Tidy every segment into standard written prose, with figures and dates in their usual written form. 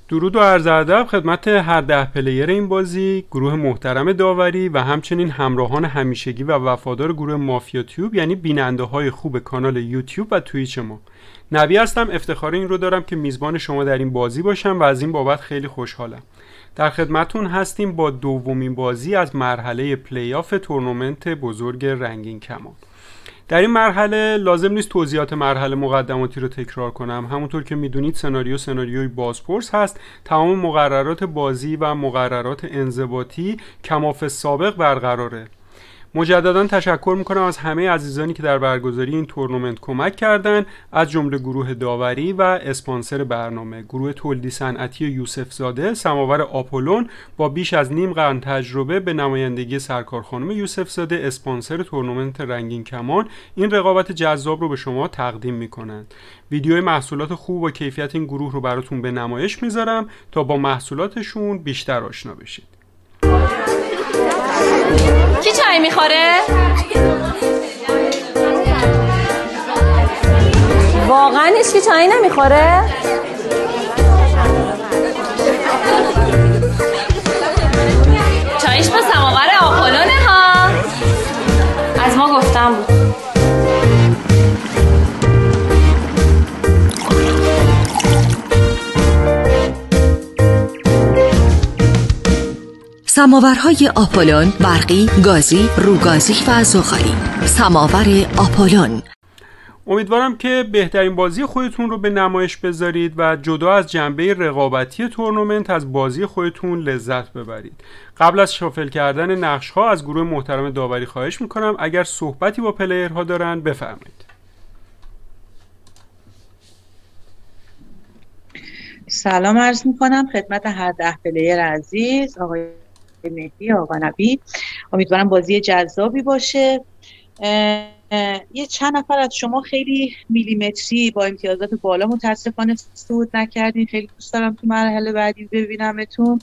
درود و عرض ادب خدمت هر 10 پلیر این بازی، گروه محترم داوری و همچنین همراهان همیشگی و وفادار گروه مافیا تیوب، یعنی بیننده های خوب کانال یوتیوب و توییچ ما. نوی هستم، افتخار این رو دارم که میزبان شما در این بازی باشم و از این بابت خیلی خوشحالم. در خدمتون هستیم با دومین بازی از مرحله پلی آف تورنمنت بزرگ رنگین کمان. در این مرحله لازم نیست توضیحات مرحله مقدماتی رو تکرار کنم. همونطور که میدونید سناریوی بازپرس هست. تمام مقررات بازی و مقررات انضباطی کماف سابق برقراره. مجددا تشکر میکنم از همه عزیزانی که در برگزاری این تورنمنت کمک کردن، از جمله گروه داوری و اسپانسر برنامه، گروه تولیدی صنعتی یوسف زاده، سماور آپولون با بیش از نیم قرن تجربه به نمایندگی سرکار خانم یوسف زاده، اسپانسر تورنمنت رنگین کمان، این رقابت جذاب رو به شما تقدیم میکنند. ویدیوی محصولات خوب و کیفیت این گروه رو براتون به نمایش میذارم تا با محصولاتشون بیشتر آشنا بشید. کی چای میخوره؟ واقعا هیچکی چای نمیخوره؟ چایش با سماور آپولونه ها. از ما گفتم بود. سماورهای آپولون، برقی، گازی، روگازی و زغالی. سماور آپولون. امیدوارم که بهترین بازی خودتون رو به نمایش بذارید و جدا از جنبه رقابتی تورنمنت از بازی خودتون لذت ببرید. قبل از شافل کردن نقش‌ها از گروه محترم داوری خواهش میکنم اگر صحبتی با پلیرها دارن بفرمایید. سلام عرض میکنم خدمت هر 10 پلیر عزیز، آقای مهدی، آقا نبی. امیدوارم بازی جذابی باشه. یه چند نفر از شما خیلی میلیمتری با امتیازات بالا متاسفانه صعود نکردین. خیلی دوست دارم تو مرحله بعدی ببینمتون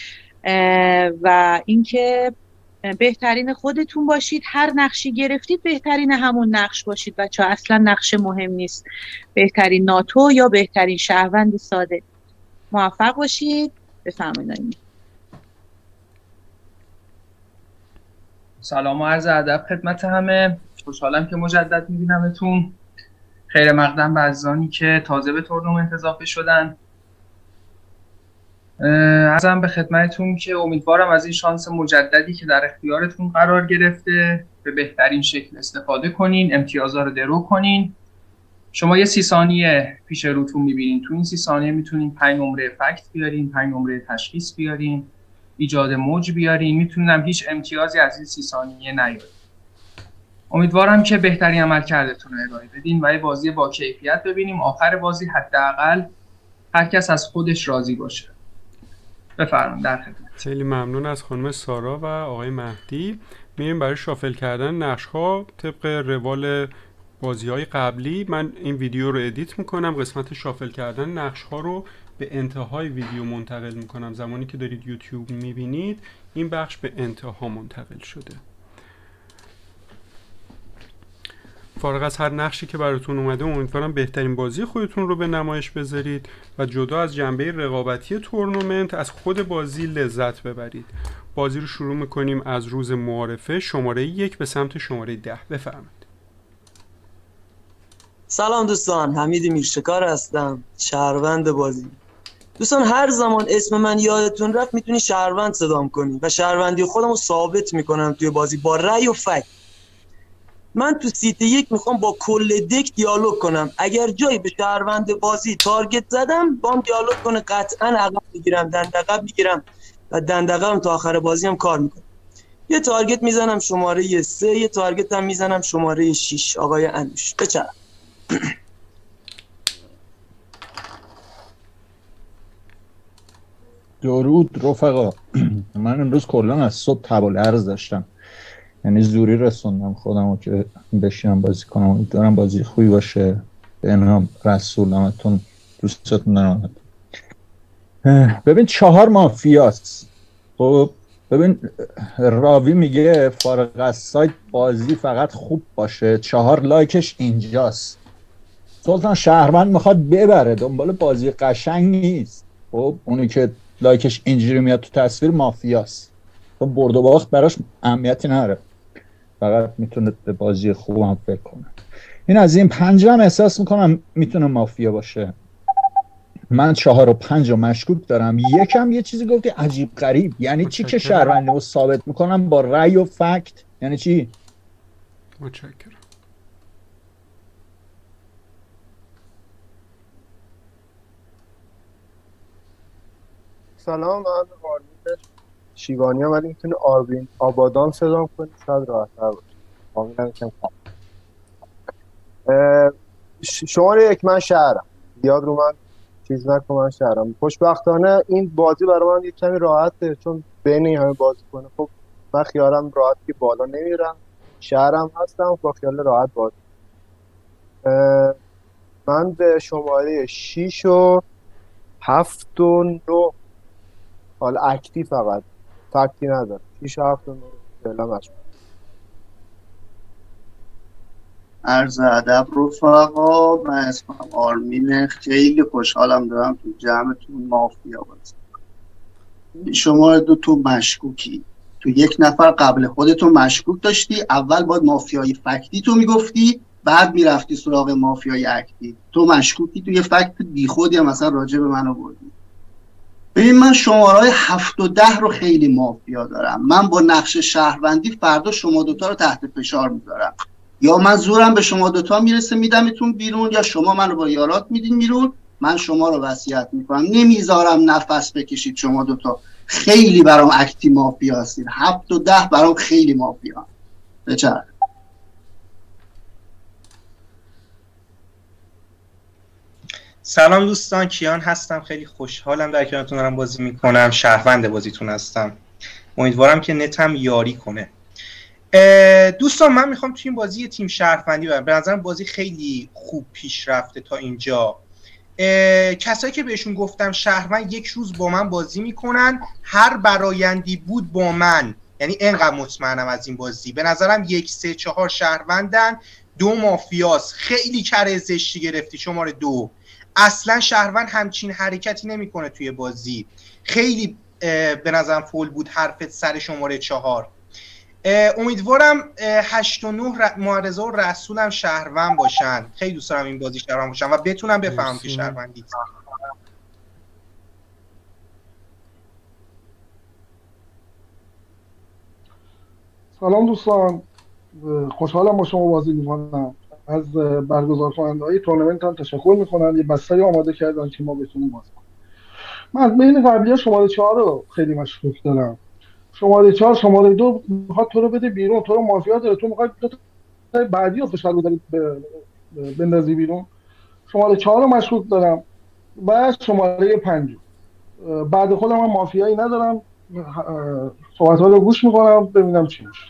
و اینکه بهترین خودتون باشید. هر نقشی گرفتید بهترین همون نقش باشید بچه‌ها. اصلا نقش مهم نیست، بهترین ناتو یا بهترین شهروند ساده. موفق باشید. بفرمایید. سلام و عرض ادب خدمت همه. خوشحالم که مجدد میبینمتون. خیر مقدم به عزیزانی که تازه به تورنمنت اضافه شدن. عرضم به خدمتتون که امیدوارم از این شانس مجددی که در اختیارتون قرار گرفته به بهترین شکل استفاده کنین، امتیازها رو درو کنین. شما یه 30 ثانیه پیش روتون میبینین. تو این 30 ثانیه میتونین 5 نمره فکت بیارین، 5 نمره تشخیص بیارین، ایجاد موج بیارین. میتونم هیچ امتیازی از این 30 ثانیه نیارین. امیدوارم که بهترین عملکردتون رو ارائه بدین و یه بازی با کیفیت ببینیم. آخر بازی حداقل هر کس از خودش راضی باشه. بفرمایید در خدمت. خیلی ممنون از خانم سارا و آقای مهدی. میریم برای شافل کردن نقش‌ها طبق روال بازی‌های قبلی. من این ویدیو رو ادیت میکنم، قسمت شافل کردن نقش‌ها رو به انتهای ویدیو منتقل میکنم. زمانی که دارید یوتیوب میبینید این بخش به انتها منتقل شده. فارغ از هر نقشی که براتون اومده امیدوارم بهترین بازی خودتون رو به نمایش بذارید و جدا از جنبه رقابتی تورنمنت از خود بازی لذت ببرید. بازی رو شروع میکنیم از روز معارفه، شماره 1 به سمت شماره 10. بفرمایید. سلام دوستان، حمید میرشکار هستم، شهروند بازی. دوستان هر زمان اسم من یادتون رفت میتونی شهروند صدام کنی و شهروندی خودم رو ثابت میکنم توی بازی با رأی و فکت. من تو سیت 1 میخوام با کل دک دیالوگ کنم. اگر جایی به شهروند بازی تارگت زدم با هم دیالوگ کنه، قطعا عقب میگیرم، دندقب میگیرم و دندقبم تا آخر بازی هم کار میکنم. یه تارگت میزنم شماره 3، یه تارگت هم میزنم شماره 6. آقای انوش بچرخ. درود رفقا. من امروز کلا از صبح تب و لرز داشتم، یعنی زوری رسوندم خودمو که بشینم بازی کنم. امیدوارم بازی خوبی باشه. به نام رسول نامتون، دوستتون دارم. ببین 4 مافیاست. خب ببین راوی میگه فارغ از سایت بازی فقط خوب باشه، 4 لایکش اینجاست. سلطان شهروند میخواد ببره، دنبال بازی قشنگ نیست. خب اونی که لایکش اینجوری میاد تو تصویر مافیاست. تو برد و باخت براش اهمیتی نداره، فقط میتونه به بازی خوب هم فکر کنه. این از این. 5 هم احساس میکنم میتونه مافیا باشه. من 4 و 5 رو مشکوک دارم. یکم یه چیزی گفتی عجیب غریب، یعنی چی که شهروندی رو ثابت میکنم با رأی و فکت؟ یعنی چی؟ متشکرم. سلام، من آرمین شیوانی هم، ولی میتونی آرمین آبادان صدام کنی، شاید راحت‌تر باشه. آرمین کم کم. شماره 1 من شهرم، یاد رو من چیز نکن، من شهرم. خوشبختانه این بازی برای من یک کمی راحته، چون بین این همه بازی کنه خب من خیالم راحت که بالا نمیرم، شهرم هستم، با خیال راحت بازی. من به شماره 6 و 7 و 9 حالا اکتی فقط فکتی نداره. 6 و 7 و 9 فعلا مشغول. عرض ادب رفقا، من اسمم آرمینه، خیلی خوشحالم دارم تو جمعتون مافیا بازی. شما تو مشکوکی، تو یک نفر قبل خودتو مشکوک داشتی، اول باید مافیای فکتی تو میگفتی، بعد میرفتی سراغ مافیای اکتی. تو مشکوکی، تو یه فکت بی خودی هم مثلا راجع به من آوردی. ببین من شماره‌های 7 و 10 رو خیلی مافیا دارم. من با نقش شهروندی فردا شما دوتا رو تحت فشار میذارم. یا من زورم به شما دوتا میرسه میدمتون بیرون، یا شما من رو با یارات میدین بیرون، من شما رو وصیت میکنم. نمیذارم نفس بکشید شما دوتا. خیلی برام اکتی مافیا هستید. 7 و 10 برام خیلی مافیا. بچرخ. سلام دوستان، کیان هستم. خیلی خوشحالم در کنارتون دارم بازی میکنم. شهروند بازیتون هستم. امیدوارم که نتم یاری کنه. دوستان من میخوام توی این بازی تیم شهروندی برم. به نظرم بازی خیلی خوب پیش رفته تا اینجا. کسایی که بهشون گفتم شهروند یک روز با من بازی میکنن، هر برایندی بود با من، یعنی انقدر مطمئنم از این بازی. به نظرم 1 3 4 شهروندن، 2 مافیاس. خیلی کره زشتی گرفتی شماره 2. اصلا شهروند همچین حرکتی نمیکنه توی بازی. خیلی به نظرم فول بود حرفت سر شماره 4. امیدوارم 8 و 9 معرضه و رسولم شهروند باشن. خیلی دوست دارم این بازی شهروند باشن و بتونم بفهمم که شهروندی. سلام دوستان، خوشحالم با شما بازی میکنم. از برگزار کننده های تورنمنت هم تشکر میکنم، یه بستری آماده کردن که ما بتونیم بازی کنیم. من از بین قبلی ها شماره 4 رو خیلی مشکوک دارم. شماره 4 شماره 2 میخواد تو رو بده بیرون، تو رو مافیا داره، تو میخواد دو تا بعدی رو فشار بزنی بندازی بیرون. شماره 4 رو مشکوک دارم. بعد شماره 5 بعد خودم هم مافیایی ندارم. صحبت‌ها رو گوش میکنم ببینم چی میشه.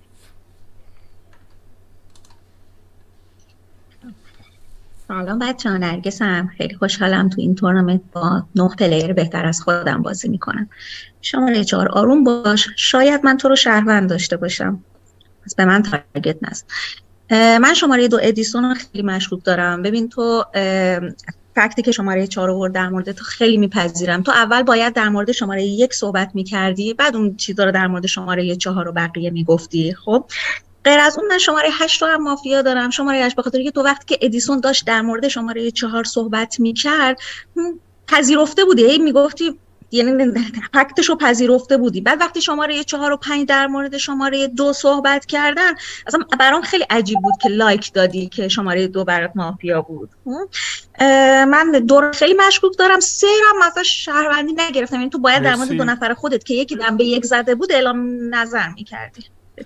سلام بچه‌ها، نرگسم. خیلی خوشحالم تو این تورنمنت با 9 پلیر بهتر از خودم بازی میکنم. شماره 4 آروم باش، شاید من تو رو شهروند داشته باشم، پس به من تارگت نزن. من شماره 2 ادیسون رو خیلی مشکوک دارم. ببین تو فکتی که شماره 4 آورد در مورد تو خیلی میپذیرم. تو اول باید در مورد شماره 1 صحبت میکردی، بعد اون چیزا رو در مورد شماره 4 و بقیه میگفتی. خب غیر از اون من شماره 8 رو هم مافیا دارم. شماره 8 به خاطر که تو وقتی که ادیسون داشت در مورد شماره 4 صحبت میکرد پذیرفته بودی، هی میگفتی، یعنی فکتش رو پذیرفته بودی. بعد وقتی شماره 4 و 5 در مورد شماره 2 صحبت کردن، اصلا برام خیلی عجیب بود که لایک دادی که شماره 2 برات مافیا بود. من 2 رو خیلی مشکوک دارم. 3 هم مثلا شهروندی نگرفتم، یعنی تو باید در مورد 2 نفر خودت که یکی دم به یک زده بود اعلام نظر میکردی.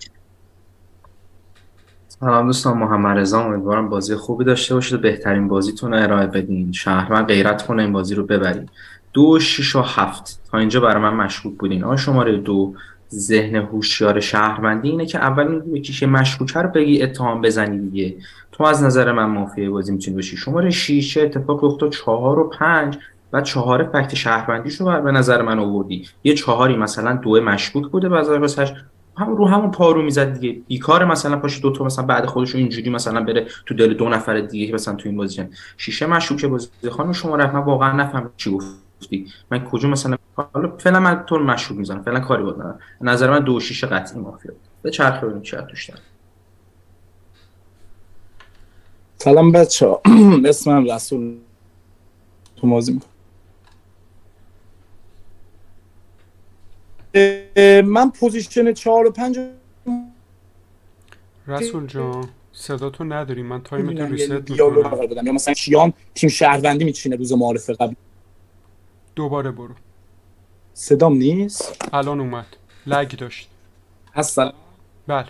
سلام دوستان، محمد رضا. امیدوارم بازی خوبی داشته باشید، بهترین بازیتون رو ارائه بدین، شهروند غیرت کنه این بازی رو ببرید. 2 6 و 7 تا اینجا برای من مشکوک بودین. آقا شماره 2 ذهن هوشیار شهروندی اینه که اول میگی که مشکوکه رو بگی اتهام بزنی دیگه. تو از نظر من مافیای بازی میتونی باشی. شماره 6 اتفاق افتاد 4 و 5 و 4 فکت شهروندیشو به نظر من آوردی. یه 4 مثلا 2 مشکوک بوده واسش، هم رو همون پارو میزد دیگه. بیکار مثلا پاش دو تا مثلا بعد خودش اینجوری مثلا بره تو دل 2 نفر دیگه مثلا تو این بازی. 6 مشکوکه بازی. خانم شما رفت من واقعا نفهمیدم چی گفت. من کجا مثلا حالا فعلا من تو رو مشکوک میزنم، فعلا کاری بود ندارم. نظر من 2 و 6 قطعی مافیا. به چرخه ببینیم چی توش داره. سلام بچه‌ها. اسمم رسول، تو بازی میکنم. من پوزیشن 4 و 5 رسول جان صداتو نداریم، من تایمتو ریست دیالوگ میکنم. بدم یا مثلا کیان تیم شهروندی میچینه روز معارفه قبل. دوباره برو. صدام نیست؟ الان اومد. لگ داشت. هستم؟ بله.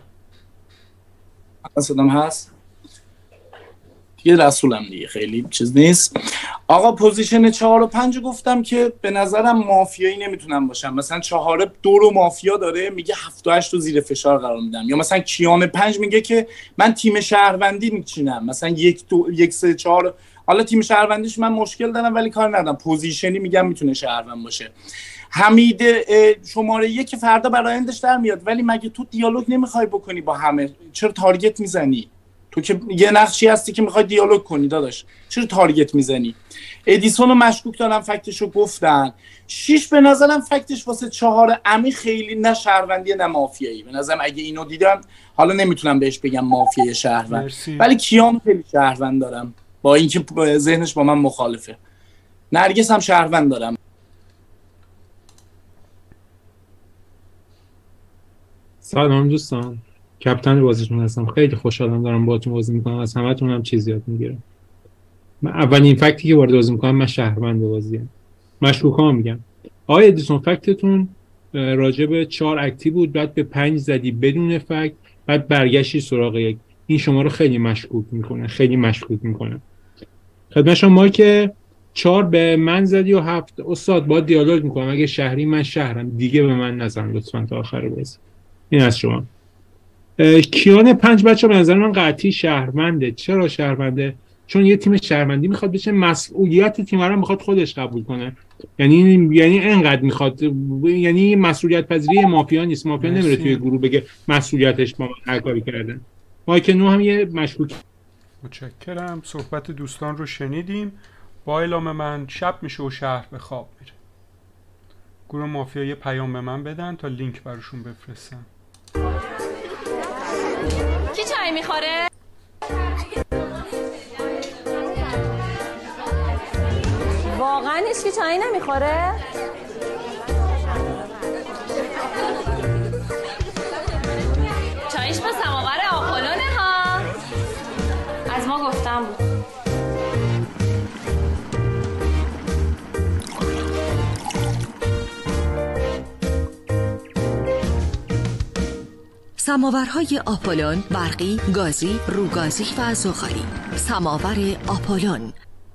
صدام هست؟ دیگه رسولم دیگه خیلی چیز نیست. آقا پوزیشن 4 و 5 گفتم که به نظرم مافیایی نمیتونم باشم. مثلا 4 2 رو مافیا داره میگه 7 و 8 رو زیر فشار قرار میدم، یا مثلا کیان 5 میگه که من تیم شهروندی میچینم، مثلا 1 2 1 3 4. حالا تیم شهروندیش من مشکل دارم ولی کار ندارم، پوزیشنی میگم میتونه شهروند باشه. حمید شماره 1 فردا برایندش در میاد، ولی مگه تو دیالوگ نمیخوای بکنی با همه؟ چرا تارگت میزنی؟ تو که یه نقشی هستی که میخوای دیالوگ کنی داداش، چرا تارگت میزنی؟ ادیسون رو مشکوک دارم، فکتش رو گفتن. 6 به نظرم فکتش واسه 4 امی خیلی نه شهروندی نه مافیایی. به نظرم اگه اینو دیدم، حالا نمیتونم بهش بگم مافیای شهروند، ولی کیان خیلی شهروند دارم با اینکه ذهنش با من مخالفه. نرگس هم شهروند دارم. سلام دوستان، کاپیتان بازیتون هستم. خیلی خوشحالم دارم باهاتون بازی میکنم. از همتون هم چیز یاد میگیرم. من اولین فکتی که وارد بازی میکنم، من شهروند بازیم. مشکوکام میگم. آقای ادیسون فکتتون راجع به 4 اکتیو بود، بعد به 5 زدی بدون فکت، بعد برگشتی سراغ 1. این شما رو خیلی مشکوک میکنه. خدمت شما که 4 به من زدی و 7 استاد با دیالوگ میکنم، اگه شهری من شهرم دیگه به من نزن لطفا تا آخر بازی. این از شما. کیان 5 بچه به نظر من قطعی شهرونده. چرا شهرونده؟ چون یه تیم شهروندی میخواد بشه، مسئولیت تیم رو میخواد خودش قبول کنه. یعنی انقدر میخواد، یعنی مسئولیت پذیری مافیا نیست. مافیا نمیره توی گروه بگه مسئولیتش با من هر کاری کردن. مایک 9 هم یه مشکوک. متشکرم. صحبت دوستان رو شنیدیم. با اعلام من شب میشه و شهر به خواب میره. گروه مافیا یه پیام به من بدن تا لینک براشون بفرستم. کی چای میخوره؟ واقعا هیچ کی چای نمیخوره؟ چایش با سماور آپولونه ها. از ما گفتم بود. سماورهای آپولون، برقی، گازی، روگازی و زغالی. سماور آپولون.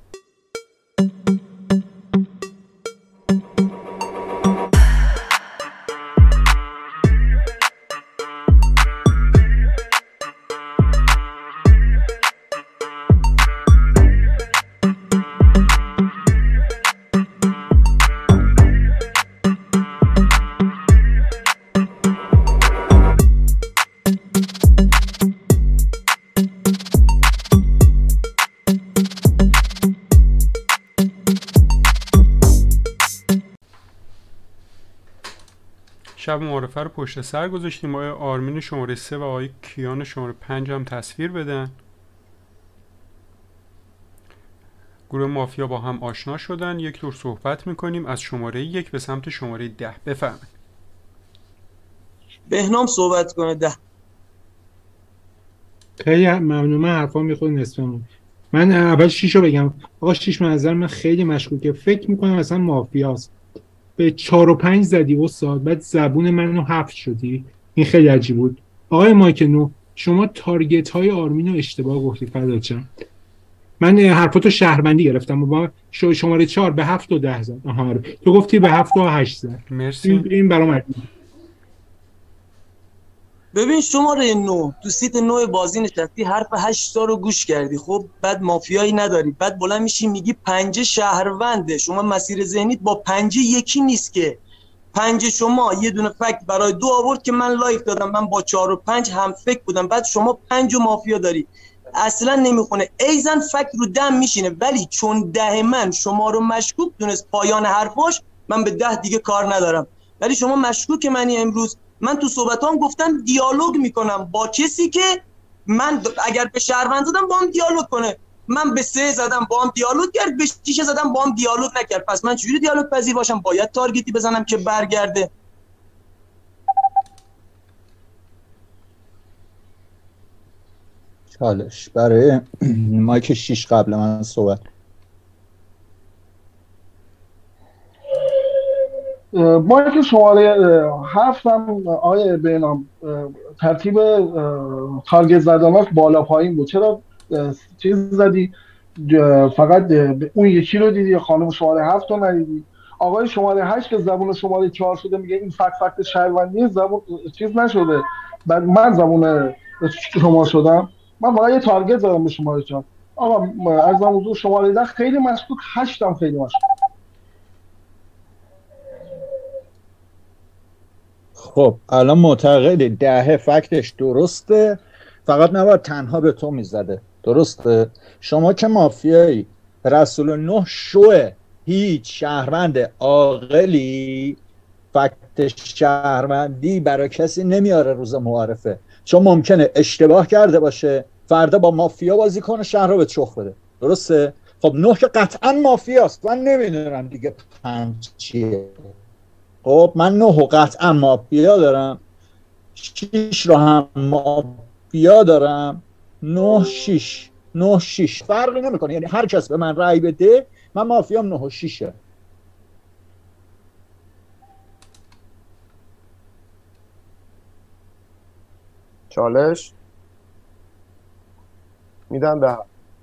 شب معارفه رو پشت سر گذاشتیم. آقای آرمین شماره 3 و آقای کیان شماره 5 هم تصویر بدن. گروه مافیا با هم آشنا شدن. یک دور صحبت میکنیم از شماره 1 به سمت شماره 10. بفرمایید. بهنام صحبت کنه. 10. خیلی ممنون. من حرفام میخواد نصفمون. من اول 6 رو بگم. آقا 6 به نظر من خیلی مشکوکه. فکر میکنم مثلا مافیاست. به 4 و 5 زدی استاد، بعد زبون منو 7 شدی. این خیلی عجیب بود. آقای مایک 9، شما تارگت های آرمین رو اشتباه گفتی. فدات شم. من حرفاتو شهروندی گرفتم و با شماره 4 به 7 و 10 زد. آها تو گفتی به 7 و 8 زد. مرسی. این برام عجیبه. ببین شماره 9 تو سیت 9 بازی نشستی، حرف 8 تا رو گوش کردی، خب بعد مافیایی نداری، بعد بلند میشی میگی 5 شهرونده. شما مسیر ذهنیت با 5 یکی نیست که. 5 شما یه دونه فکت برای 2 آورد که من لایک دادم، من با 4 و 5 هم فکر بودم، بعد شما 5 مافیا داری. اصلا نمیخونه. ایزن فکر رو 10 میشینه، ولی چون 10 من شما رو مشکوک دونست پایان حرفاش، من به 10 دیگه کار ندارم. ولی شما مشکوک منی امروز. من تو صحبتام گفتم دیالوگ میکنم با کسی که من اگر به شهروند زدم با هم دیالوگ کنه. من به 3 زدم با هم دیالوگ کرد، به 6 زدم با هم دیالوگ نکرد. پس من چجوری دیالوگ پذیر باشم؟ باید تارگتی بزنم که برگرده. چالش برای مایک 6 قبل من صحبت. مایک شماره 7 هم آقای بینام ترتیب تارگت زدناش بالا پایین بود. چرا چیز زدی؟ فقط اون یکی رو دیدی، خانم شماره 7 رو ندیدی؟ آقای شماره 8 که زبون شماره 4 شده میگه این فکت شهروندی زبون چیز نشده، بعد من زبون شما شدم. من فقط یه تارگت زدم به شماره 4. آقا از موضوع شماره 10 خیلی مشکوک، 8 هم خیلی مشکوک. خب الان معتقدی 10 فکتش درسته، فقط نباید تنها به تو میزده، درسته؟ شما که مافیایی، رسول 9 شوه، هیچ شهروند عاقلی فکت شهروندی برای کسی نمیاره روز معارفه، چون ممکنه اشتباه کرده باشه، فردا با مافیا بازی کنه، شهر رو به چخ بده، درسته؟ خب 9 که قطعا مافیاست، من نمیدونم دیگه 5 چیه. خب من 9 و قطعا مافیا دارم، 6 رو هم مافیا دارم، 9 6 9 6 فرقی نمیکنه، یعنی هر کس به من رأی بده من مافیام 9 و 6. چالش میدم به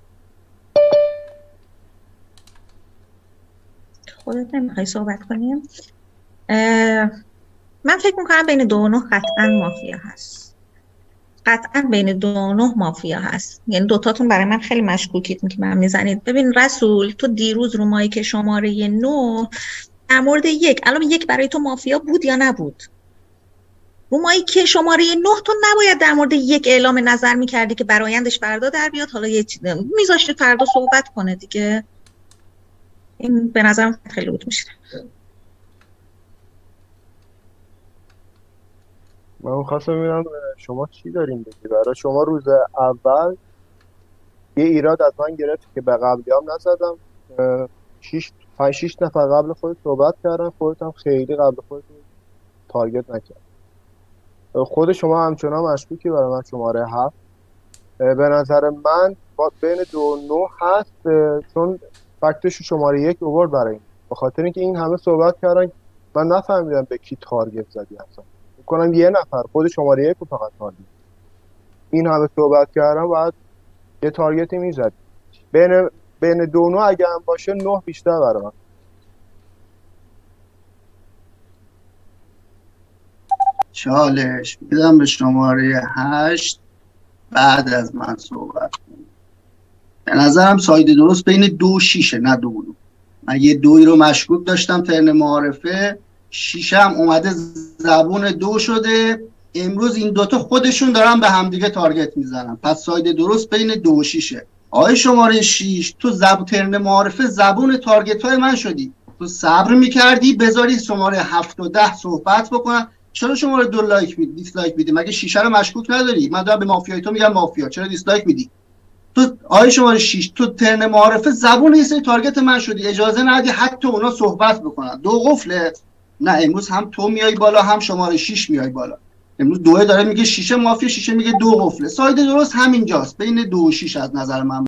خودت نمیخوای صحبت کنیم؟ من فکر میکنم بین 2 و 9 قطعا مافیا هست. قطعا بین 2 و 9 مافیا هست. یعنی دوتاتون برای من خیلی مشکوکید که من میزنید. ببین رسول، تو دیروز رو مایک شماره 9 در مورد 1، الان 1 برای تو مافیا بود یا نبود؟ رو مایک شماره 9 تو نباید در مورد 1 اعلام نظر میکردی که برایندش فردا در بیاد، حالا یه میذاشتی فردا صحبت کنه دیگه. این به نظرم خیلی بود میشه. من خواستم ببینم شما چی دارین بگی. برای شما روز اول یه ایراد از من گرفت که به قبلیام نزدم. 5-6 نفر قبل خود صحبت کردن، خودت هم خیلی قبل خودت تارگت نکرد. خود شما همچنان مشکوکی برای من شماره 7. به نظر من بین 2 و 9 هست، چون فکتش شماره 1 آورد برای این، به خاطر اینکه این همه صحبت کردن من نفهمیدم به کی تارگت زدی اصلا. کنم یه نفر خود شماره 1 رو فقط تارگت، این همه صحبت کردم باید یه تارگتی میزد. بین 2 و 9 اگه هم باشه 9 بیشتر برای من. چالش میدم به شماره 8 بعد از من صحبت کنم. به نظرم ساید درست بین 2 و 6 نه 2 و 9. من یه 2 رو مشکوک داشتم ترن معارفه، 6 هم اومده زبون 2 شده، امروز این دوتا خودشون دارن به همدیگه تارگت میزنن، پس ساید درست بین 2 و 6. آقای شماره 6 تو ترن معارفه زبون تارگت های من شدی، تو صبر میکردی بذاری شماره 7 و 10 صحبت بکنن. چرا شماره 2 لایک میدی دیسلایک میدی؟ مگه 6 رو مشکوک نداری؟ من دارم به مافیای تو میگم مافیا، چرا دیسلایک میدی؟ تو آقای شماره 6 تو ترن معارفه زبون یه سری تارگت من شدی، اجازه ندی حتی اونا صحبت بکنن. 2 قفله. نه امروز هم تو میای بالا هم شماره 6 میای بالا. امروز 2 داره میگه 6 مافیا، 6 میگه 2 قفله. ساید درست همینجاست بین 2 و 6 از نظر من.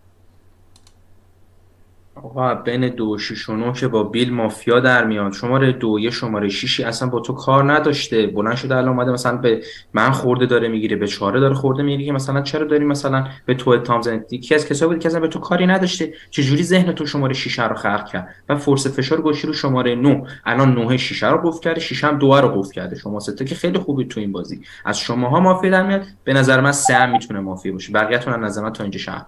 آقا بین 2 و 6 و 9 که با بیل مافیا در میاد. شماره 2 یه شماره 6 اصلا با تو کار نداشته، بلند شده الان اومده مثلا به من خورده داره میگیره، به چاره داره خورده میگیره که مثلا چرا داری مثلا به تو اتهام زنید. یکی از کسایی بود که اصلا به تو کاری نداشته، چجوری ذهن تو شماره 6 رو خلق کرد و فورس فشار گوشی رو شماره 9. الان 9 6 رو قفل کرده، 6 هم 2 رو قفل کرده. شما سه تا که خیلی خوبی تو این بازی. از شماها مافیا در میاد. به نظر من 3 هم میتونه مافیا باشه، بقیه‌تون از نظر من تا اینجا شهر.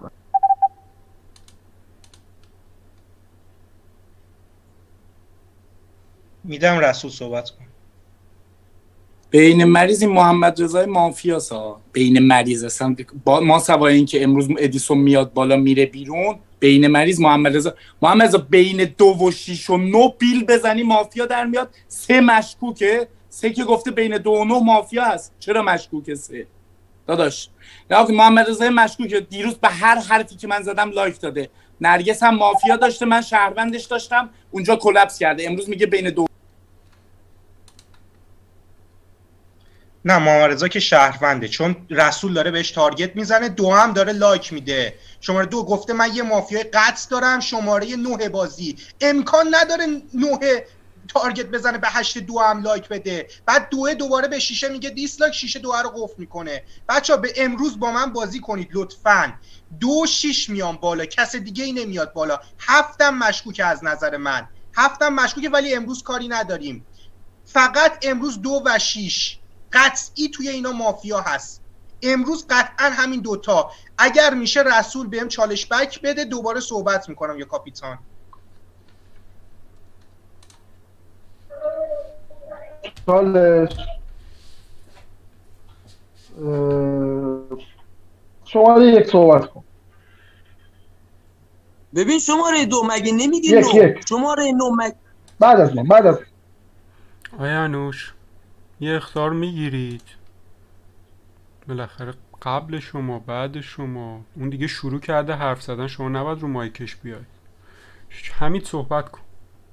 میدم رسول صحبت کن. بین مریض این محمد رضای مافیاس ها. بین مریض اصلا ما سوای این که امروز ادیسون میاد بالا میره بیرون، بین مریض محمد رضا بین 2 و 6 و 9 بیل بزنی مافیا در میاد. 3 مشکوکه، 3 که گفته بین 2 و 9 مافیا هست. چرا مشکوکه 3 داداش؟ نه محمد رضا مشکوکه، دیروز به هر حرفی که من زدم لایک داده. نرگس هم مافیا داشته، من شهروندش داشتم، اونجا کلاپس کرده. امروز میگه بین 2. نه محمد رضا که شهرونده، چون رسول داره بهش تارگت میزنه، 2 هم داره لایک میده. شماره 2 گفته من یه مافیای قطع دارم، شماره 9 بازی امکان نداره 9 تارگت بزنه به 8 2 هم لایک بده، بعد 2 دوباره به 6 میگه دیسلایک، 6 2 رو قفل میکنه. بچا به امروز با من بازی کنید لطفاً. 2 6 میام بالا، کس دیگه ای نمیاد بالا. 7 هم مشکوکه از نظر من، 7 هم مشکوکه، ولی امروز کاری نداریم. فقط امروز 2 و 6 قطعی توی اینا مافیا هست. امروز قطعا همین دوتا. اگر میشه رسول بهم چالش بک بده، دوباره صحبت میکنم یا کاپیتان. چالش شماره 1 صحبت کن. ببین شماره 2 مگه نمیگی 1 شماره 9 مگه بعد از آیا انوش یه اخطار میگیرید بالاخره، قبل شما بعد شما، اون دیگه شروع کرده حرف زدن، شما نباید رو مایکش بیاید. حمید صحبت کن.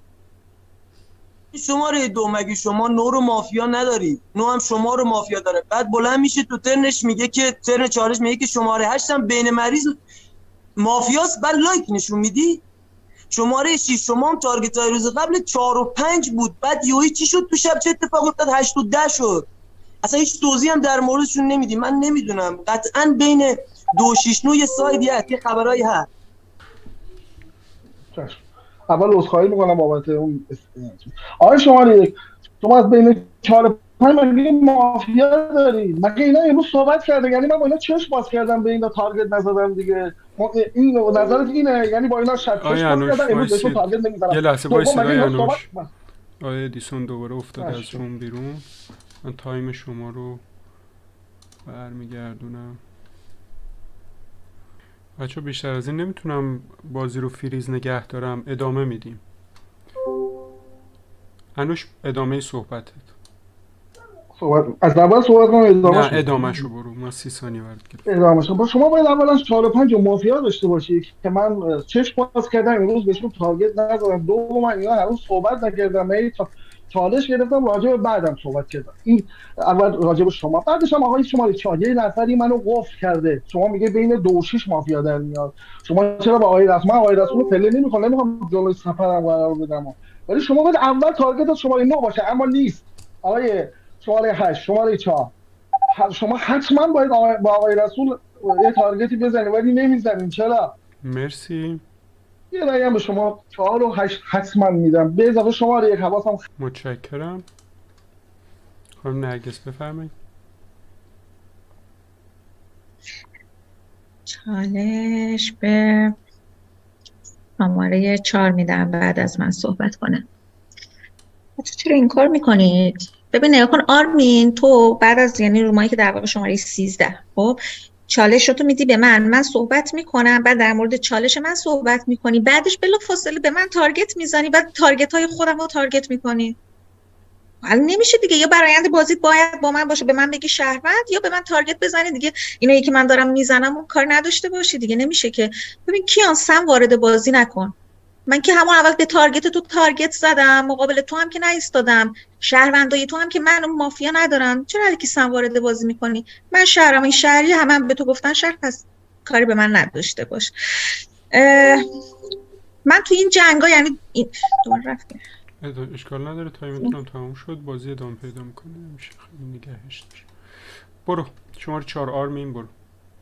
شماره 2 مگه شما 9 رو مافیا نداری؟ 9 هم شما رو مافیا داره. بعد بلند میشه تو ترنش میگه که ترن چالش میگه که شماره 8 هم بین مریض مافیاست، بعد لایک نشون میدی. شماره 6 شما هم تارگت های روز قبل 4 و 5 بود، بعد یوهی چی شد تو شب؟ چه اتفاق افتاد 8 و 10 شد؟ اصلا هیچ توضیح هم در موردشون نمیدی. من نمیدونم، قطعا بین 2 و 6 9 یه سایدی هست، یه خبرایی هست. اول عذرخواهی میکنم بابت اون آقای شماره 1، شما از بین 4 و 5 مگه مافیا داری؟ مگه اینا امروز صحبت کرده؟ یعنی من با اینا چشم باز کردم، به اینا تارگت نزدم دیگه. این نظرت اینه؟ یعنی با اینا چشم باز کردم امروز بهشون تارگت نمیزنم. یه لحظه وایسید آقای انوش. آقای ادیسون دوباره افتاد از روم بیرون. من تایم شما رو برمیگردونم. بچه بیشتر از این نمیتونم بازی رو فریز نگه دارم، ادامه میدیم. انوش ادامه صحبتت. از اول صحبت کنم نه ادامه شو برو، من 30 ثانیه برات گرفتم. ادامه شو. شما باید اولا 4 و 5 مافیا داشته باشی که من چشم باز کردم امروز بهشون تارگت نزدم. دوم من اینا هنوز صحبت نکردم، چالش گرفتم راجع به بعدم صحبت کردم. این اول راجع به شما، بعدش هم آقای شماره 4 یه نفری منو قفل کرده. شما میگه بین 2 و 6 مافیا در میاد. شما چرا با آقای رسول، من آقای رسول رو پله نمیخوام جلوی سفرم قرار بدم، ولی شما باید اول تارگت شماره 9 باشه، اما نیست. آقای شماره 8 شماره 4 شما حتما باید با آقای رسول یه تارگتی بزنید، ولی نمیزنید. چرا؟ مرسی. یه رأی هم به شما 4 و 8 حتما میدم، به اضافه شماره 1 حواسم. متشکرم. خانم نرگس بفرمایید. چالش به شماره 4 میدم بعد از من صحبت کنه. چرا این کار میکنید؟ ببین نگاه کن آرمین، تو بعد از یعنی رومایی که در واقع شماره 13 خب چالش رو تو میدی به من صحبت میکنم، بعد در مورد چالش من صحبت میکنی، بعدش بلافاصله به من تارگت میزنی، بعد تارگت های خودم رو تارگت میکنی. حالا نمیشه دیگه، یا برآیند بازی باید با من باشه، به من بگی شهروند، یا به من تارگت بزنی دیگه. اینایی که من دارم میزنم اون کار نداشته باشی دیگه، نمیشه که. ببین کیان سم وارد بازی نکن. من که همون اول به تارگت تو تارگت زدم، مقابل تو هم که نایستادم، شهروندای تو هم که من مافیا ندارم. چرا الکی سم وارد بازی میکنی؟ من شهرم، این شهری هم به تو گفتن شهر، پس کاری به من نداشته باش. من تو این جنگا یعنی این دور رفتم. اشکال نداره، تایمتون تموم شد، بازی ادامه پیدا میکنه، میشه خیلی نگهش داشت. برو شماره 4 آرمین برو.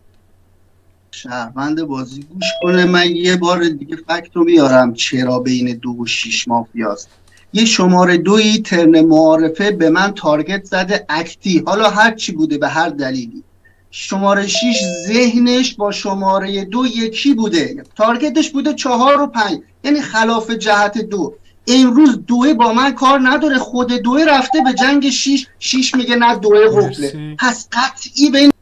شهروند بازی گوش کنه، من یه بار دیگه فکتو بیارم چرا بین 2 و 6 مافیاست. یه شماره 2 ترن معارفه به من تارگت زده اکتی، حالا هر چی بوده به هر دلیلی. شماره 6 ذهنش با شماره 2 یکی بوده، تارگتش بوده 4 و 5، یعنی خلاف جهت 2. امروز دوه با من کار نداره، خود دوه رفته به جنگ 6 میگه نه دوه قفله. پس قطعی بین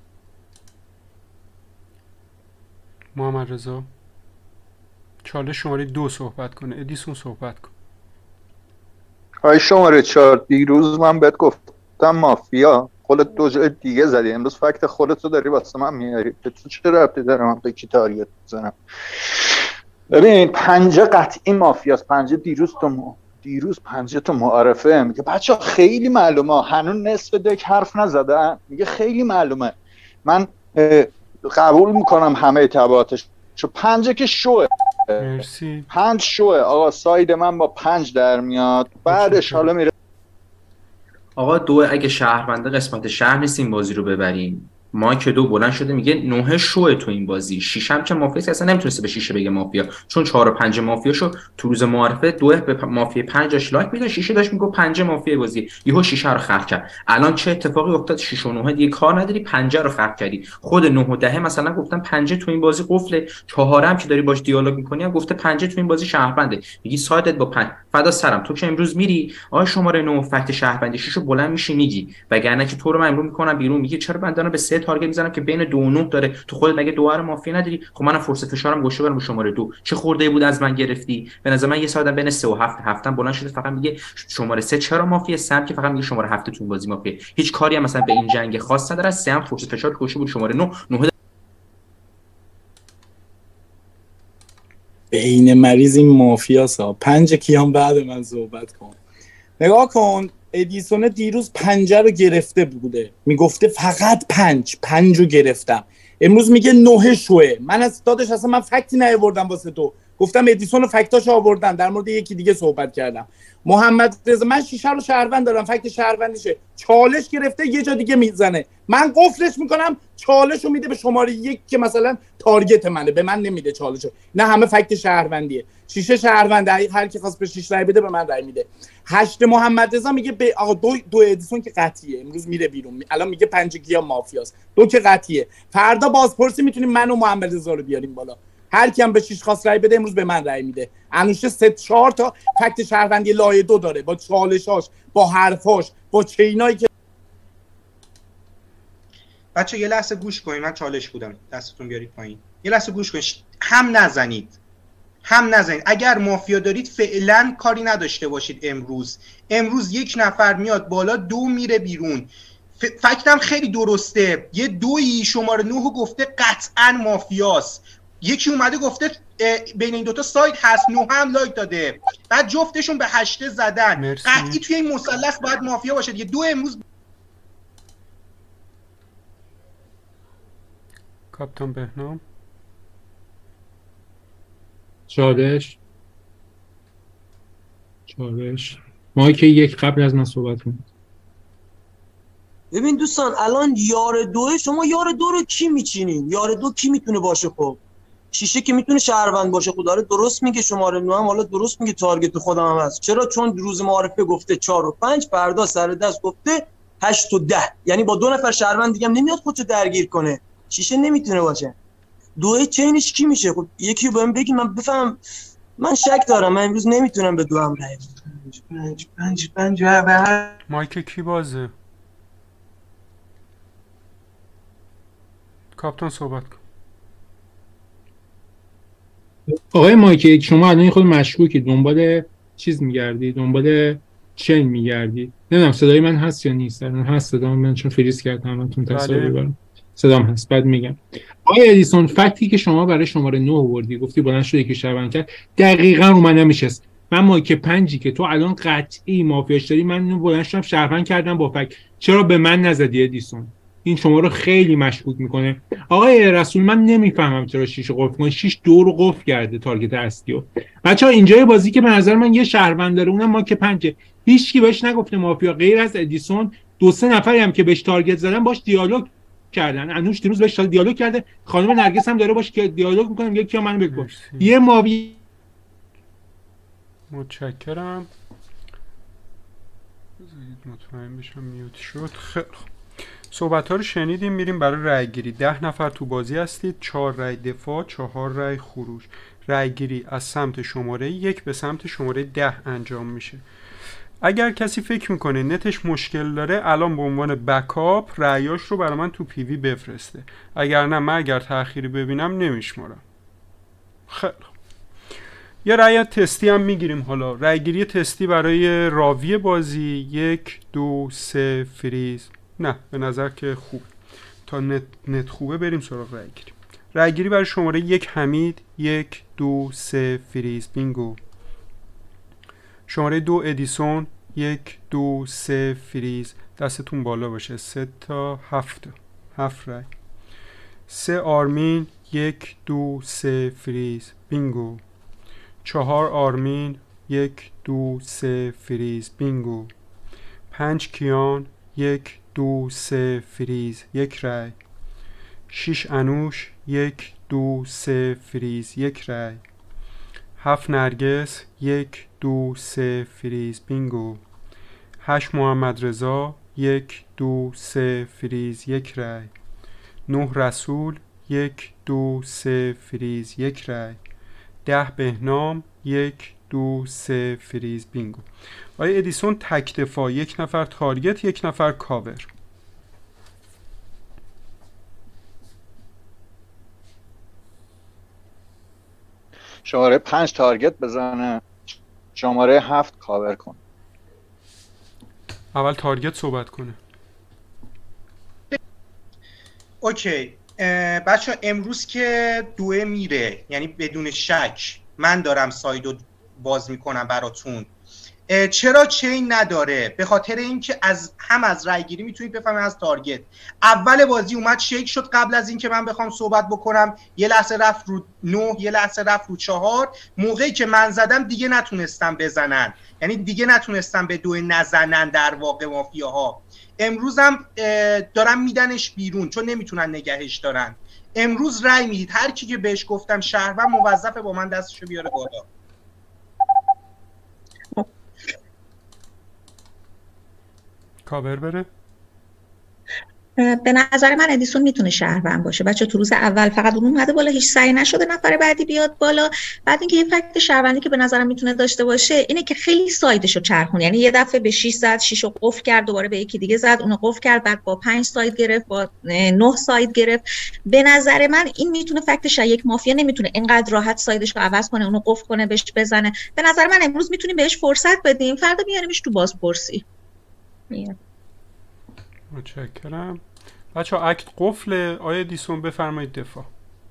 محمد رضا چالش شماره 2 صحبت کنه. ادیسون صحبت کن. های شماره 4 دیروز من بهت گفتم مافیا، خودت دو جای دیگه زدی، امروز فکت خودت رو داری واسه من میاری. به تو چه ربطی داره من به کی تارگت بزنم؟ ببین پنجه قطعی مافیاست. پنجه دیروز پنجه تو معارفه میگه بچه خیلی معلومه، هنوز نصف دک حرف نزدن، میگه خیلی معلومه. من قبول میکنم همه تبعاتش، چون پنجه که شوه. مرسی. 5 شوه آقا، ساید من با 5 در میاد، بعدش حالا میره. آقا دو اگه شهرونده قسمت شهر نیستیم بازی رو ببریم. ما که دو بلند شده میگه 9 شوه تو این بازی، 6 هم که مافیاست، اصلا نمیتونسته به 6 بگه مافیا، چون 4 و 5 مافیاشو تو روز معارفه 2 به مافیا 5 اش لایک میداد، 6 داشت میگه 5 مافیا بازی، یهو 6 رو خلق کرد. الان چه اتفاقی افتاد؟ 6 و 9 دیگه کار نداری، 5 رو خلق کردی. خود 9 و 10 مثلا گفتن 5 تو این بازی قفله، 4 هم که داری باش دیالوگ میکنی هم گفته 5 تو این بازی شهرونده، میگی سایدت با 5. فدا سرم تو که امروز میری آقا شماره 9 فکت شهروندی 6 رو بلند میشی میگی، وگرنه که تو رو من امروز میکنم بیرون. میگی چرا بندانو به 3 تارگت میزنم که بین 2 و 9 داره، تو خودت مگه 2 رو مافیا نداری؟ خب منم فرصت فشارم گوشه برم به شماره 2. چه خورده بود از من گرفتی؟ به نظر من یه سایدم بین 3 و 7 هفتم بلند شده فقط میگه شماره 3 چرا مافیا، سم که فقط میگه شماره 7 تو این بازی مافیا. هیچ کاری هم مثلا به این جنگ خاص نداره. 3 هم فرصت فشار گوشه بود شماره 9 بین مریض این مافیاسا. 5 کیان بعد من صحبت کن. نگاه کن ادیسون دیروز 5 رو گرفته بوده، میگفته فقط 5 رو گرفتم، امروز میگه 9 شوه. من از دادش اصلا من فکتی نیاوردم واسه تو، گفتم ادیسون فکتاشو آوردم، در مورد یکی دیگه صحبت کردم. محمد رضا من 6 رو شهروند دارم، فکت شهروندیشه، چالش گرفته یه جا دیگه میزنه، من قفلش میکنم، چالشو میده به شماره 1 که مثلا تارگت منه، به من نمیده چالشو. نه همه فکت شهروندیه. 6 شهرونده، هر کی خواست به 6 رای بده به من رای میده. 8 محمد رضا میگه به آقا دو ادیسون که قطعیه امروز میره بیرون، الان میگه 5 کیا مافیاست، 2 که قطعیه. فردا بازپرسی میتونیم من و محمد رضا رو بیاریم بالا، هر کی هم به 6 خواست رای بده امروز به من رای میده. انوشه 3-4 تا فکت شهروندی لایه 2 داره، با چالشاش، با حرفاش، با چینایی که بچه یه لحظه گوش کنید. من چالش بودم، دستتون بیارید پایین. یه لحظه گوش کنید، هم نزنید. اگر مافیا دارید فعلا کاری نداشته باشید. امروز یک نفر میاد بالا، 2 میره بیرون. فکتم خیلی درسته. یه 2 شماره 9 گفته قطعا مافیاست، یکی اومده گفته بین این دوتا سایت هست، 9 هم لایک داده، بعد جفتشون به 8 زدن. مرسی. قطعی توی این مثلث باید مافیا باشه. یه 2 امروز. کاپتان بهنام چالش ما که یک قبل از من صحبت کنید. ببین دوستان الان یار 2 شما یار 2 رو کی میچینین؟ یار 2 کی میتونه باشه؟ خب 6 که میتونه شهروند باشه. خب داره درست میگه، شماره 9 هم حالا درست میگه، تارگت خودم هم هست. چرا؟ چون روز معارفه گفته 4 و 5، فردا سر دست گفته 8 و 10، یعنی با 2 نفر شهروند دیگه هم نمیاد خودشو درگیر کنه. 6 نمیتونه باشه. 2 چینش کی میشه؟ خب یکی رو بهم بگی من بفهم. من شک دارم، من امروز نمیتونم به 2 هم رای بدم. 5 مایک کی بازه؟ کاپتان صحبت کن. آقای مایک شما الان خود مشکوکی، دنبال چیز میگردی، دنبال چین میگردی. نمیدونم صدای من هست یا نیست. الان هست صدام من؟ چون فریز کردم همتون تصاویر ببرم. صدام هست. بعد میگم آقای ادیسون فکتی که شما برای شماره 9 آوردی، گفتی بلند شده که شهروند کرد، دقیقاً رو من نمیشست. من مایک 5 که تو الان قطعی مافیاش داری، من اینو بلند شدم شهروند کردم با فکت. چرا به من نزدی ادیسون؟ این شما رو خیلی مشکوک میکنه. آقای رسول من نمیفهمم چرا 6 قفل کنه. 6 2 رو قفل کرده تارگت اصلیو. بچه‌ها اینجای بازی که به نظر من یه شهروند داره، اونم ما که 5، هیچ کی بهش نگفته مافیا غیر از ادیسون. 2-3 نفری هم که بهش تارگت زدن باش دیالوگ کردن. انوش دیروز بهش دیالوگ کرده، خانم نرگس هم داره باش که دیالوگ میکنه، یکی منو بگو. یه ماوی. متشکرم. مطمئن بشم میوت شد. خیلی صحبت ها رو شنیدیم. میریم برای رأی گیری. 10 نفر تو بازی هستید، 4 رأی دفاع، 4 رأی خروج. رأی گیری از سمت شماره 1 به سمت شماره 10 انجام میشه. اگر کسی فکر میکنه نتش مشکل داره، الان به عنوان بکاپ رأیاش رو برای من تو پیوی بفرسته. اگر نه، من اگر تأخیری ببینم نمیشمارم. خیلی یه رأی تستی هم میگیریم. حالا رأی گیری تستی برای راوی بازی. 1 2 3 فریز. نه به نظر که خوب، تا نت خوبه بریم سراغ رأی گیری. رأی گیری برای شماره 1 حمید. 1 2 3 فریز. بینگو. شماره 2 ادیسون. 1 2 3 فریز. دستتون بالا باشه. 3 تا 7 رأی. 3 آرمین. 1 2 3 فریز. بینگو. 4 آرمین. 1 2 3 فریز. بینگو. 5 کیان. 1 2 3 فریز. 1 رای. 6 انوش. 1 2 3 فریز. 1 رای. 7 نرگس. 1 2 3 فریز. بینگو. 8 محمد رضا. 1 2 3 فریز. 1 رای. 9 رسول. 1 2 3 فریز. 1 رای. 10 بهنام. 1 2 3 فریز. بینگو. آیا ادیسون تک دفاع، 1 نفر تارگت، 1 نفر کاور. شماره 5 تارگت بزنه، شماره 7 کاور کن. اول تارگت صحبت کنه. اوکی بچه امروز که 2 میره، یعنی بدون شک من دارم سایدو باز میکنم براتون. چرا چین نداره؟ به خاطر اینکه از رای گیری میتونید بفهمید، از تارگت. اول بازی اومد شیک شد قبل از اینکه من بخوام صحبت بکنم، یه لحظه رفت رو 9، یه لحظه رفت رو 4. موقعی که من زدم دیگه نتونستم بزنن، یعنی دیگه نتونستم به 2 نزنن در واقع مافیاها. امروزم دارن میدنش بیرون چون نمیتونن نگهش دارن. امروز رای میدید، هر کی که بهش گفتم شهروند موظفه با من دستشو بیاره بالا. کاور بره. به نظر من ادیسون میتونه شهروند باشه. بچه تو روز اول فقط اون اومده بالا، هیچ سعی نشده نفر بعدی بیاد بالا. بعد اینکه یه فکت شهروندی که به نظرم میتونه داشته باشه اینه که خیلی سایدشو چرخون، یعنی یه دفعه به 6 زد، 6 رو قفل کرد، دوباره به یکی دیگه زد، اونو قفل کرد، بعد با 5 ساید گرفت، با 9 ساید گرفت. به نظر من این میتونه فکت یک مافیا نمیتونه اینقدر راحت سایدشو عوض کنه، اونو قفل کنه، بهش بزنه. به نظر من امروز میتونیم بهش فرصت بدیم، فردا بیاریمش تو بازپرسی. متشکرم. بچه‌ها اکت قفله. آیا دیسون بفرمایید دفاع.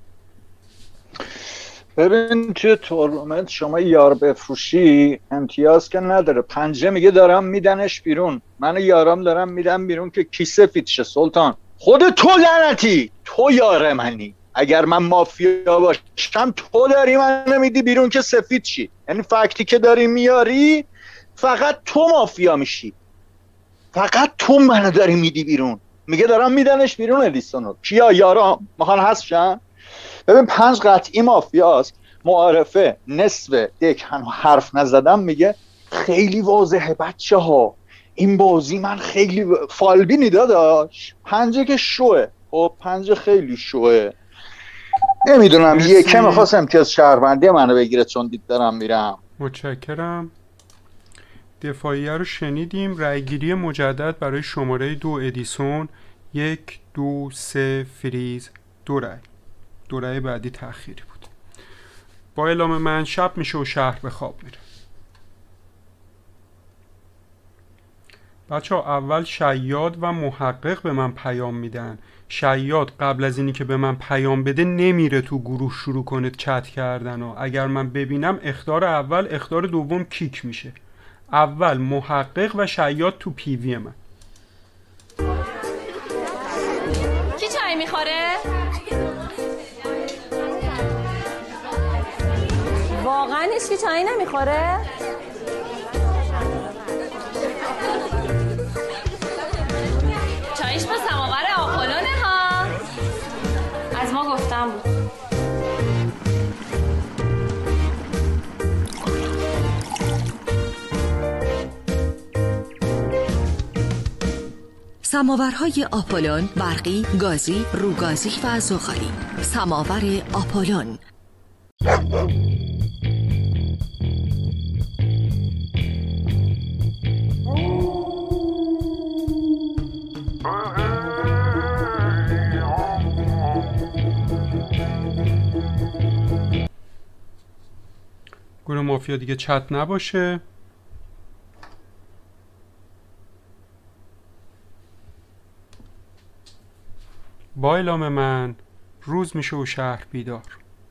ببین توی تورنمنت شما یار بفروشی امتیاز که نداره. پنجه میگه دارم میدنش بیرون، من و یارام دارم میدن بیرون که کی سفید شه. سلطان خود تو لعنتی، تو یار منی. اگر من مافیا باشم تو داری منو میدی بیرون که سفید شی. یعنی فکتی که داری میاری فقط تو مافیا میشی، فقط تو منو داری میدی بیرون. میگه دارم میدنش بیرون ادیسونو. کیا یارام مخوان هستشن؟ ببین 5 قطعی مافیاست. معارفه نصف دک حرف نزدم میگه خیلی واضحه بچه ها این بازی من خیلی فالبینی داداش. 5 که شوه. خب 5 خیلی شوه. نمیدونم یکه میخواست امتیاز شهروندی منو بگیره چون دید دارم میرم. متشکرم. دفاعیه رو شنیدیم. رأیگیری مجدد برای شماره 2 ادیسون. 1 2 3 فریز. 2 رأی. 2 رأی بعدی تأخیری بود. با اعلام من شب میشه و شهر به خواب میره. بچه ها اول شیاد و محقق به من پیام میدن. شیاد قبل از اینی که به من پیام بده نمیره تو گروه شروع کنه چت کردن و اگر من ببینم اخطار اول، اخطار دوم کیک میشه. اول محقق و شیاد تو پیوی من. کی چای میخوره؟ واقعا هیچکی چای نمیخوره؟ چایش با سماور آپولونه ها. از ما گفتم بود. سماورهای آپولون، برقی، گازی، روگازی و زغالی. سماور آپولون. گروه مافیا دیگه چت نباشه. با اعلام من روز میشه و شهر بیدار.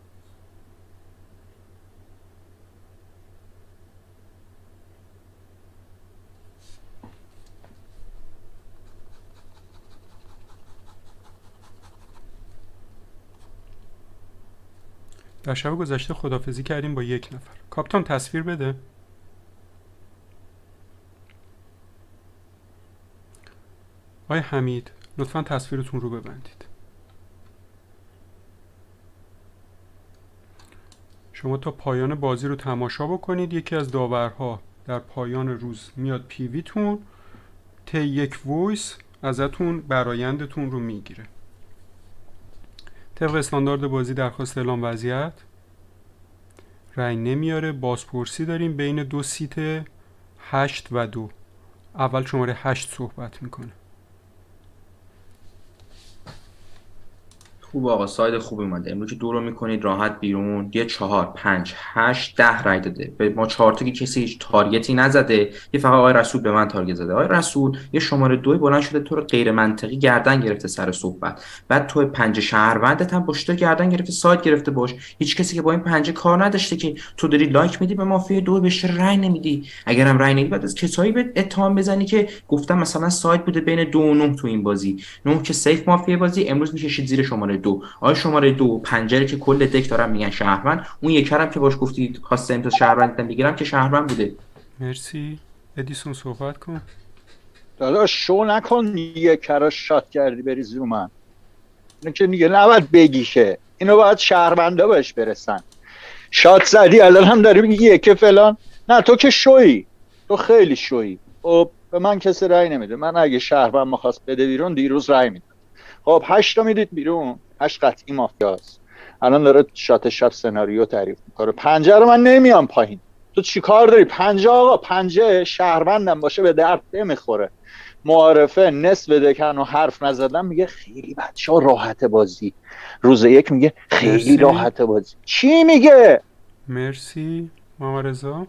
در شب گذشته خداحافظی کردیم با یک نفر. کاپتان تصویر بده. آقای حمید لطفاً تصویرتون رو ببندید. شما تا پایان بازی رو تماشا بکنید. یکی از داورها در پایان روز میاد پیویتون، طی یک وایس ازتون برایندتون رو میگیره. طبق استاندارد بازی درخواست اعلام وضعیت رأی نمیاره. بازپرسی داریم بین دو سیت 8 و 2. اول شماره 8 صحبت میکنه. خوب آقا، ساید خوبی اومده امروز که دو رو میکنید راحت بیرون. یه 4 5 8 10 رای داده به ما 4 تا که کسی هیچ تارگتی نزده. یه فقط آقای رسول به من تارگت زده. آقای رسول یه شماره 2 بلند شده تو رو غیر منطقی گردن گرفته سر صحبت. بعد تو 5 شهروندت هم باش تو گردن گرفته، ساید گرفته باش. هیچ کسی که با این 5 کار نداشته که تو داری لایک میدی به مافیا 2 بهش رای نمیدی. اگرم رای نمیدی بعد از کسایی به اتهام بزنی که گفتم مثلا ساید بوده بین 2 و 9 تو این بازی. 9 که سیف مافیا بازی امروز میکشید زیر شماره 2. آیا شماره 2 پنجره که کل دک دارن میگن شهروند، اون یکرم که باش گفتید خواسته امتیاز شهروندیتم بگیرم که شهروند بوده. مرسی. ادیسون صحبت کن. داداش شو نکن یکرا شات کردی بریزی رو من. اینو که دیگه نباید بگیشه، اینو باید شهروندا بهش برسن. شات زدی الان هم داری میگی یکه فلان. نه تو که شویی، تو خیلی شویی. خب به من کسی رأی نمیده. من اگه شهروند می‌خواست بده بیرون دیروز رأی میداد. خب 8 تا میدید بیرون، 8 قطعی مافیاست. الان داره شات شب سناریو تعریف میکنه. 5 رو من نمیام پایین. تو چیکار داری؟ 5 آقا 5 شهروندم باشه به درد نمیخوره. معارفه نصف دکن و حرف نزدم میگه خیلی بچه‌ها راحت بازی. روز یک میگه خیلی راحت بازی. چی میگه؟ مرسی. محمد رضا.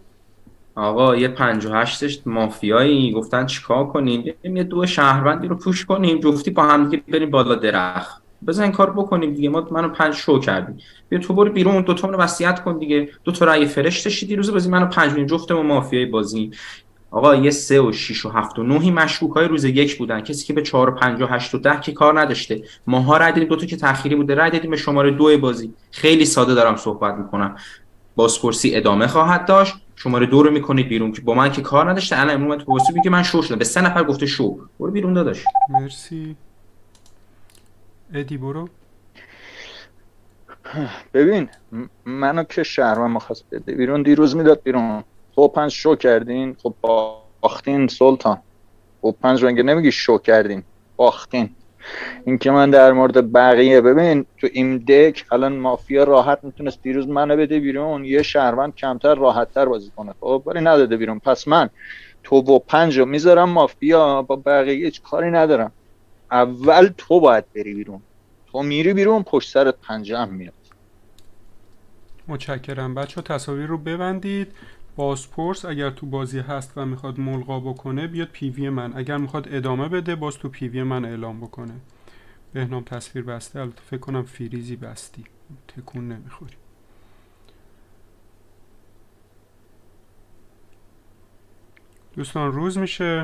آقا یه 58ش مافیایی گفتن چیکار کنیم؟ یه 2 شهروندی رو پوش کنیم جفتی با هم دیگه بریم بالا درخت. بزن این کار بکنیم دیگه. منو 5 شو کردیم. بیا تو برو بیرون، 2 تا رو وصیت کن دیگه. 2 تا رأی فرش داشتی روز بازی، منو 5 جفتمون مافیای بازی. آقا یه 3 و 6 و 7 و 9 مشکوکای روز یک بودن. کسی که به 4 و 5 و 8 و 10 که کار نداشته. ماها رأی دادیم، 2 تا که تأخیری بوده رأی دادیم به شماره 2 بازی. خیلی ساده دارم صحبت میکنم. بازپرسی ادامه خواهد داشت. شماره 2 رو میکنید بیرون که با من که کار نداشته. الان امروز تو بازی میگه من شو شدم، به 3 نفر گفته شو. برو بیرون داداش. مرسی. ادی برو. ببین منو که شهروند مخواست بده بیرون دیروز میداد بیرون. تو 5 شو کردین. خب باختین سلطان. خب 5 رنگ نمیگی شو کردین، باختین. این که من در مورد بقیه، ببین تو این دک الان مافیا راحت میتونست دیروز منو بده بیرون، یه شهروند کمتر راحت‌تر بازی کنه. خب ولی نداده بیرون. پس من تو و 5 رو میذارم مافیا، با بقیه هیچ کاری ندارم. اول تو باید بری بیرون. تو میری بیرون پشت سرت 5 هم میاد. متشکرم. بچه تصاویر رو ببندید. بازپرس اگر تو بازی هست و میخواد ملغا بکنه بیاد پیوی من، اگر میخواد ادامه بده باز تو پیوی من اعلام بکنه. بهنام تصویر بسته. البته فکر کنم فریزی بستی، تکون نمیخوری. دوستان روز میشه.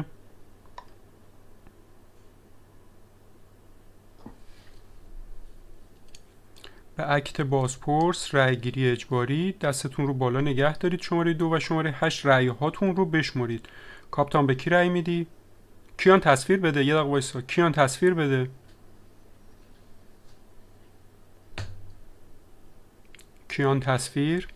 به اکت بازپرس رأیگیری اجباری. دستتون رو بالا نگه دارید. شماره 2 و شماره 8 رأی هاتون رو بشمرید. کاپتان به کی رأی میدی؟ کیان تصویر بده. یه دقیقه وایسا. کیان تصویر بده. کیان تصویر.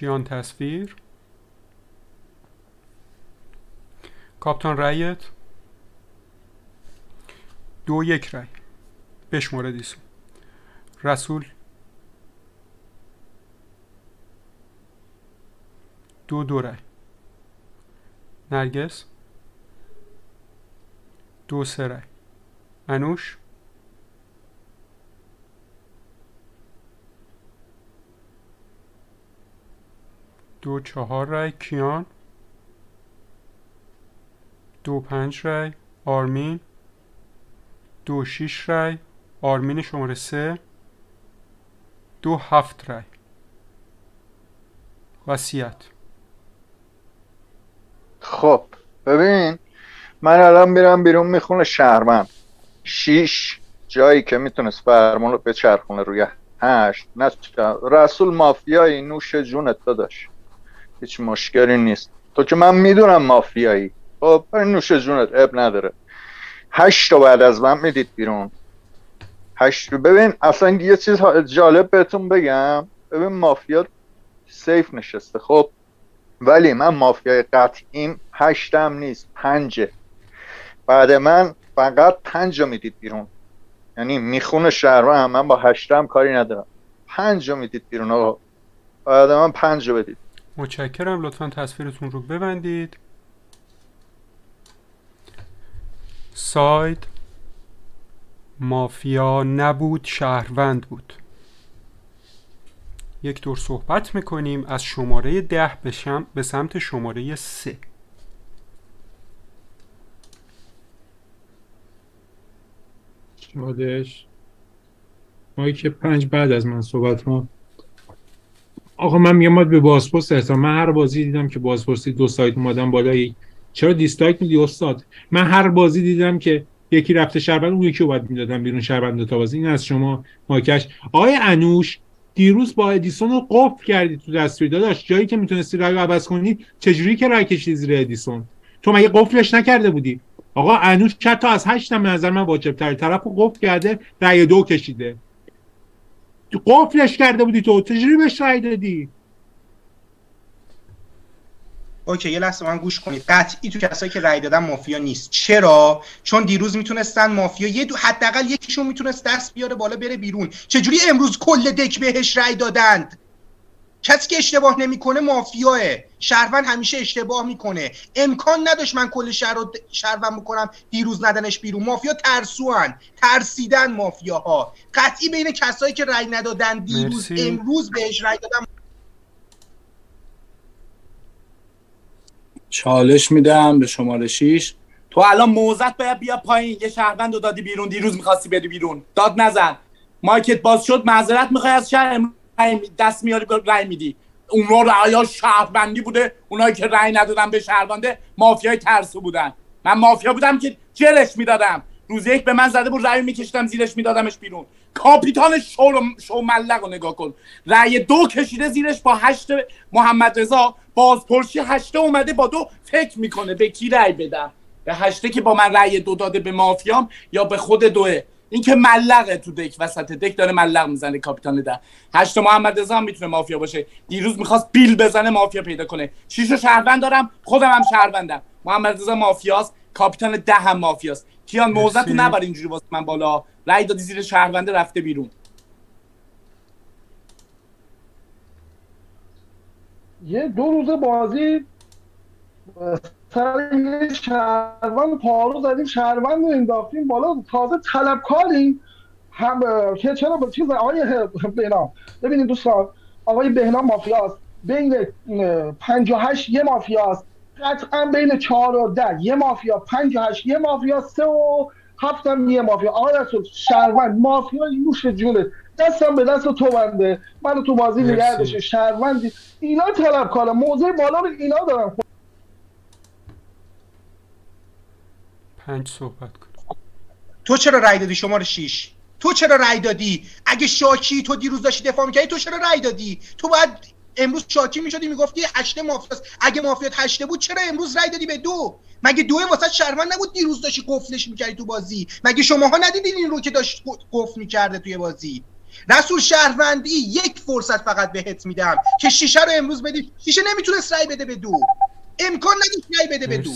کیان تصویر. کاپتان رأیت 2-1 رأی. بشماره دیسون. رسول 2 رأی. نرگس 2-3 رأی. انوش 2-4 رأی. کیان 2-5 رأی. آرمین 2-6 رأی. آرمین شماره 3 2-7 رأی. وصیت. خب ببین، من الان میرم بیرون میخونه شهروند 6 جایی که میتونست فرمان رو به چرخونه روی 8 نه رسول مافیایی، نوش جونت داداش، هیچ مشکلی نیست، تو که من میدونم مافیایی، خب نوش جونت، اب نداره. 8 تا بعد از من میدید بیرون. 8 ببین اصلا یه چیز جالب بهتون بگم، ببین مافیا سیف نشسته خب، ولی من مافیای قطعیم 8 هم نیست 5. بعد من فقط 5 میدید بیرون، یعنی میخونه شهروند، من با 8 هم کاری ندارم، 5 میدید بیرون آقا، بعد من 5 بدید. متشکرم. لطفا تصویرتون رو ببندید. ساید مافیا نبود، شهروند بود. یک دور صحبت میکنیم از شماره 10 به سمت شماره 3. چالش مایی که 5 بعد از من صحبت کن. آقا من میگم به بازپرس احترام. من هر بازی دیدم که بازپرسی 2 سایت اومدن بالایی، چرا دیسلایک میدی استاد؟ من هر بازی دیدم که یکی رفته شهروند، اون یکی رو باید میدادم بیرون شهروند تا بازی. این از شما ماکش. آقای انوش دیروز با ادیسون رو قفل کردی تو تصویر داداش، جایی که میتونستی رای عوض کنی، چجوری که رای کشیدی زیر ادیسون؟ تو مگه قفلش نکرده بودی؟ آقا انوش حتی از 8 هم به نظر من واجب تر، طرف رو قفل کرده رای 2 کشیده، تو قفلش کرده بودی، تو چجوری بهش رای دادی؟ اوکی یه لحظه من گوش کنید. قطعی تو کسایی که رای دادن مافیا نیست. چرا؟ چون دیروز میتونستن مافیا حداقل یکیشون میتونست دست بیاره بالا بره بیرون. چجوری امروز کل دک بهش رای دادند؟ کسی که اشتباه نمیکنه مافیاه. شهروند همیشه اشتباه میکنه. امکان نداشت من کل شهر رو شهروند بکنم دیروز ندنش بیرون. مافیا ترسوان، ترسیدن مافیاها. قطعی بین کسایی که رای ندادن دیروز مرسی. امروز بهش رای دادن. چالش میدم به شماره 6. تو الان موزت باید بیا پایین. یه شهروند رو دادی بیرون، دیروز میخواستی بری بیرون، داد نزن. مارکت باز شد، معذرت میخوای از شهر، دست میاری رای میدی. اونا رأی شهروندی بوده، اونایی که رأی ندادن به شهرونده مافیای ترسو بودن. من مافیا بودم که جلش میدادم، روز یک به من زده بود رأی میکشیدم زیرش میدادمش بیرون. کاپیتان شو ملق رو نگاه کن، رأی 2 کشیده زیرش با 8. محمد رضا بازپرسی 8 اومده با 2 فکر میکنه به کی رأی بدم، به 8 که با من رأی 2 داده به مافیام یا به خود 2. این که ملقه تو دک، وسط دک داره ملق میزنه کاپیتان 10. 8 محمد رضا هم میتونه مافیا باشه، دیروز میخواست بیل بزنه مافیا پیدا کنه. 6 شهروند دارم، خودم هم شهروندم. محمد رضا مافیاست، کاپیتان 10 هم مافیاست. کیان موزت رو نبر اینجوری واسه من بالا، رأی دادی زیر شهرونده رفته بیرون. یه 2 روز بازی سر یه شهروند پارو زدیم، شهروند رو انداختیم بالا، تازه طلبکاریم هم که چرا با چیز آقای بهنام. ببینید دوستان، آقای بهنام مافیاست، بین 5 و 8 یه مافیاست، قطعا بین 4 و 10 یه مافیا، 5 و 8 یه مافیا، 3 و 7 هم یه مافیا. آقای رسول شهروند مافیا نوش جونت، دستم به دست تو بنده، منو تو بازی نگه داشته، شهروندی اینا طلبکارن، موضع بالا رو اینا دارن. 5 صحبت کن. تو چرا رأی دادی شماره 6؟ تو چرا رأی دادی؟ اگه شاکی تو دیروز داشتی دفاع می‌کردی، تو چرا رأی دادی؟ تو باید امروز شاکی می‌شدی میگفتی 8 مافیاست. اگه مافیات 8 بود چرا امروز رأی دادی به 2؟ مگه 2 واسه شهروند نبود دیروز داشتی قفلش می‌کردی تو بازی؟ مگه شماها ندیدین این رو که داشت قفل می‌کرده توی بازی؟ رسول شهروندی یک فرصت فقط بهت میدم که شیشه رو امروز بدی. شیشه نمیتونست رای بده به دو، امکان نداشت رای بده به دو.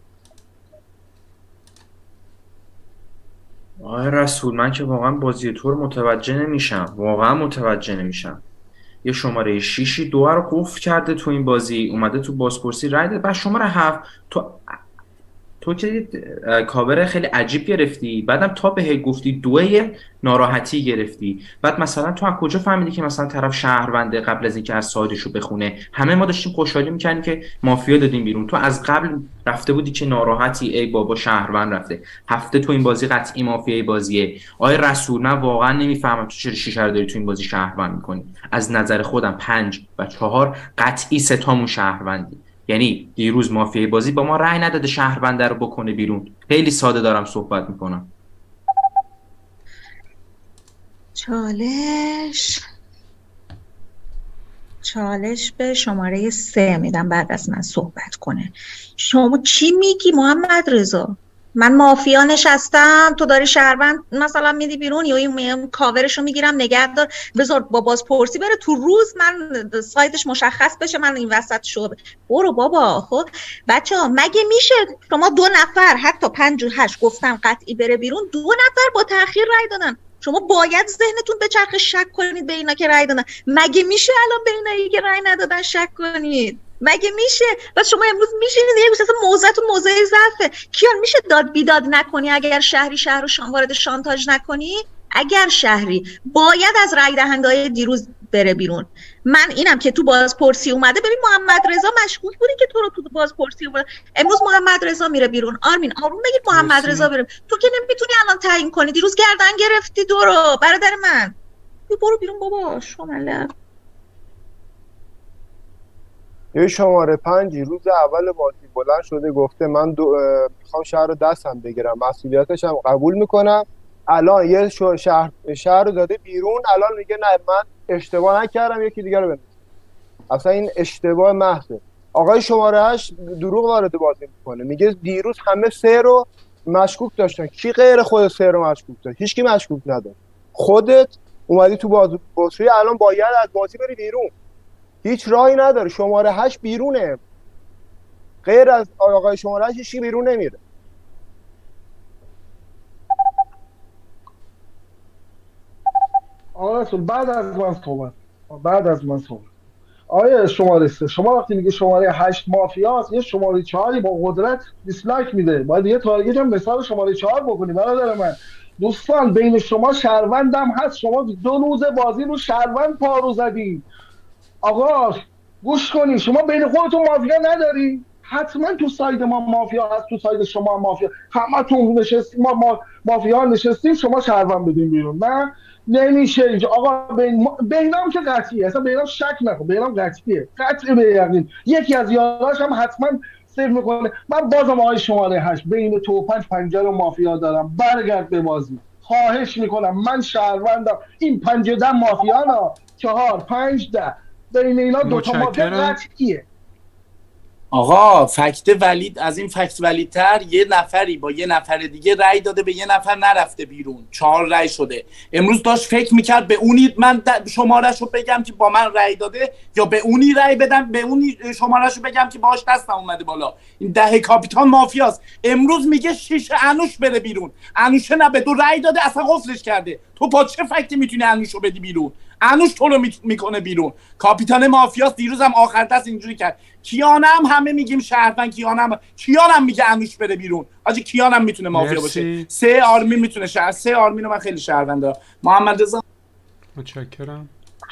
آقای رسول من که واقعا بازی تو رو متوجه نمیشم. یه شماره 6 2 رو قفل کرده تو این بازی، اومده تو بازپرسی رای داد. بعد شماره 7 تو که کاور خیلی عجیب گرفتی، بعدم تا به گفتی 2 ناراحتی گرفتی. بعد مثلا تو از کجا فهمیدی که مثلا طرف شهرونده قبل از اینکه از سایدشو بخونه؟ همه ما داشتیم خوشحالی می‌کردیم که مافیا دادیم بیرون، تو از قبل رفته بودی که ناراحتی، ای بابا شهروند رفته. هفته تو این بازی قطعی مافیای بازیه. آقای رسول من واقعا نمیفهمم تو چرا شیشه رو داری تو این بازی شهروند می‌کنی. از نظر خودم 5 و 4 قطعی سه تامون شهروندی. یعنی دیروز مافیای بازی با ما رأی نداده شهرونده رو بکنه بیرون. خیلی ساده دارم صحبت میکنم. چالش به شماره 3 میدم بعد از من صحبت کنه. شما چی میگی محمد رضا؟ من مافیا نشستم، تو داری شهروند مثلا میدی بیرون یا این کاورشو میگیرم نگه دار بذار با بازپرسی بره تو روز من سایدش مشخص بشه من این وسط شو. برو بابا. خب بچه‌ها مگه میشه شما 2 نفر حتی 5 و 8 گفتم قطعی بره بیرون 2 نفر با تأخیر رای دادن؟ شما باید ذهنتون به چرخ شک کنید به اینا که رای دادن. مگه میشه الان به اینایی که رای ندادن شک کنید؟ مگه میشه؟ بس شما امروز میشینید یه گوشه موضعتون موضع ضعفه. کیان میشه داد بیداد نکنی؟ اگر شهری شهر رو وارد شانتاژ نکنی، اگر شهری باید از رای دهنده‌های دیروز بره بیرون. من اینم که تو بازپرسی اومده. ببین محمد رضا مشکوک بودی که تو رو تو بازپرسی اومده. امروز محمد رضا میره بیرون. آرمین آروم بگیر محمد رضا بره. تو که نمیتونی الان تعیین کنی. دیروز گردن گرفتی دو رو برادر من. برو بیرون بابا شماله. یه شماره 5 روز اول بازی بلند شده گفته من میخوام شهر رو دستم بگیرم، مسئولیتش هم قبول میکنم. الان یه شهر رو داده بیرون، الان میگه نه من اشتباه نکردم یکی دیگه رو بندازم. اصلا این اشتباه محضه. آقای شماره 8 دروغ وارد بازی میکنه، میگه دیروز همه 3 رو مشکوک داشتن. کی غیر خود 3 رو مشکوک داشت؟ هیچکی مشکوک نداشت. خودت اومدی تو بازپرسی، الان باید از بازی بری بیرون. هیچ راهی نداره. شماره 8 بیرونه، غیر از آقای شماره 8 هیچی بیرون نمیره. آقا رسول بعد از من صحبت. آقای شماره 3 شما وقتی میگه شماره 8 مافیاست، یه شماره 4 با قدرت دیسلایک میده، باید یه تارگت هم مثال شماره 4 بکنی برادر من. دوستان بین شما شهروندم هست، شما 2 روز بازی رو شهروند پارو زدین. آقا گوش کنین، شما بین خودتون مافیا نداری؟ حتما تو ساید ما مافیا هست، تو ساید شما مافیا. همتون نشستیم، ما مافیا نشستیم، شما شهروند بدین بیرون. نه نمیشه اینجا. آقا بینام که قطعیه، اصلا بینام شک نکن، بینام قطعیه، قطعی به یقین. یکی از یاراش هم حتما سیو میکنه. من بازم آقای شماره 8 بین تو 5 50 رو مافیا دارم. برگرد به بازی، خواهش میکنم. من شهروندم. این 50 مافیانا 4 5 10 بین اینا 2 تا مافیا قطعیه. آقا فکت ولید از این فکت ولیدتر، یه نفری با یه نفر دیگه رأی داده به یه نفر نرفته بیرون، 4 رأی شده. امروز داشت فکر میکرد به اونی من شمارش رو بگم که با من رأی داده یا به اونی رأی بدم، به اونی شمارش رو بگم که باهاش دستم اومده بالا. این 10 کاپیتان مافیاست. امروز میگه 6 انوش بره بیرون. انوشه نه به 2 رأی داده، اصلا قفلش کرده. تو با چه فکتی میتونی انوشو بدی بیرون؟ انوش تو رو میکنه بیرون. کاپیتان مافیاست. دیروزم آخر دست اینجوری کرد. کیانم همه میگیم شهروند، کیانم میگه انوش بره بیرون. آجی کیانم میتونه مافیا باشه. 3 آرمین میتونه 3 آرمین رو من خیلی شهروند دارم. محمد رضا متشکرم.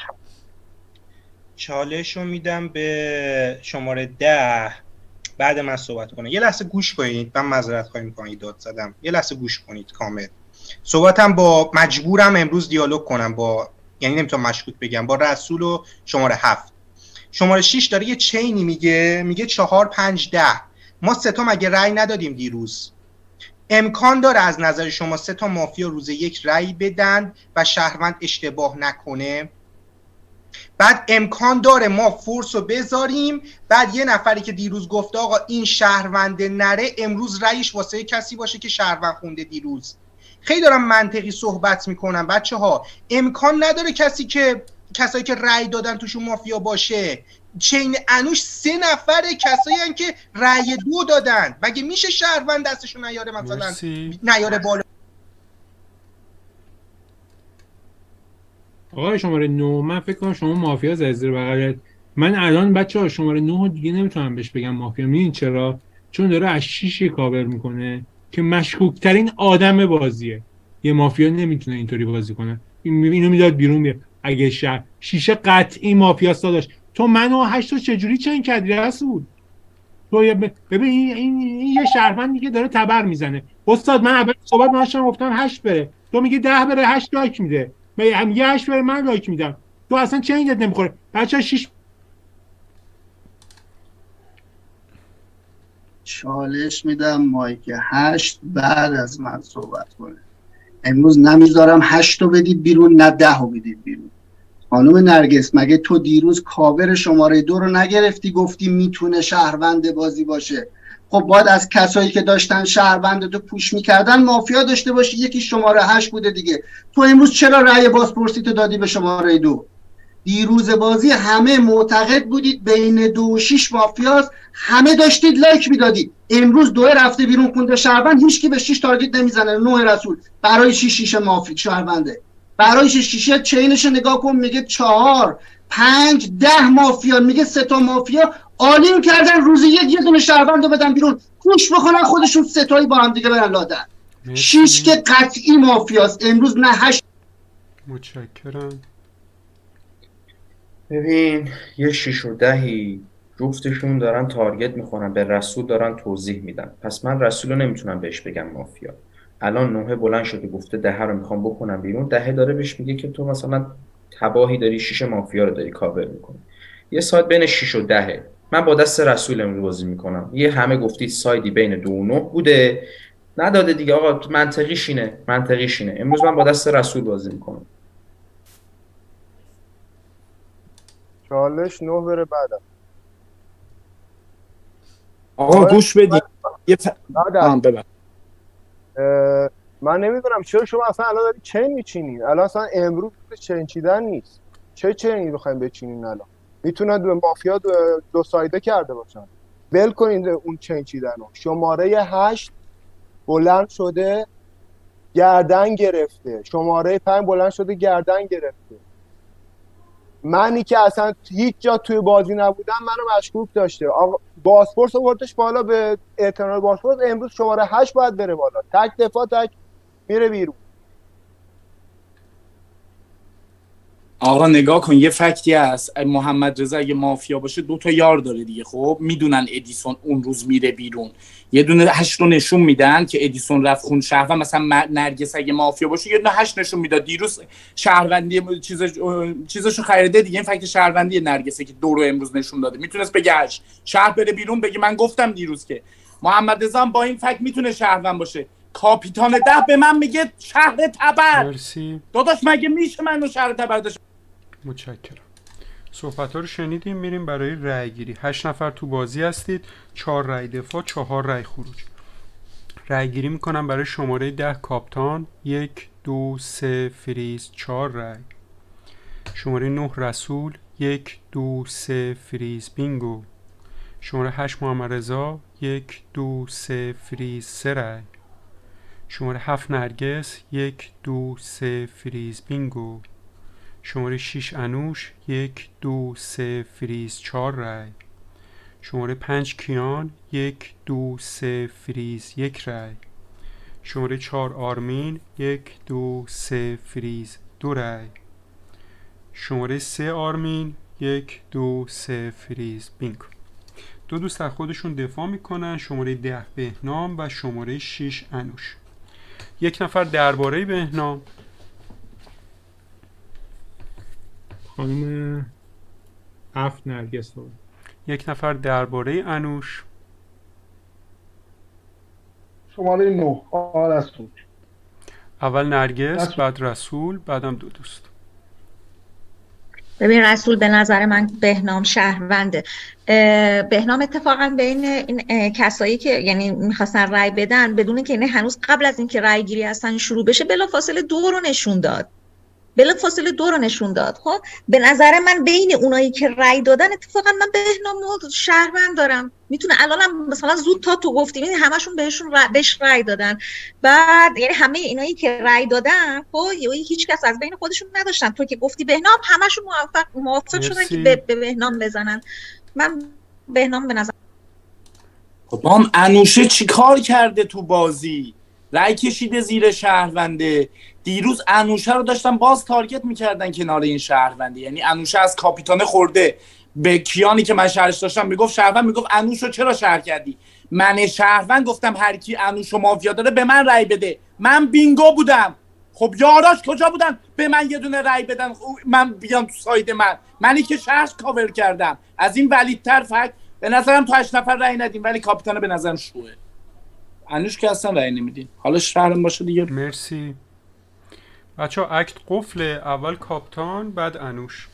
چالش رو میدم به شماره 10 بعد من صحبت کنه. یه لحظه گوش کنید. من معذرت خواهی میکنم داد زدم. یه لحظه گوش کنید کامل. صحبتم با مجبورم امروز دیالوگ کنم با، یعنی نمیتونم مشکوک بگم، با رسول و شماره 7. شماره 6 داره یه چینی میگه 4 5 10. ما 3 تا مگه رأی ندادیم دیروز؟ امکان داره از نظر شما 3 تا مافیا روز یک رأی بدن و شهروند اشتباه نکنه؟ بعد امکان داره ما فورس رو بذاریم، بعد یه نفری که دیروز گفته آقا این شهرونده نره، امروز رأیش واسه کسی باشه که شهروند خونده دیروز. خیلی دارم منطقی صحبت میکنم بچه ها. امکان نداره کسایی که رأی دادن توشون مافیا باشه. چین انوش 3 نفره کسایی هن که رأی 2 دادن. مگه میشه شهروند دستشون نیاره مثلا نیاره بالا؟ آقای شماره 9 من فکر کنم شما مافیا زدید زیر بغلت. من الان بچه‌ها شماره 9 دیگه نمیتونم بهش بگم مافیا. میدونین چرا؟ چون داره از 6 کاور میکنه که مشکوک ترین آدم بازیه. یه مافیا نمیتونه اینطوری بازی کنه. اینو میداد بیرون میاد. اگه شیشه قطعی مافیا داشت. تو منو 8 چجوری چنگ کردی رسول؟ تو ببین این یه شهروند دیگه داره تبر میزنه. استاد من اول صحبت داشتم گفتم 8 بره. تو میگی 10 بره 8 لایک میده. هم یه 8 بره من لایک میدم. تو اصلا چنگت نمیخوره. بچا 6 چالش میدم مایک 8 بعد از من صحبت کنه. امروز نمیذارم 8 رو بدید بیرون نه 10 رو بدید بیرون. خانم نرگس مگه تو دیروز کاور شماره 2 رو نگرفتی گفتی میتونه شهروند بازی باشه؟ خب باید از کسایی که داشتن شهروند رو پوش میکردن مافیا داشته باشی. یکی شماره 8 بوده دیگه. تو امروز چرا رأی بازپرسی تو دادی به شماره 2؟ دیروز بازی همه معتقد بودید بین 2 و 6 مافیاست، همه داشتید لایک میدادید. امروز 2 رفته بیرون خونده شهروند، هیچکی به 6 تارگت نمیزنه. 9 رسول برای 6 مافیا شهرونده، برای 6 چینش نگاه کن، میگه 4 5 10 مافیا، میگه 3 تا مافیا آلین کردن روزی یه دونه شهروند رو بدن بیرون، پوش بکنن خودشون 3 تایی با هم دیگه برن لادر. 6 که قطعی مافیاست امروز، نه 8. متشکرم. ببین یه 6 و 10 جفتشون دارن تارگت میخورن، به رسول دارن توضیح میدن. پس من رسول رو نمیتونم بهش بگم مافیا. الان 9 بلند شده گفته 10 رو میخوام بکنم بیرون، 10 داره بهش میگه که تو مثلا تباهی داری 6 مافیا رو داری کاور میکنی. یه سایت بین 6 و 10، من با دست رسول امروز بازی میکنم. یه همه گفتید سایدی بین 2 و 9 بوده، نداده دیگه آقا. منطقیش اینه. امروز من با دست رسول بازی میکنم. چالش 9 بره بعدم. آقا گوش بدید. من نمیدونم چرا شما اصلا الان دارید چین میچینین. الان اصلا امروز چین چیدن نیست. چه چینی بخوایم بچینین؟ الان میتونن دو مافیا دو سایده کرده باشن. ول کنین اون چین چیدن رو. شماره 8 بلند شده گردن گرفته، شماره 5 بلند شده گردن گرفته. منی که اصلا هیچ جا توی بازی نبودم منو مشکوک داشته. آقا باسپورس آوردش بالا به اعتماد باسپورس، امروز شماره 8 باید بره بالا. تک دفاع تک میره بیرون. آقا نگاه کن، یه فکتی هست. محمد رضا اگه مافیا باشه 2 تا یار داره دیگه. خب میدونن ادیسون اون روز میره بیرون، یه دونه 8 رو نشون میدن که ادیسون رفت خون شهروند. مثلا نرگس اگه مافیا باشه یه دونه 8 نشون میداد. دیروز شهروندی چیزاشو خریده دیگه. این فکت شهروندی نرگسه که 2 رو امروز نشون داده. میتونست بگه 8 شهر بره بیرون، بگه من گفتم دیروز که محمد رضا با این فکت میتونه شهروند باشه. کاپیتان 10 به من میگه شهر تبر. مرسی داداش مگه میشه منو شهر تبر داشت؟ متشکرم. صحبت‌ها رو شنیدیم. میریم برای رأی گیری. 8 نفر تو بازی هستید. 4 رأی دفاع، 4 رأی خروج. رأی گیری میکنم برای شماره 10 کاپتان. 1 2 3 فریز 4 رأی. شماره 9 رسول. 1 2 3 فریز بینگو. شماره 8 محمد رضا. 1 2 3 فریز 3 رأی. شماره 7 نرگس. 1 2 3 فریز بینگو. شماره 6 انوش. 1 2 3 فریز 4 رای. شماره 5 کیان. 1 2 3 فریز 1 رای. شماره 4 آرمین. 1 2 3 فریز 2 رای. شماره 3 آرمین. 1 2 3 فریز بینگو. 2 دوست از خودشون دفاع میکنن. شماره 10 بهنام و شماره 6 انوش. 1 نفر درباره بهنام. خانم 7 نرگس. 1 نفر درباره انوش. شماره 9 رسول. اول نرگس، بعد رسول، بعدم 2 دوست. ببین رسول، به نظر من بهنام شهرونده. بهنام اتفاقا بین این کسایی که یعنی میخواستن رأی بدن بدون اینکه اینه هنوز قبل از اینکه رأی گیری اصلا شروع بشه بلافاصله دو رو نشون داد. خب به نظر من بین اونایی که رأی دادن اتفاقا من بهنام شهروند دارم. میتونه الانم مثلا زود تا تو گفتی ببین همشون بهش رأی دادن. بعد یعنی همه اینایی که رأی دادن خب هیچ کس از بین خودشون نداشتن. تو که گفتی بهنام همشون موافق شدن که به بهنام بزنن. من بهنام به نظر خب هم انوشه چی کار کرده تو بازی؟ رأی کشیده زیر شهرونده. دیروز انوشه رو داشتن باز تارگت میکردن کنار این شهرونده. یعنی انوشه از کاپیتانه خورده به کیانی که من شهرش داشتم میگفت شهروند، میگفت انوشو چرا شهر کردی؟ من شهروند گفتم هر کی انوشو مافیا داره به من رأی بده. من بینگو بودم. خب یاراش کجا بودن به من یه دونه رأی بدن من بیام تو ساید منی که شهرش کاور کردم. از این ولیدتر فکر به نظرم تو 8 نفر رأی ندیم، ولی کاپیتانه به نظرم شوه. انوش که اصلا رأی نمیدین. حالا شهرم باشه دیگه. مرسی بچه. اکت قفله. اول کاپتان بعد انوش.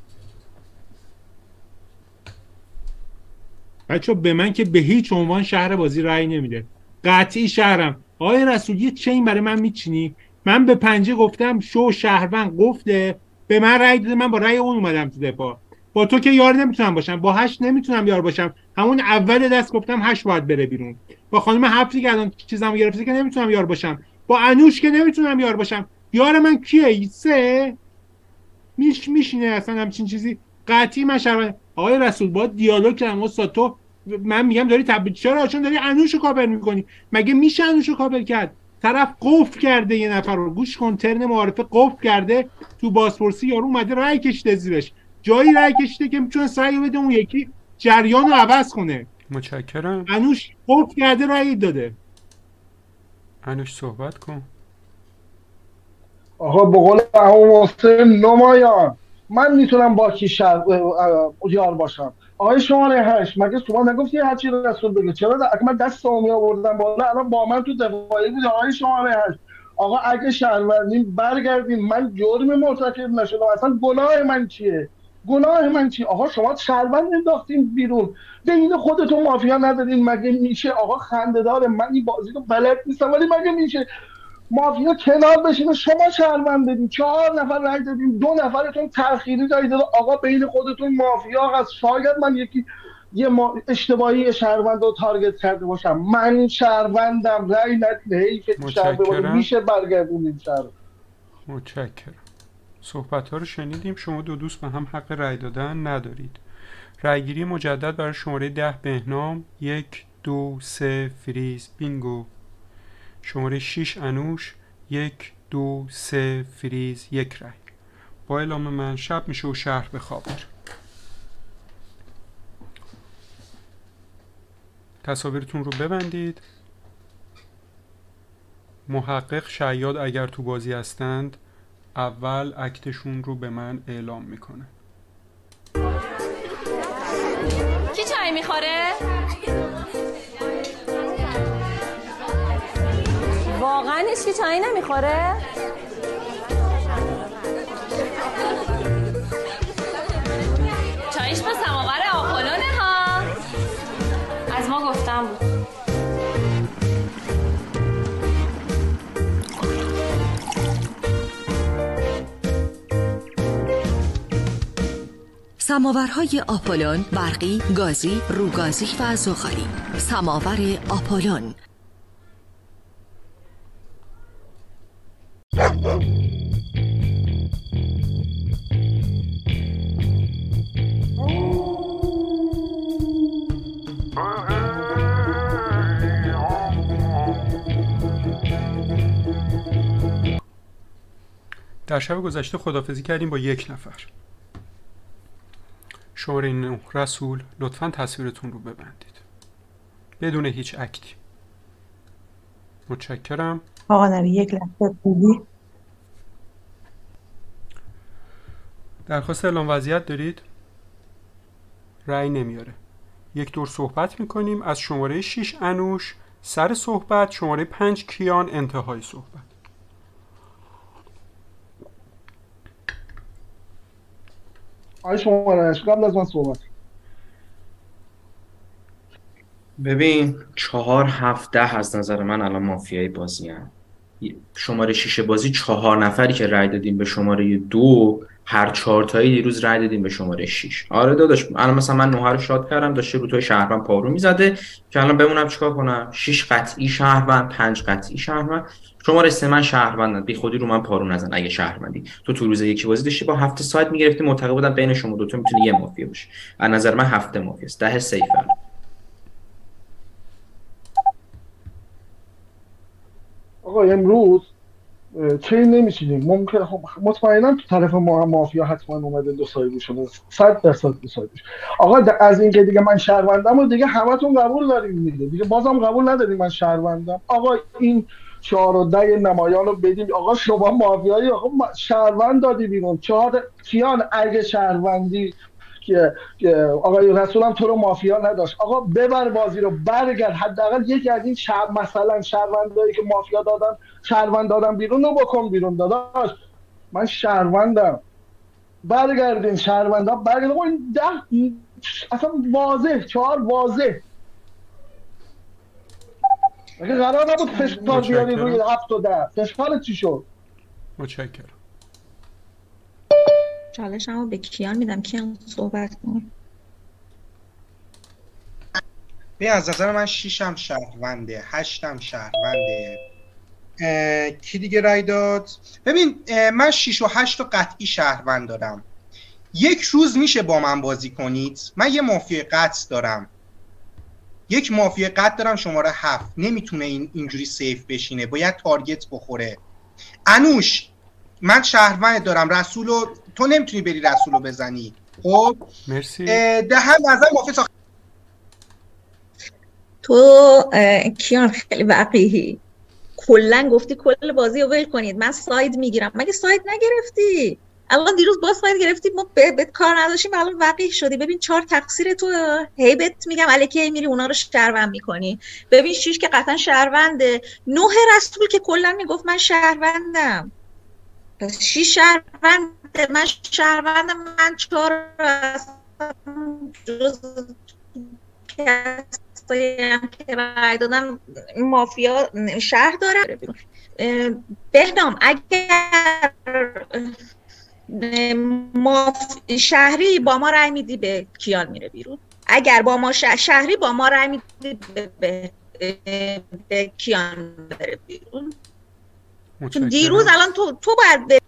بچه به من که به هیچ عنوان شهر بازی رأی نمیده. قطعی شهرم. آقای رسول یه چین برای من میچینی؟ من به پنجه گفتم شو شهروند گفته به من رأی داده، من با رأی اون اومدم تو دفاع. با تو که یار نمیتونم باشم، با 8 نمیتونم یار باشم. همون اول دست گفتم 8 باید بره بیرون. با خانم 7 که الان چیزامو گرفته که نمیتونم یار باشم. با انوش که نمیتونم یار باشم. یار من کیه؟ 3 میشینه اصلا همچین چیزی؟ قطعی من شهروند. آقای رسول با دیالوگ کردم استاد، تو من میگم داری تبریک چرا؟ چون داری انوشو کاور میکنی. مگه میشه انوشو کاور کرد؟ طرف قفل کرده یه نفر رو. گوش کن، ترن معارفه قفل کرده تو بازپرسی یارو اومده رأی کشیده زیرش. جایی رأی کشیده که میتونه سعی بده اون یکی جریان رو عوض کنه. متشکرم. انوش قفل کرده رأی داده. انوش صحبت کن. آقا به قول محسن نمایان من میتونم با کی یار باشم؟ آقای شماره 8 مگه شما نگفتی هرچی رسول بگه؟ چرا من دستمو می آوردم بالا الان با من تو دفاعی بود؟ آقای شماره 8 آقا اگه شهروندین برگردین، من جرم مرتکب نشدم. اصلا گناه من چیه؟ آقا شما شهروند انداختین بیرون، بین خودتون مافیا ندارین. مگه میشه؟ آقا خنده‌داره. من این بازی رو بلد نیستم ولی مگه میشه مافیا کنار بشینه شما شهروند بدین؟ 4 نفر رای دادین، 2 نفرتون تأخیری رای داد. آقا بین خودتون مافیا هست. شاید من یه اشتباهی شهروند رو تارگت کرده باشم. من شهروندم، رای ندید. حیف شهر میشه برگردونید شهر. متشکرم. صحبت ها رو شنیدیم. شما دو دوست به هم حق رای دادن ندارید. رایگیری مجدد برای شماره 10 بهنام. 1 2 3 فریز بینگو. شماره 6 انوش. 1 2 3 فریز 1 رای. با اعلام من شب میشه و شهر بخوابه. تصاویرتون رو ببندید. محقق شیاد اگر تو بازی هستند اول اکتشون رو به من اعلام میکنه. کی چای میخوره؟ واقعا هیچ کی چای نمیخوره؟ چایش با سماور آپولونه ها. از ما گفتم بود. سماورهای آپولون برقی، گازی، روگازی و زغالی. سماور آپولون. در شب گذشته خداحافظی کردیم با یک نفر. شماره 9 رسول، لطفاً تصویرتون رو ببندید بدون هیچ اکتی. متشکرم. آقا نبی یک لحظه بودی. درخواست اعلام وضعیت دارید؟ رأی نمیاره. یک دور صحبت میکنیم از شماره 6 انوش سر صحبت، شماره 5 کیان انتهای صحبت. آقای شمارش قبل از من صحبت. ببین 4 7 10 از نظر من الان مافیای بازی هم. شماره 6 بازی 4 نفری که رای دادیم به شماره 2 هر 4 تایی دیروز رای دادیم به شماره 6. آره داداش الان مثلا من 9 رو شاد کردم داشته رو توی شهروند پارو میزده که الان بمونم چیکار کنم؟ 6 قطعی شهروند، 5 قطعی شهروند، شماره 3 من شهروندم، بی خودی رو من پارو نزن. اگه شهروندی تو روز یکی بازی داشتی با 7 سایت میگرفتی، معتقد بودم بین شما دو تا میتونه یه مافیا باشه. از نظر من 7 مافیا است. 10 سیف. آقا امروز چین نمیشینیم، ممکن مطمئنا تو طرف ما هم مافیا حتما اومده دو سایدی شده 100% دو سایدی. آقا از این که دیگه من شهروندم و دیگه همتون قبول داریم دیگه بازم قبول نداریم من شهروندم. آقا این 4 و 10 نمایان رو بدیم. آقا شما مافیایی، آقا شهروند دادی بیرون. 4 کیان اگه شهروندی که آقای رسولم تو رو مافیا نداشت، آقا ببر بازی رو، برگرد حداقل یکی از این مثلا شهروندایی که مافیا دادن شهروند دادن بیرون رو بکن بیرون. داداش من شهروندم، برگردین شهروندا، برگردین. آقا این 10 اصلا واضح، 4 واضح. اگه قرار نبود فشار بیاری روی 7 و 10 فشار چی شد؟ متشکرم. چالشمو به کیان میدم. کیان صحبت کن. به از نظر من 6 هم شهرونده، 8 هم شهرونده. کی دیگه رای داد؟ ببین من 6 و 8 رو قطعی شهروند دارم. یک روز میشه با من بازی کنید؟ من یه مافیا قطع دارم، یک مافیا قطع دارم شماره 7. نمیتونه اینجوری سیف بشینه، باید تارگت بخوره. انوش من شهروند دارم، رسولو تو نمیتونی بری رسولو بزنی. خب مرسی. ده هم نظر مافیا تو کیان خیلی وقیحی، کلا گفتی کل بازی رو ول کنید من ساید میگیرم. مگه ساید نگرفتی؟ الان دیروز با ساید گرفتی، ما بهت کار نداشتیم، الان وقیح شدی. ببین 4 تقصیر تو، هیبت میگم الکی میری اونا رو شهروند میکنی. ببین 6 که قطعا شهرونده، 9 رسول که کلا میگفت من شهروندم، پس 6 شهرونده، من شهروندم، من 4 جز کسایی هم که رای دادن مافیا شهر دارم. بهنام اگر شهری با ما رای میدی به کیان میره بیرون، اگر با ما شهری با ما رای میدی به کیان بره بیرون. دیروز الان تو باید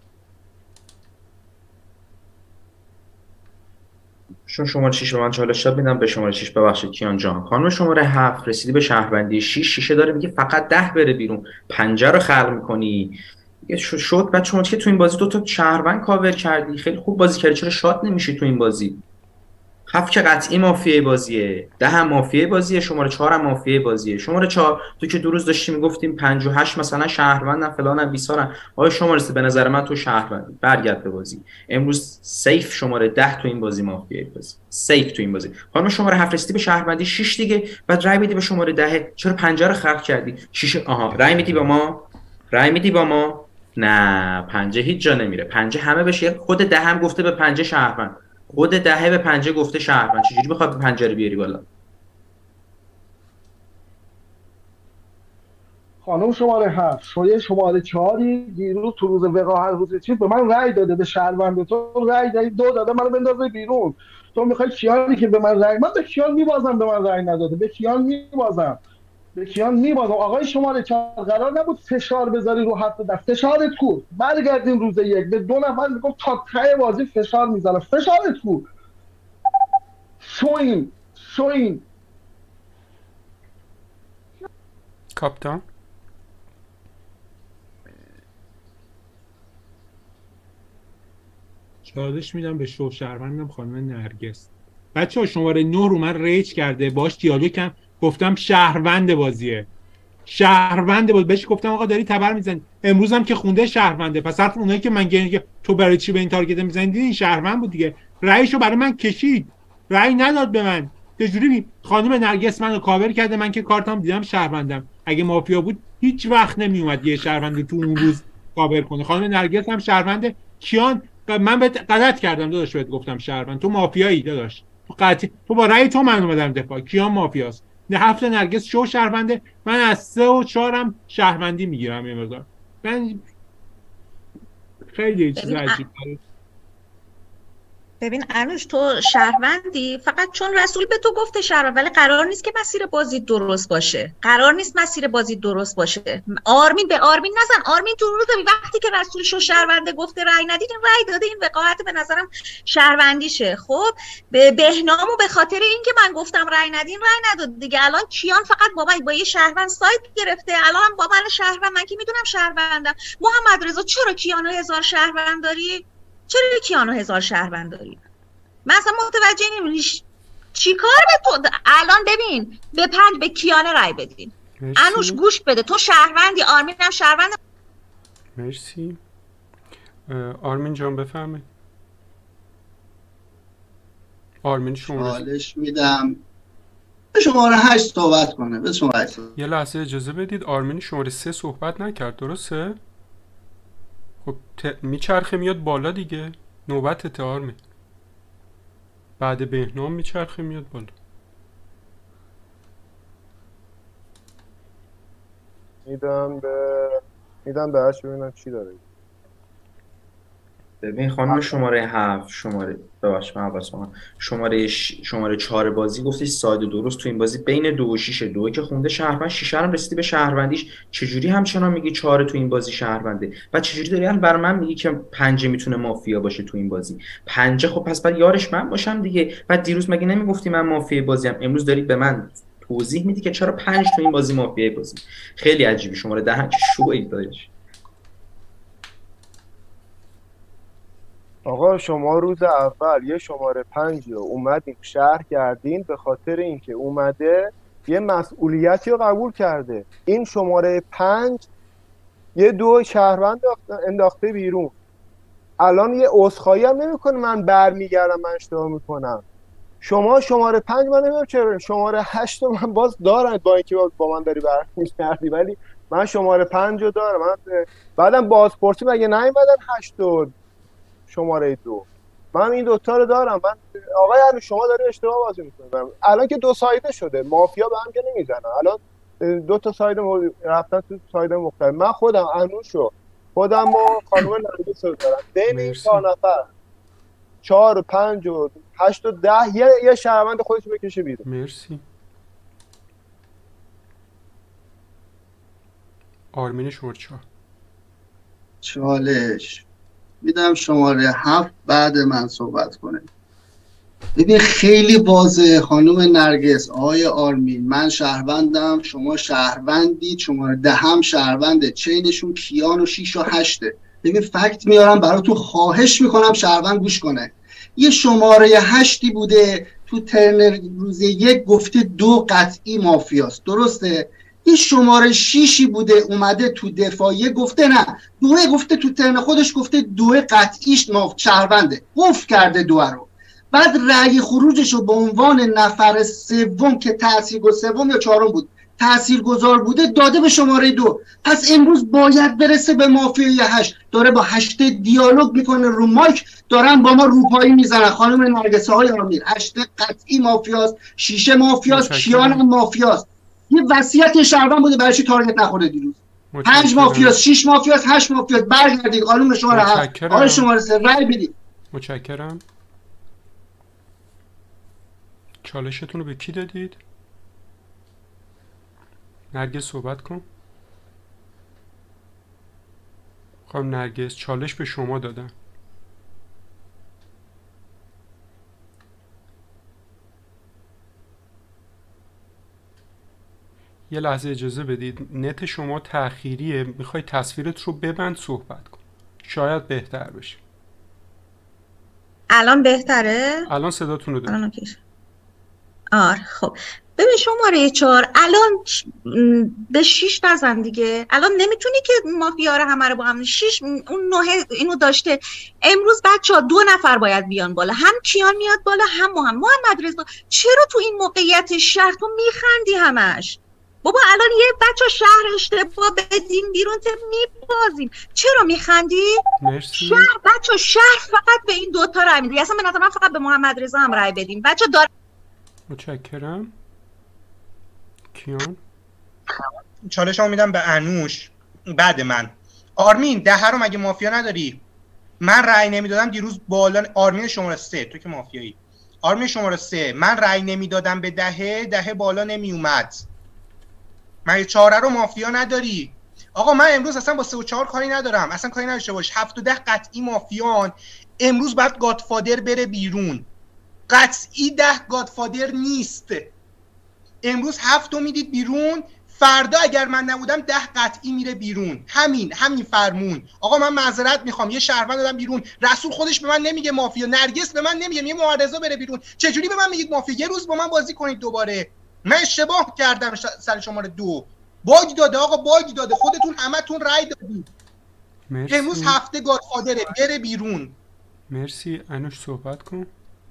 چون شماره 6 به من چالش داد میدم به شماره 6. ببخشید کیان جان. خانم شماره 7 رسیدی به شهروندی 6 داره میگه فقط 10 بره بیرون، 5 رو خلق میکنی. شد بعد شما که تو این بازی 2 تا شهروند کاور کردی، خیلی خوب بازی کردی، چرا شاد نمیشی تو این بازی؟ 7 که قطعی مافیای بازیه، 10 هم مافیای بازیه، شماره 4 هم مافیای بازیه. شماره 4 تو که 2 روز داشتی میگفتیم 5 و 8 مثلا شهروندن فلانن بیسارن. آقا شماره 3 به نظر من تو شهروندی، برگرد به بازی. امروز سیف شماره 10 تو این بازی مافیای بازی، سیف تو این بازی. حالا شماره 7 رسیدی به شهروندی 6 دیگه، بعد رای میدی به شماره 10. چرا 5 رو خلق کردی؟ 6 رای میدی با ما، رای میدی با ما. نه 5 هیچ جا نمیره، 5 همه بشه. خود 10 هم گفته به 5 شهروند، خود 10 به 5 گفته شهروند، چجوری بخواد به 5 رو بیاری بالا؟ خانم شماره 7 شماره 4 دیروز تو روز وقاحت روز چیز به من رأی داده، به شهروند تو رأی دادی، 2 داده منو بندازه بیرون. تو میخوای کیانی که به من رأی، من به کیان میبازم به من رأی نداده، به کیان میبازم، به کیان میبازم. آقای شماره 4 قرار نبود فشار بذاری رو 7 دست، فشارت کو. برگردیم روز 1 به 2 نفر میگم تا ته بازی فشار میذاره، فشارت کو. شوین کاپتان. چالش میدم به شو شهروندم خانم نرگس. بچه‌ها شماره 9 رو من ریج کرده، باش دیالوگ کردم، گفتم شهروند بازیه، شهروند بود، بهش گفتم آقا داری تبر میزنی. امروز هم که خونده شهرونده، پس حرف اونایی که من گفتم تو برای چی به این تارگت میزنید این شهروند بود دیگه. رأیشو برای من کشید، رأی نداد به من. چجوری خانم نرگس منو کاور کرده، من که کارتام دیدم شهروندم. اگه مافیا بود هیچ وقت نمیومد یه شهروند تو اون روز کاور کنه. خانم نرگس هم شهرونده. کیان من بهت غلط کردم داداش، بهت گفتم شهروند، تو مافیایی داداش، تو قطعی تو با رأی تو من اومدم دفاع. کیان مافیاست، نه 7 نرگس شو شهرونده، من از 3 و 4 هم شهروندی میگیرم یه مقدار. من خیلی چیز عجیب ببین انوش، تو شهروندی فقط چون رسول به تو گفته شهروند، ولی قرار نیست که مسیر بازی درست باشه. آرمین به آرمین نزن. آرمین تو روز وقتی که رسول شو شهرونده گفته رأی ندید، این رأی داده، این وقاحت به نظرم شهروندیشه. خب به بهنامو به خاطر اینکه من گفتم رأی ندین رأی نداد دیگه. الان کیان فقط با یه شهروند سایت گرفته، الان با من شهروند، من که میدونم شهروندم. محمد رضا چرا کیانو 1000 شهروند داری؟ من اصلا متوجه نمیشم چی کار به تو الان. ببین به 5 به کیانه رای بدین. انوش گوش بده، تو شهروندی، آرمین هم شهروند. مرسی. آرمین جان بفرمایید. آرمین چالش میدم به شماره 8 صحبت کنه. به شماره 8 یه لحظه اجازه بدید. آرمین شماره 3 صحبت نکرد درسته؟ خب میچرخه میاد بالا دیگه، نوبت آرمین. بعد بهنام میچرخه میاد بالا. میدم به هش ببینم چی داره. ببین خانم شماره 7 شماره 4 بازی گفتش ساده درست تو این بازی بین 2 و 6. 2 که خونده شهروند، 6 هم رسیدی به شهروندیش. چجوری همچنان میگی 4 تو این بازی شهرونده؟ و چجوری داری الان بر من میگی که 5 میتونه مافیا باشه تو این بازی؟ 5 خب پس بعد یارش من باشم دیگه. بعد دیروز مگه نمیگفتی من مافیای بازیم؟ امروز داری به من توضیح میدی که چرا 5 تو این بازی مافیای بازی. خیلی عجیبی. شماره 10 که شوی داداش. آقا شما روز اول یه شماره 5 رو اومدین شرح کردین به خاطر اینکه اومده یه مسئولیتی رو قبول کرده. این شماره 5 یه 2 شهروند انداخته بیرون. الان یه عذرخواهی هم نمیکنه من برمیگردم من اشتباه میکنم. شما شماره 5 من نمیدونم چرا شماره 8 رو من باز دارم، با اینکه با من داری برمیگردی، ولی من شماره 5 رو دارم. من بعدم بازپرسی مگه نیومدن 8 و شماره 2. من این دوتا رو دارم. من آقای علی شما داری اشتباه بازی میکنید. الان که 2 سایده شده، مافیا به هم که نمیزنن. الان 2 تا ساید رفتن تو ساید مختلف. من خودم انوشو خودم و خانم نرگس رو دارم. بین این 4 نفر 4 و 5 و 8 و 10 یه شهروند خودش بکشه بیرون. مرسی. آرمین شماره 4. چالش میدم شماره 7 بعد من صحبت کنه. ببین خیلی واضحه خانم نرگس، آقای آرمین، من شهروندم، شما شهروندید، شماره 10 هم شهرونده، چینشون کیان و 6 و 8. ببین فکت میارم براتون، خواهش میکنم شهروند گوش کنه. یه شماره 8 بوده تو ترن روز 1 گفته 2 قطعی مافیاست، درسته؟ یه شماره 6 بوده اومده تو دفاعیه گفته نه 2، گفته تو ترن خودش گفته 2 قطعیش شهرونده، قفل کرده 2 رو. بعد رأی خروجش رو به عنوان نفر سوم که سوم یا 4 بود تاثیرگذار بوده داده به شماره 2. پس امروز باید برسه به مافیای 8. داره با 8 دیالوگ میکنه رو مایک، دارن با ما روپایی میزنن. خانم نرگس، های آرمین، 8 قطعی مافیاست، 6 مافیاست، کیان هم مافیاست. یه وصیت شهروند بوده، برای چی تارگت نخورده دیروز؟ 5 مافیاست، 6 مافیاست، 8 مافیاست. برگردید قانون شماره 7 آقای شماره 3 رای بدید. متشکرم. چالشتون رو به کی دادید؟ نرگس صحبت کن. خانم نرگس چالش به شما دادن. یه لحظه اجازه بدید، نت شما تأخیریه، میخوای تصویرت رو ببند صحبت کن، شاید بهتر بشه. الان بهتره؟ الان صداتون رو دارم. الان اوکی. آره خب ببین شماره 4 الان به 6 بزن دیگه. الان نمیتونی که مافیا رو همه رو با هم 6 اون 9 اینو داشته. امروز بچه‌ها 2 نفر باید بیان بالا، هم کیان میاد بالا هم محمد رضا. چرا تو این موقعیت شهر تو میخندی همش؟ بابا الان یه بچه شهر اشتباه بدیم بیرون میبازیم. چرا میخندی؟ مرسی. شهر فقط به این دوتا رای میده. اصلا به نظر من فقط به محمد رضا هم رای بدیم. بچه دار. متشکرم. کیان؟ چالشمو میدم به انوش بعد من. آرمین دهه رو مگه مافیا نداری؟ من رأی نمیدادم دیروز بالا. آرمین شماره 3 تو که مافیایی. آرمین شماره 3 من رأی نمیدادم به دهه بالا نمی اومد. مگه 4 رو مافیا نداری؟ آقا من امروز اصلا با 3 و 4 کاری ندارم، اصلا کاری نداشته باش. 7 و 10 قطعی مافیان. امروز باید گادفادر بره بیرون. قطعی 10 گادفادر نیست. امروز 7 رو میدید بیرون، فردا اگر من نبودم 10 قطعی میره بیرون. همین فرمون. آقا من معذرت میخوام، یه شهروند دادم بیرون. رسول خودش به من نمیگه مافیا، نرگس به من نمیگه، میگه معرضا بره بیرون. چجوری به من میگید مافیا؟ یه روز با من بازی کنید دوباره. من اشتباه کردم سر شماره 2. باگ داده آقا، باگ داده. خودتون همتون رأی دادید. امروز 7 گادفادره، بره بیرون. مرسی. انوش صحبت کن.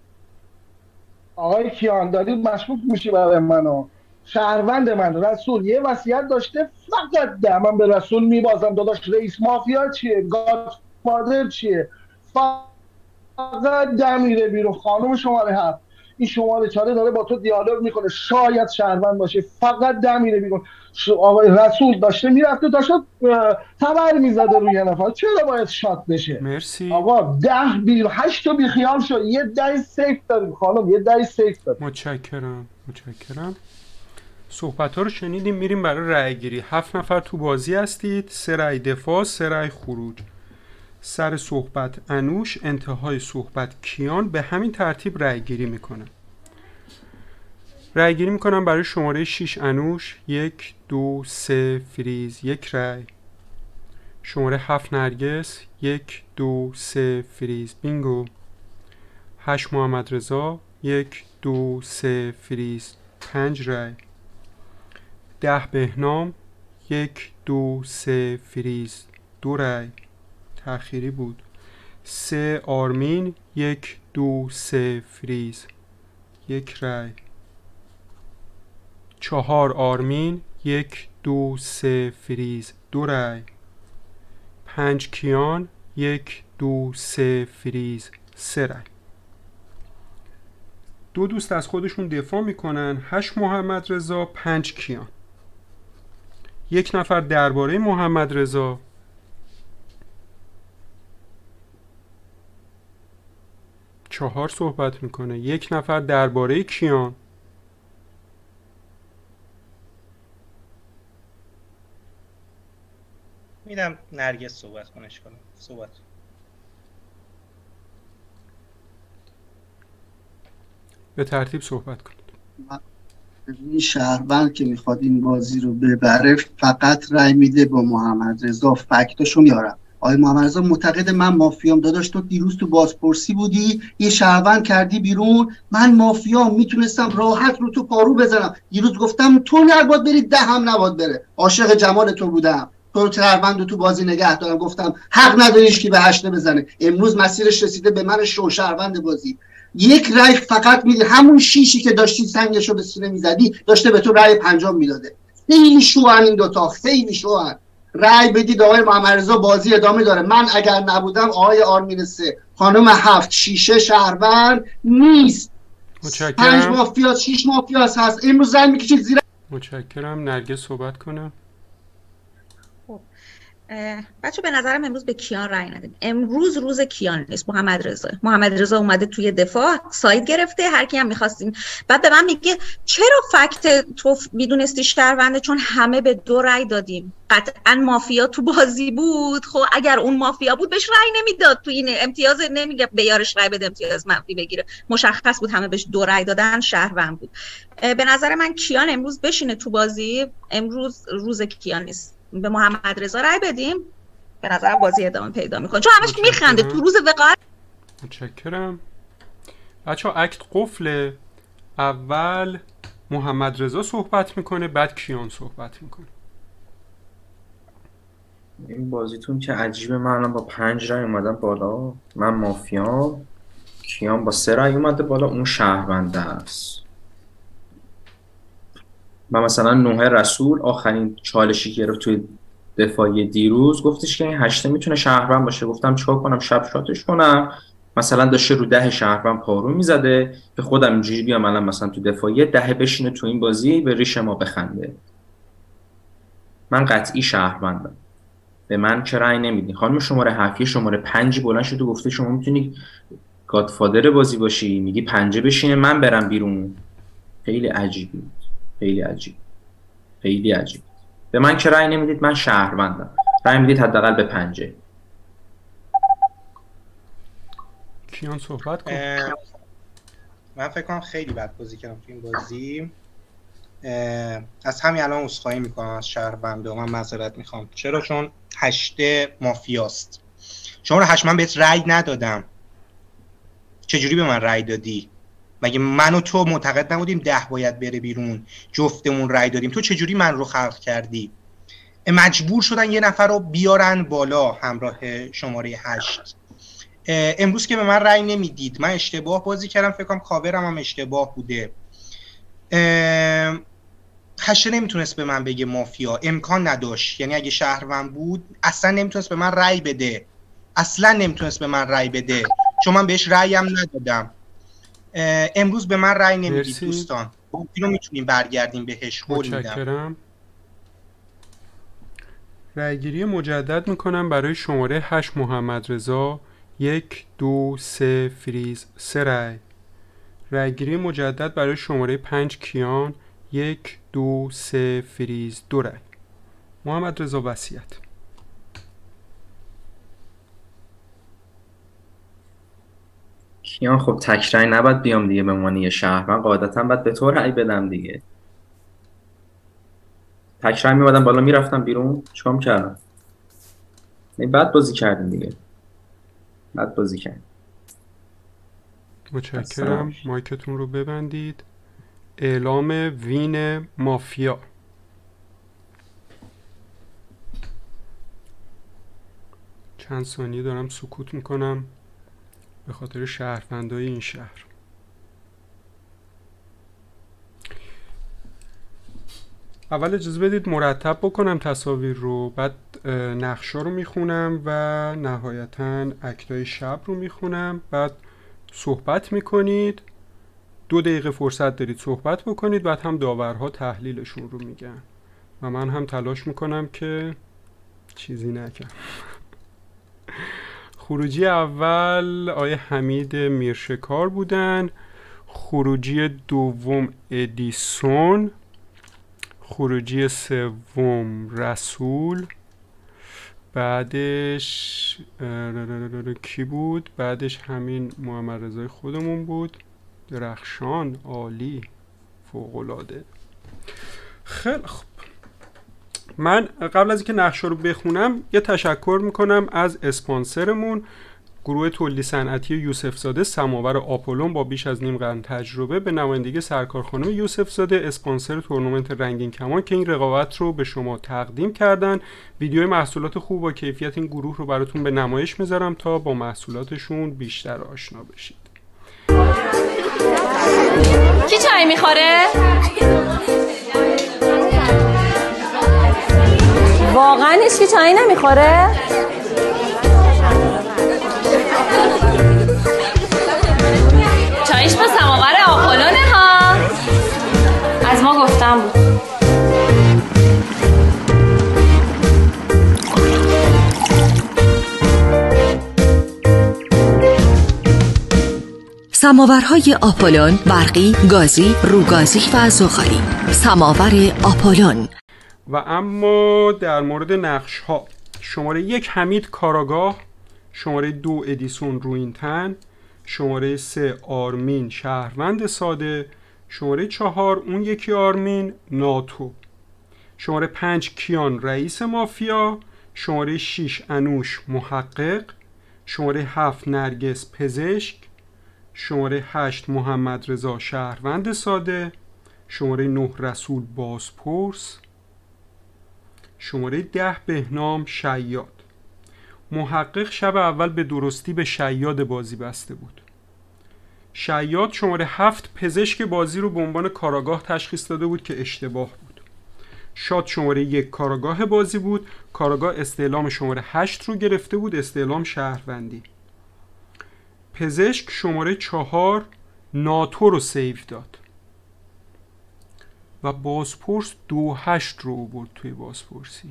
آقای کیان داری مشکوک میشی برای منو. شهروند من رسول یه وصیت داشته، فقط ده من به رسول میبازم. داداش رئیس مافیا چیه؟ گادفادر چیه؟ فقط ده میره بیرون. خانم شماره 7 این شماره 4 داره با تو دیالوگ میکنه، شاید شهروند باشه، فقط ده میره بیرون. آقای رسول داشته میرفته، داشته تبر میزده روی یه نفر، چرا باید شات بشه؟ مرسی. آقا 10 بیرون، 8 تا بیخیال شد، یه 10 سیف داریم خانم، یه 10 سیف داریم. متشکرم. صحبت ها رو شنیدیم، میریم برای رأی گیری. 7 نفر تو بازی هستید، 3 رأی دفاع، 3 رأی خروج. سر صحبت انوش، انتهای صحبت کیان. به همین ترتیب رأی گیری میکنم. رأی گیری میکنم برای شماره 6 انوش، 1 2 3 فریز 1 رأی. شماره 7 نرگس، 1 2 3 فریز بینگو. 8 محمد رضا، 1 2 3 فریز 5 رأی. 10 بهنام، 1 2 3 فریز 2 رأی، تأخیری بود. 3 آرمین، 1 2 3 فریز 1 رأی. 4 آرمین، 1 2 3 فریز 2 رأی. 5 کیان، 1 2 3 فریز 3 رأی. 2 دوست از خودشون دفاع میکنن. 8 محمد رضا، 5 کیان. 1 نفر درباره محمد رضا. چهار صحبت میکنه. 1 نفر درباره کیان. میدم نرگس صحبت کنش کنم. صحبت. به ترتیب صحبت کنید. این شهروند که میخواد این بازی رو ببره فقط رای میده با محمد رضا. فکتاشو میارم. آقای محمد رضا معتقد من مافیام. داداش تو دیروز تو بازپرسی بودی، یه شهروند کردی بیرون، من مافیام، میتونستم راحت رو تو پارو بزنم. دیروز گفتم تو نباید بری، ده هم نباید بره. عاشق جمال تو بودم، تو شهروند رو تو بازی نگه دارم، گفتم حق نداریش که به هشته بزنه. امروز مسیرش رسیده به من شو شهروند بازی. 1 رای فقط میده. همون شیشی که داشتی سنگشو به سینه میزدی داشته به تو رای 5 میداده. خیلی شوان این دوتا، خیلی شوان. رای بدید آقای محمد رضا، بازی ادامه داره. من اگر نبودم آقای آرمین 3، خانم 7، 6 شهروند نیست. 5 مافیاس، 6 مافیاس هست. امروز رای میکشید زیر. متشکرم. نرگس صحبت کنه. بچه به نظرم امروز به کیان رأی ندیم. امروز روز کیان نیست، محمد رضا اومده توی دفاع، ساید گرفته، هر کی هم می‌خواستین. بعد به من میگه چرا فکت تو میدونستی شهرونده؟ چون همه به 2 رأی دادیم. قطعا مافیا تو بازی بود. خب اگر اون مافیا بود بهش رأی نمیداد، تو این امتیاز نمیگه به یارش رأی بده امتیاز منفی بگیره. مشخص بود همه بهش 2 رأی دادن، شهروند بود. به نظر من کیان امروز بشینه تو بازی. امروز روز کیان نیست. به محمد رضا رای بدیم، به نظر بازی ادامه پیدا میکنه، چون همش میخنده تو روز وقایع. متشکرم. بچه‌ها اکت قفله. اول محمد رضا صحبت میکنه، بعد کیان صحبت میکنه. این بازیتون که عجیبه. من الان با 5 رای اومدم بالا، من مافیام، کیان با 3 رای اومده بالا، اون شهرونده است. و مثلا نوح رسول آخرین چالشی که گرفت توی دفاعی دیروز گفتش که این 8 میتونه شهروند باشه. گفتم چیکار کنم؟ شب شاتش کنم؟ مثلا داشته رو 10 شهروند پارو میزده که خودم اینجوری بیام الان مثلا تو دفاعی 10 بشینه تو این بازی به ریش ما بخنده. من قطعی شهروندم، به من که رأی نمیدین. خانم شماره 7 شماره 5 بلند شد و گفته شما میتونی گادفادر بازی باشی، میگی 5 بشینه من برم بیرون. خیلی عجیب بود، خیلی عجیب، خیلی عجیب. به من که رأی نمیدید، من شهروندم، رأی میدید حداقل به 5. کیان صحبت کن. من فکر کنم خیلی بد بازی کردم تو این بازی. از همین الان عذرخواهی میکنم از شهروندا، من معذرت میخوام. چرا؟ چون 8 مافیاست. شما رو 8 من بهت رأی ندادم، چجوری به من رأی دادی؟ مگه من و تو معتقد نبودیم 10 باید بره بیرون؟ جفتمون رأی دادیم، تو چجوری من رو خلق کردی؟ مجبور شدن یه نفر رو بیارن بالا همراه شماره 8. امروز که به من رأی نمیدید، من اشتباه بازی کردم، فکر کنم کاورم هم اشتباه بوده. 8 نمیتونست به من بگه مافیا، امکان نداشت. یعنی اگه شهروند بود اصلا نمیتونست به من رأی بده، اصلا نمیتونست به من رأی بده، چون من بهش رأی هم ندادم. امروز به من رأی نمیدید دوستان، اینو میتونیم برگردیم بهش. قول میدم. متشکرم. رأیگیری مجدد میکنم برای شماره 8 محمد رضا. 1 2 3 فریز 3 رأی. رأیگیری مجدد برای شماره 5 کیان. 1 2 3 فریز 2 رأی. محمد رضا وصیت. کیان خب تک رأی نباید بیام دیگه، به عنوان یه شهروند قاعدتا باید به تو رأی بدم دیگه. تک رأی می‌بادم بالا میرفتم بیرون، چیکار می‌کردم؟ بعد بازی کردیم دیگه، بعد بازی کردیم. متشکرم. مایکتون رو ببندید. اعلام وین مافیا. چند ثانیه دارم سکوت میکنم به خاطر شهروندای این شهر. اول اجازه بدید مرتب بکنم تصاویر رو، بعد نقشا رو میخونم و نهایتا اکتای شب رو میخونم، بعد صحبت میکنید. 2 دقیقه فرصت دارید صحبت بکنید، بعد هم داورها تحلیلشون رو میگن و من هم تلاش میکنم که چیزی نگم. خروجی اول آیه حمید میرشکار بودن. خروجی دوم ادیسون. خروجی سوم رسول. بعدش کی بود؟ بعدش همین محمد رضای خودمون بود. درخشان، عالی، فوق‌العاده. خیلی خوب، من قبل از اینکه نقشه رو بخونم یه تشکر میکنم از اسپانسرمون، گروه تولید صنعتی یوسف زاده، سماور آپولون با بیش از نیم قرن تجربه، به نمایندگی سرکار خانم یوسف زاده، اسپانسر تورنمنت رنگین کمان که این رقابت رو به شما تقدیم کردن. ویدیوی محصولات خوب با کیفیت این گروه رو براتون به نمایش میذارم تا با محصولاتشون بیشتر آشنا بشید. کی چای میخوره؟ واقعا هیچکی چای نمیخوره؟ چایش با سماور آپولونه ها، از ما گفتم بود. سماورهای آپولون، برقی، گازی، روگازی و زغالی. سماور آپولون. و اما در مورد نقش ها، شماره 1 حمید کاراگاه، شماره 2 ادیسون روینتن، شماره 3 آرمین شهروند ساده، شماره 4 اون یکی آرمین ناتو، شماره 5 کیان رئیس مافیا، شماره 6 انوش محقق، شماره 7 نرگس پزشک، شماره 8 محمد رضا شهروند ساده، شماره 9 رسول بازپرس، شماره 10 بهنام شیاد. محقق شب اول به درستی به شیاد بازی بسته بود. شیاد شماره 7 پزشک بازی رو به عنوان کاراگاه تشخیص داده بود که اشتباه بود. شاد شماره 1 کاراگاه بازی بود. کاراگاه استعلام شماره 8 رو گرفته بود، استعلام شهروندی. پزشک شماره 4 ناتو رو سیو داد و بازپرس 2-8 رو برد توی بازپرسی.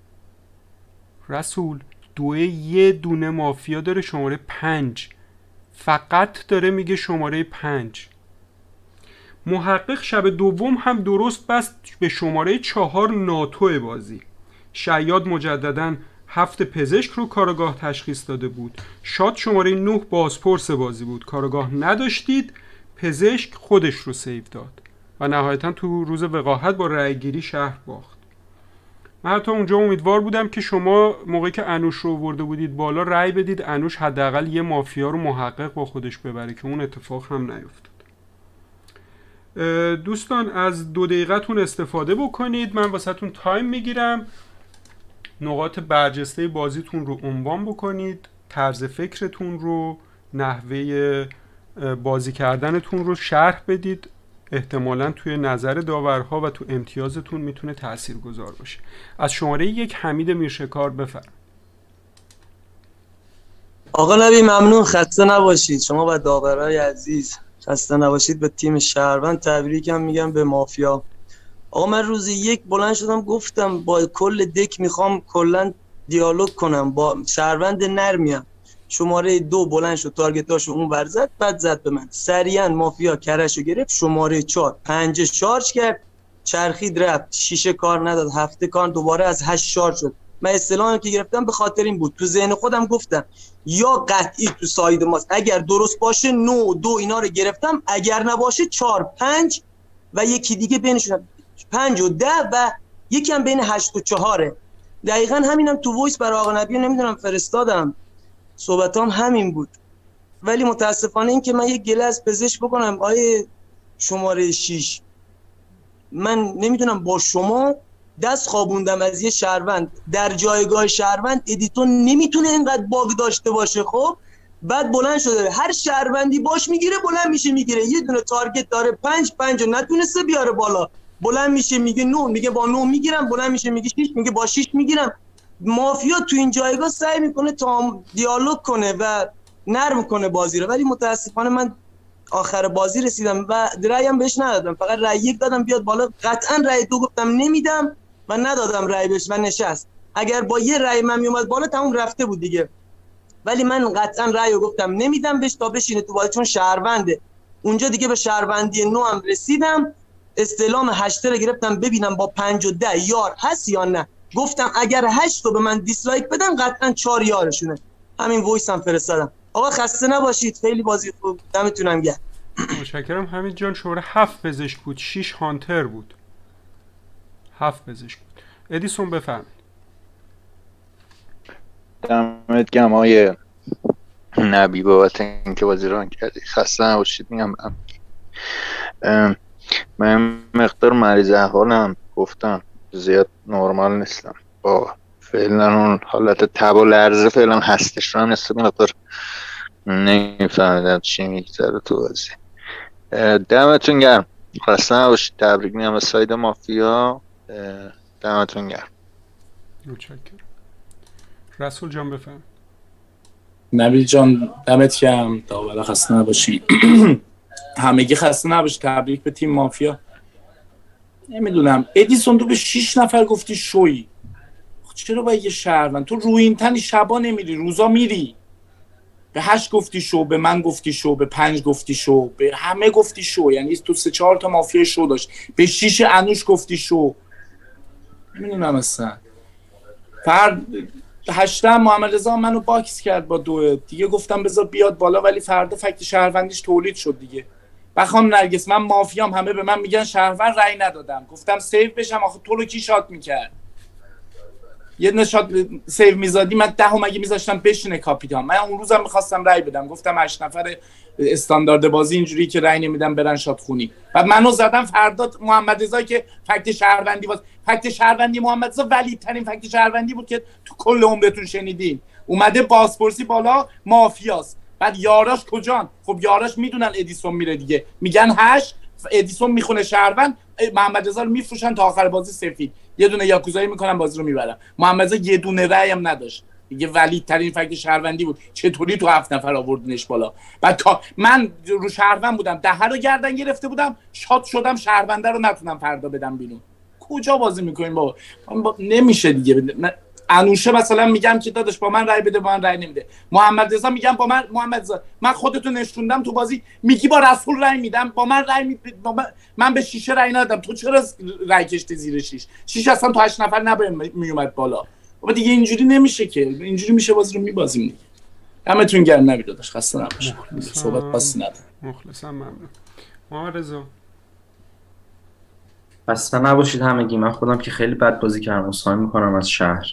رسول 2 یه دونه مافیا داره شماره 5، فقط داره میگه شماره 5. محقق شب دوم هم درست بست به شماره 4 ناتو بازی. شیاد مجدداً 7 پزشک رو کارگاه تشخیص داده بود. شاد شماره 9 بازپرس بازی بود، کارگاه نداشتید، پزشک خودش رو سیو داد و نهایتاً تو روز وقاحت با رأیگیری شهر باخت. من حتی اونجا امیدوار بودم که شما موقعی که انوش رو آورده بودید بالا رأی بدید انوش حداقل یه مافیا رو محقق با خودش ببره، که اون اتفاق هم نیفتاد. دوستان از 2 دقیقتون استفاده بکنید، من واسهتون تایم میگیرم. نقاط برجسته بازیتون رو عنوان بکنید، طرز فکرتون رو، نحوه بازی کردنتون رو شرح بدید. احتمالاً توی نظر داورها و تو امتیازتون میتونه تاثیرگذار باشه. از شماره 1 حمید میرشکار بفرم. آقا نبی ممنون، خسته نباشید شما و داورای عزیز، خسته نباشید به تیم شهروند، تبریکم میگم به مافیا. آقا من روز 1 بلند شدم گفتم با کل دک میخوام کلا دیالوگ کنم، با شهروند نرمیم. شماره 2 بلند شد تارگتاشو اون ور زد، بعد زد به من، سریعا مافیا کرشو گرفت. شماره 4 5 شارژ کرد، چرخید رفت، 6 کار نداد، 7 کار، دوباره از 8 شارژ شد. من استلامم که گرفتم به خاطر این بود، تو ذهن خودم گفتم یا قطعی تو ساید ماست، اگر درست باشه 9 و 2 اینا رو گرفتم، اگر نباشه 4 5 و یکی دیگه بینشون 5 و 10 و یکم بین 8 و 4. دقیقاً همینم تو وایس برای آقا نبی نمیدونم فرستادم، صحبتام همین بود. ولی متاسفانه این که من یک گله از پزشک بکنم، آیه شماره 6، من نمیدونم با شما دست خوابوندم از یه شهروند در جایگاه شهروند، ادیتور نمیتونه اینقدر باگ داشته باشه. خب بعد بلند شده هر شهروندی باش میگیره، بلند میشه میگیره، یه دونه تارگت داره 5 رو نتونسته بیاره بالا، بلند میشه میگه 9، میگه با 9 میگیرم، بلند میشه میگه 6، میگه با 6 میگیرم. مافیا تو این جایگاه سعی میکنه تا دیالوگ کنه و نرم کنه بازی رو، ولی متاسفانه من آخر بازی رسیدم و رأیم بهش ندادم، فقط رأی 1 دادم بیاد بالا. قطعا رأی 2 گفتم نمیدم و ندادم رأی بهش و نشست. اگر با یه رأی من میومد بالا تموم رفته بود دیگه، ولی من قطعا رأی گفتم نمیدم بهش تا بشینه تو بازی، چون شهرونده. اونجا دیگه به شهروندی 9 هم رسیدم، استعلام 8 رو گرفتم ببینم با 5 و 10 یار هست یا نه. گفتم اگر 8 رو به من دیسلایک بدن قطعا 4 یارشونه. همین وایس هم فرستادم. آقا خسته نباشید، خیلی بازی خوب، دمتونم گرم. متشکرم حمید جان. شماره 7 پزشک بود، 6 هانتر بود، 7 پزشک بود. ادیسون بفرمایید. دمت گرم آقای نبی بابت اینکه بازی ران کردی. خسته نباشید میگم. من مقدار مریض احوالم، گفتم زیاد نرمال نیستم، با فعلا اون حالت تب و لرزه فعلا هستش رو هم نسبت مقدار نمیفهمیدم چی میگذره تو بازی. دمتون گرم، خسته نباشید، تبریک میگم به ساید مافیا. دمتون گرم. متشکرم. رسول جان بفهم. نبیل جان دمت گرم، داولا خسته نباشی. همگی خسته نباشید، تبریک به تیم مافیا. نمیدونم ادیسون تو به 6 نفر گفتی شوی، چرا باید یه شهروند؟ تو روی این تنی شبا نمیری روزا میری. به 8 گفتی شو، به من گفتی شو، به 5 گفتی شو، به همه گفتی شو، یعنی تو 3-4 تا مافیا شو داشت. به 6 انوش گفتی شو. نمیدونم اصلا. فرد 8 محمد رضا منو باکس کرد با 2 دیگه، گفتم بذار بیاد بالا، ولی فردا فکت شهروندیش تولید شد دیگه. بخوام نرگس من مافیام، همه به من میگن شهروند، رأی ندادم، گفتم سیو بشم. آخه تو رو کی شات میکرد؟ یه نشات سیو میزادی من 10 مگه میذاشتم بشینه کاپیتان؟ من اون روزم میخواستم رأی بدم، گفتم 8 نفر استاندارد بازی اینجوری که رأی نمیدم برن شات خونی. بعد منو زدم فردا محمد رضا که فکت شهروندی بود. فکت شهروندی محمد رضا ولی ترین فکت شهروندی بود که تو کل عمرتون شنیدین. اومده بازپرسی بالا مافیاست، بعد یاراش کجان؟ خب یاراش میدونن ادیسون میره دیگه، میگن 8 ادیسون میخونه شهروند، محمد رضا رو میفروشن تا آخر بازی سفید، یه دونه یاکوزایی میکنن بازی رو میبرن. محمد رضا یه دونه رأی هم نداشت، دیگه ولید ترین فکت شهروندی بود، چطوری تو 7 نفر آوردنش بالا؟ بعد من رو شهروند بودم، دهه رو گردن گرفته بودم، شات شدم، شهرونده رو نتونم فردا بدم بیرون. کجا بازی میکنیم بابا؟ نمیشه دیگه. انوشه مثلا میگم که داداش با من رای بده، با من رای نمیده. محمد رضا میگم با من، محمد رضا من خودتو نشوندم تو بازی، میگی با رسول رای میدم، با من رای من به شیشه رای ندادم، تو چرا رای کشتی زیر شیش اصلا تو 8 نفر نباید میومد بالا. بابا دیگه اینجوری نمیشه که، اینجوری میشه بازی رو میبازیم دیگه. همتون گرم نبید داداش، خسته نباشید. صحبت پاسی نداره. مخلصم، ممنون. محمد رضا خسته نباشید همگی. من خودم که خیلی بد بازی کردم، عذرخواهی میکنم از شهر.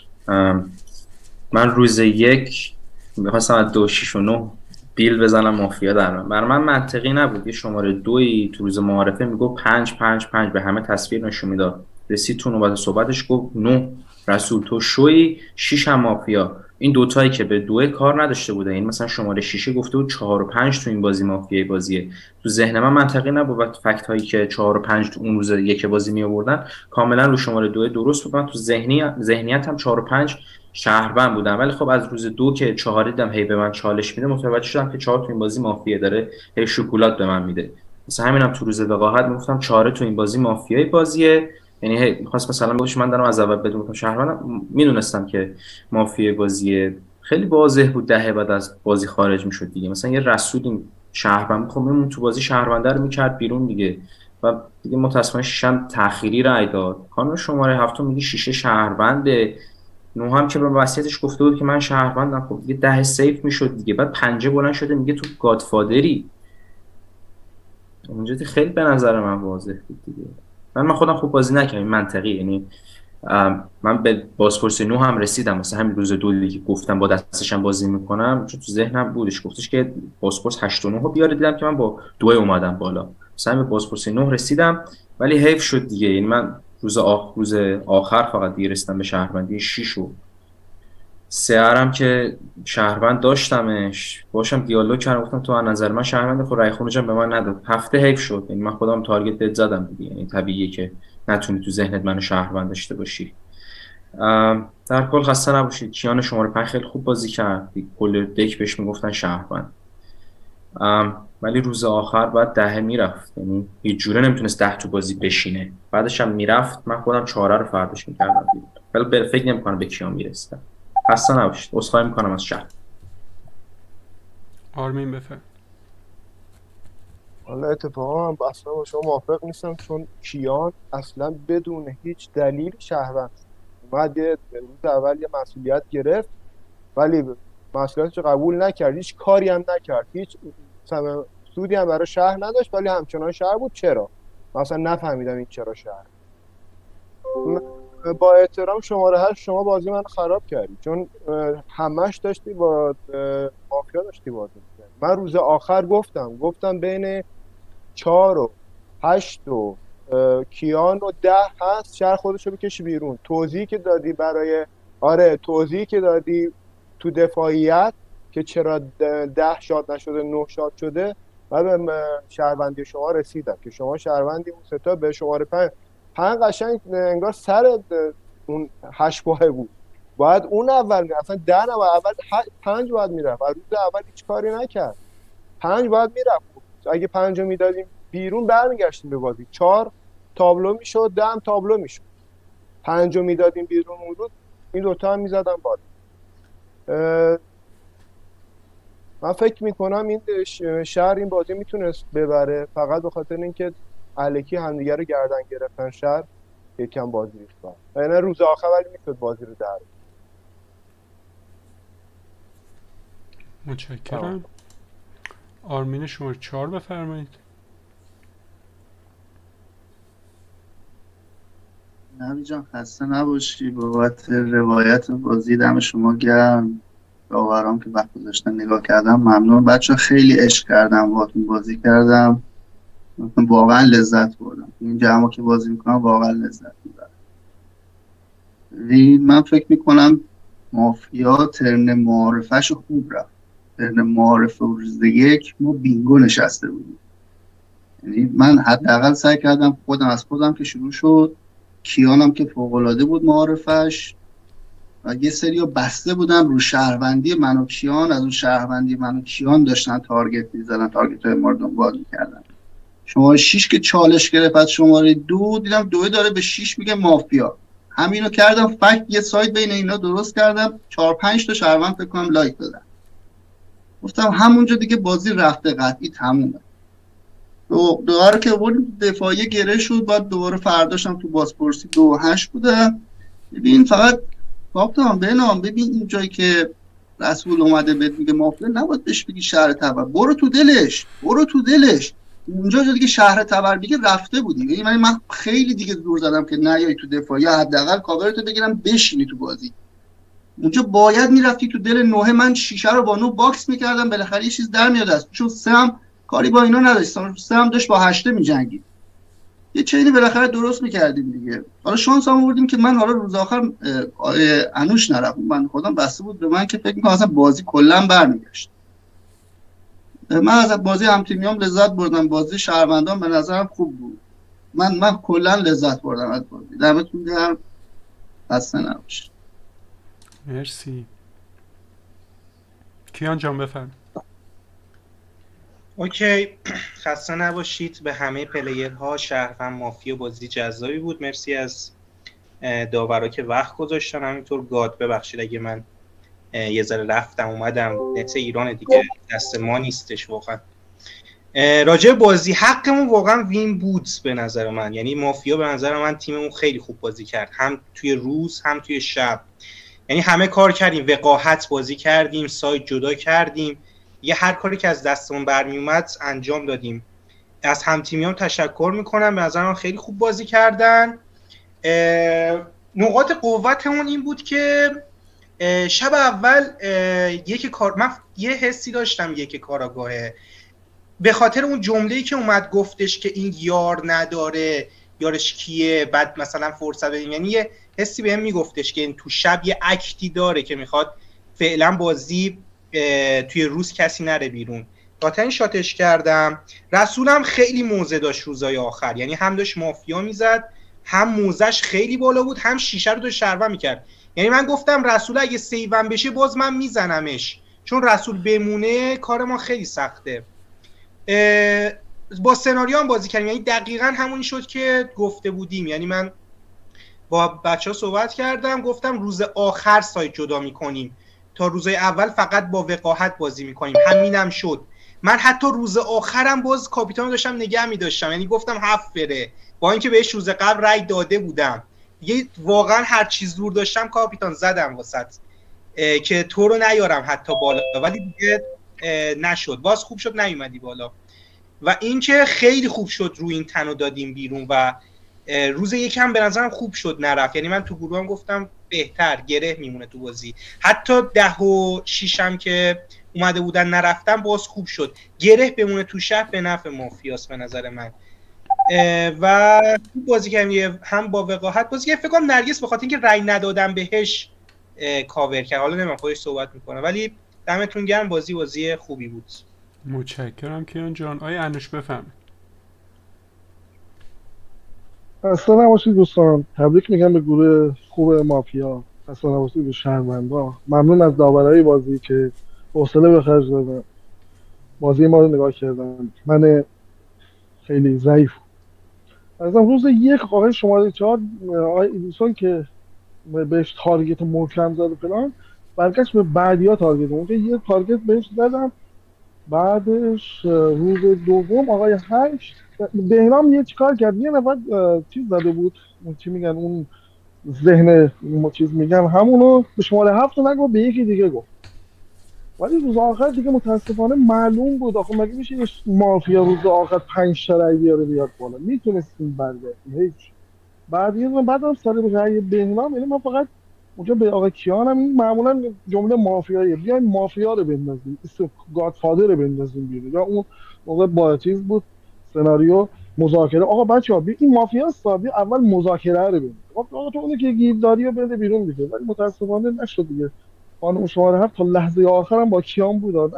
من روز یک میخواستم از 2 6 و 9 بیل بزنم مافیا در من. برای من منطقی نبود یه شماره 2 تو روز معارفه میگو 5 5 5 به همه تصویر نشون میداد، رسید تو نوبت صحبتش گفت 9 رسول تو شوی، 6 هم مافیا. این دوتایی که به 2 کار نداشته بوده، این مثلا شماره 6 گفته بود 4 و 5 تو این بازی مافیای بازیه. تو ذهن من منطقی نبود. فکت هایی که 4 و 5 تو اون روز یک بازی می آوردن کاملا رو شماره 2 درست بود. من تو ذهنیت هم 4 و 5 شهروند بودم، ولی خب از روز 2 که 4 دیدم هی به من چالش میده، متوجه شدم که 4 تو این بازی مافیا داره، هی شکلات به من میده. مثلا همینم تو روز وقاحت میگفتم 4 تو این بازی مافیای بازیه، یعنی هی می‌خواست مثلا بگوش من دارم از اول بدون شهروندم، میدونستم که مافیای بازیه. خیلی واضح بود دهه بعد از بازی خارج میشد دیگه. مثلا یه رسول شهروند خب میمون تو بازی شهرونده رو میکرد بیرون دیگه، و دیگه متأسفانه شیشم تأخیری رای داد. خانم شماره 7 میگه شیشه شهرونده، 9 هم که به وصیتش گفته بود که من شهروندم، خب دیگه 10 سیف میشد دیگه. بعد 5 بلند شده میگه تو گادفادری. اونجا خیلی به نظر من واضح بود دیگه. من خودم خوب بازی نکردم منطقی، یعنی من به بازپرسی 9 هم رسیدم، مثلا همین روز 2 دیگه گفتم با دستشم بازی میکنم، چون تو ذهنم بودش، گفتش که بازپرس 8 و 9 رو بیاره، دیدم که من با 2 اومدم بالا، مثلا به بازپرسی 9 رسیدم، ولی حیف شد دیگه. یعنی من روز آخر فقط دیگه رسیدم به شهروندی 6 و 3 هم که شهروند داشتمش، باشم دیالوگ کردم، گفتم تو از نظر من شهروند، خود رای خونجم به من نداد. هفته حیف شد، یعنی من خودم تارگت بهت زدم دیگه، یعنی طبیعیه که نتونی تو ذهنت منو شهروند داشته باشی. در کل خسته نباشید. کیان شماره 5 خیلی خوب بازی کرد، کل دک بهش میگفتن شهروند، ولی روز آخر بعد 10 میرفت، یعنی هیچ جوره نمیتونست 10 تو بازی بشینه، بعدش هم میرفت. من خودم 4 رو فرداش میکردم، ولی فکر نمی‌کنم به کیان میرسیدم. خسته نباشید، عذرخواهی میکنم از شهر. آرمین بفرم. حالا اتفاقا هم اصلا با شما موافق نیستم، چون کیان اصلا بدون هیچ دلیل شهروند اومد یه روز اول یه مسئولیت گرفت، ولی مسئولیتش قبول نکرد، هیچ کاری هم نکرد، هیچ سودی هم برای شهر نداشت، ولی همچنان شهر بود. چرا؟ مثلا نفهمیدم این چرا شهر. با احترام شماره 8 شما بازی من خراب کردی، چون همش داشتی با مافیا داشتی بازی می‌کردی. من روز آخر گفتم بین 4 و 8 و کیان و 10 هست، شهر خودشو بکشی بیرون. توضیحی که دادی تو دفاعیت که چرا 10 شات نشده 9 شات شده، من به شهروندی شما رسیدم که شما شهروندی اون ستا به شماره 5 قشنگ انگار سر اون 8 پاه بود، باید اون اول میرفت، اصلا 10 نباید اول 5 باید میرفت، روز اول هیچ کاری نکرد، 5 باید میرفت. اگه 5 رو میدادیم بیرون برمیگشتیم به بازی، 4 تابلو میشد، 10 هم تابلو میشد. 5 رو میدادیم بیرون اون روز، این دوتا هم میزدن بالا. من فکر میکنم این شهر این بازی میتونست ببره، فقط به خاطر اینکه الکی همدیگه رو گردن گرفتن، شهر یکم بازی ریختن، یعنی روز آخر ولی میتونست بازی رو در. متشکرم. آرمین شماره 4 بفرمایید. نبی جان خسته نباشی بابت روایت بازی، دم شما گرم. داورام که وقت گذاشتن نگاه کردم ممنون. بچه خیلی عشق کردم باهاتون بازی کردم، واقعا لذت بردم. این جمعا که بازی میکنم واقعا لذت میبرم. من فکر میکنم مافیا ترن معارفش خوب رفت، ترن معارف و روز یک ما بینگو نشسته بودیم. یعنی من حداقل سعی کردم از خودم که شروع شد، کیانم که فوق‌العاده بود معارفش و یه سری بسته بودن رو شهروندی من و کیان، از اون شهروندی من و کیان داشتن تارگت می‌زدن، تارگت‌های ما رو دنبال می‌کردن. شماره 6 که چالش گرفت از شماره 2 دیدم 2 داره به 6 میگه مافیا، همینو کردم فکت یه سایت بین اینا درست کردم، 4-5 تا شهروند فکر کنم لایک دادن. گفتم همونجا دیگه بازی رفته، قطعی تمومه. دوباره که بودیم دفاعی گره شد، بعد دوباره فرداشم تو بازپرسی 2-8 بوده. ببین فقط کاپتان بنام، ببین این جایی که رسول اومده بهت میگه مافیا، نباید بهش بگی شهر تبر، برو تو دلش. اونجا دیگه شهر تبر بگی رفته بودی. یعنی من خیلی دیگه زور زدم که نیای تو دفاعی، حداقل کاورتو بگیرم بشینی تو بازی. اونجا باید میرفتی تو دل نوه، من شیشه رو با نو باکس میکردم، بالاخره یه چیز در میاد است، چون سه هم کاری با اینا نداشتم، سه هم داشت با 8 میجنگید، یه چینی بالاخره درست میکردیم دیگه. حالا شانس هم آوردیم که من حالا روز آخر انوش نرفت، من خودم بسته بود به من که فکر می‌کنم اصلا بازی کلا برمیگشت. من از بازی هم تیمیام لذت بردم، بازی شهروندان به نظرم خوب بود. من کلا لذت بردم از بازی. دمتون گرم، خسته نباشید. مرسی. کیان جان بفرم. اوکی، خسته نباشید به همه پلیرها. شهروند مافیا بازی جذابی بود. مرسی از داورا که وقت گذاشتن، همینطور گاد ببخشید اگه من یه ذره رفتم اومدم، نت ایران دیگه دست ما نیستش واقعا. راجع بازی حقمون واقعا وین بود به نظر من، یعنی مافیا به نظر من تیممون خیلی خوب بازی کرد، هم توی روز هم توی شب. یعنی همه کار کردیم، وقاحت بازی کردیم، سایت جدا کردیم، یه هر کاری که از دستمون برمی اومد انجام دادیم. از هم تیمیام تشکر میکنم، به نظر من خیلی خوب بازی کردن. نقاط قوتمون این بود که شب اول من یه حسی داشتم یک کاراگاهه، به خاطر اون جمله‌ای که اومد گفتش که این یار نداره، یارش کیه، بعد مثلا فرصت بدیم، یعنی یه حسی بهم میگفتش که این تو شب یه اکتی داره که میخواد فعلا بازی توی روز کسی نره بیرون. تا این شاتش کردم. رسولم خیلی موزه داشت روزای آخر، یعنی هم داشت مافیا میزد، هم موزش خیلی بالا بود، هم شیشه رو داشت شربه میکرد. یعنی من گفتم رسول اگه سیوم بشه باز من میزنمش، چون رسول بمونه کار ما خیلی سخته. با سناریو هم بازی کردیم، یعنی دقیقاً همونی شد که گفته بودیم. یعنی من با بچه‌ها صحبت کردم، گفتم روز آخر سایت جدا میکنیم، تا روزای اول فقط با وقاحت بازی میکنیم. همینم شد. من حتی روز آخرم باز کاپیتان داشتم نگه میداشتم، یعنی گفتم 7 بره، با اینکه بهش روز قبل رای داده بودم. دیگه واقعا هر چیز دور داشتم کاپیتان زدم واسط که تو رو نیارم حتی بالا، ولی دیگه نشد. باز خوب شد نیومدی بالا. و اینکه خیلی خوب شد روی این تنو دادیم بیرون و روز یکم به نظرم خوب شد نرفت. یعنی من تو گروهم گفتم بهتر گره میمونه تو بازی، حتی 10 و 6 هم که اومده بودن نرفتم باز خوب شد. گره بمونه تو شهر به نفع مافیاست به نظر من. و خوب بازی کردیم، هم با وقاحت بازی کردیم. فکر کنم نرگس بخاطر اینکه رای ندادم بهش کاور کرد، حالا نمیدونم خودش صحبت میکنه، ولی دمتون گرم، بازی خوبی بود. متشکرم کیان جان. آیا انوش بفهم. خسته نباشید دوستان، تبریک میگم به گروه خوب مافیا، خسته نباشید به شهروندا. ممنون از داورای بازی که حوصله به خرج دادن، بازی ما رو نگاه کردن. من خیلی ضعیف از روز یک آقای شماره 4 آقای ایدیسون که بهش تارگت محکم زد و فلان، برگشت به بعدیا تارگت اون که یه تارگت بهش زدم. بعدش روز دوم آقای 8 بهنام یه چیکار کرد، یه نفر چیز زده بود، چی میگن اون ذهن چیز میگن، همونو به شماره 7 نگو، به یکی دیگه گفت. ولی روز آخر دیگه متاسفانه معلوم بود. آخه مگه میشه مافیا روز آخر 5 تا رای بیاره بیاد بالا؟ میتونستیم برگردیم هیچ. بعدم سر به رای بهنام، یعنی من فقط اونجا به آقای کیانم این معمولا جمله مافیاییه، بیاین مافیا رو بندازیم، گادفادر رو بندازیم بیرون. یا اون موقع با چیز بود سناریو مذاکره، آقا بچه‌ها این مافیاست، اول مذاکره رو ببین. آقا تو اونی که گیرداری رو بده بیرون دیگه. ولی متاسفانه نشد دیگه. خانم شماره 7 تا لحظه آخرم با کیان بود.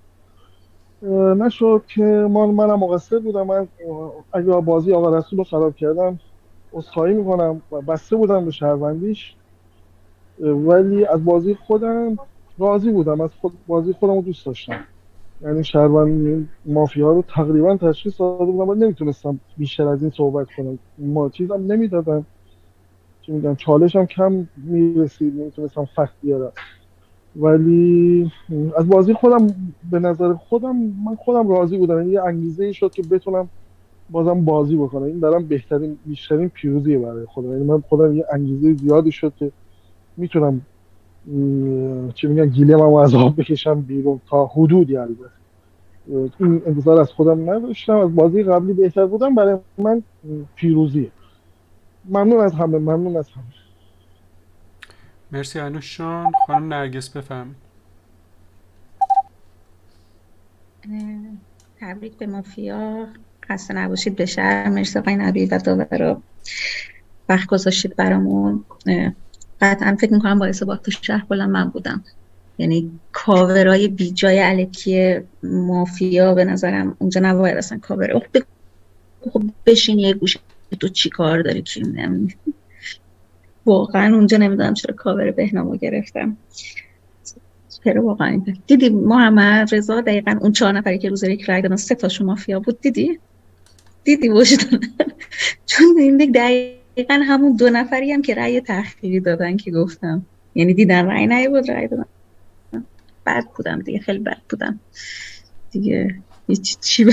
نشد که منم مقصر بودم. من اگه بازی آقا رسول رو خراب کردم عذرخواهی میکنم و بسته بودم به شهروندیش، ولی از بازی خودم راضی بودم. از بازی خودم رو دوست داشتم، یعنی شهروند مافیا رو تقریبا تشخیص داده بودم و نمیتونستم بیشتر از این صحبت کنم. ما چیزم نمیدادم، چی میگم، چالشم کم میرسید، نمیتونستم فکت بیارم. ولی از بازی خودم به نظر خودم من خودم راضی بودم، یعنی یه انگیزه ای شد که بتونم بازم بازی بکنم. این برام بیشترین پیروزیه برای خودم. یعنی من خودم یه انگیزه زیادی شد که میتونم چی میگن گیله‌مو از آب بکشم بیرون تا حدودی. البته این انتظار از خودم نداشتم، از بازی قبلی بهتر بودم، برای من پیروزیه. ممنون از همه. مرسی انوش جان. خانم نرگس بفرمایید. تبریک به مافیا، خسته نباشید به شهر. مرسی آقای نبی و داورا وقت گذاشتید برامون. قطعا فکر میکنم باعث باخت شهر کلا من بودم، یعنی کاورای بی جای الکی مافیا به نظرم اونجا نباید اصلا کاور. خب بشین یه گوشه، تو چی کار داری که واقعا اونجا نمیدونم چرا کاور بهنامو گرفتم. چرا واقعا دیدی محمد رضا دقیقاً اون 4 نفری که روز یک رای دادن 3 تاشون مافیا بود. دیدی وجدان چون این دقیقاً همون 2 نفری هم که رای تأخیری دادن که گفتم، یعنی دیدن رای نیبود رای دادن. بد بودم دیگه، خیلی بد بودم دیگه، هیچ چی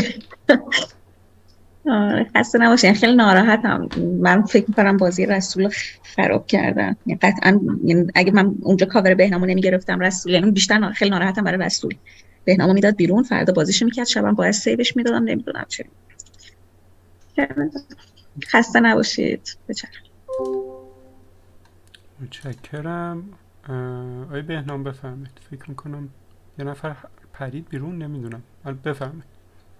خسته نباشین. خیلی ناراحتم. من فکر می‌کنم بازی رسول خراب کردن. یعنی قطعا اگه من اونجا کاور بهنامو نمیگرفتم رسول، یعنی بیشتر خیلی ناراحتم برای رسول. بهنامو میداد بیرون، فردا بازیشو میکرد، شبم باید سیوش میدادم، نمیدونم چه. خسته نباشید. متشکرم. آقای بهنام بفرمایید. فکر می‌کنم یه نفر پرید بیرون، نمیدونم. بفرمایید.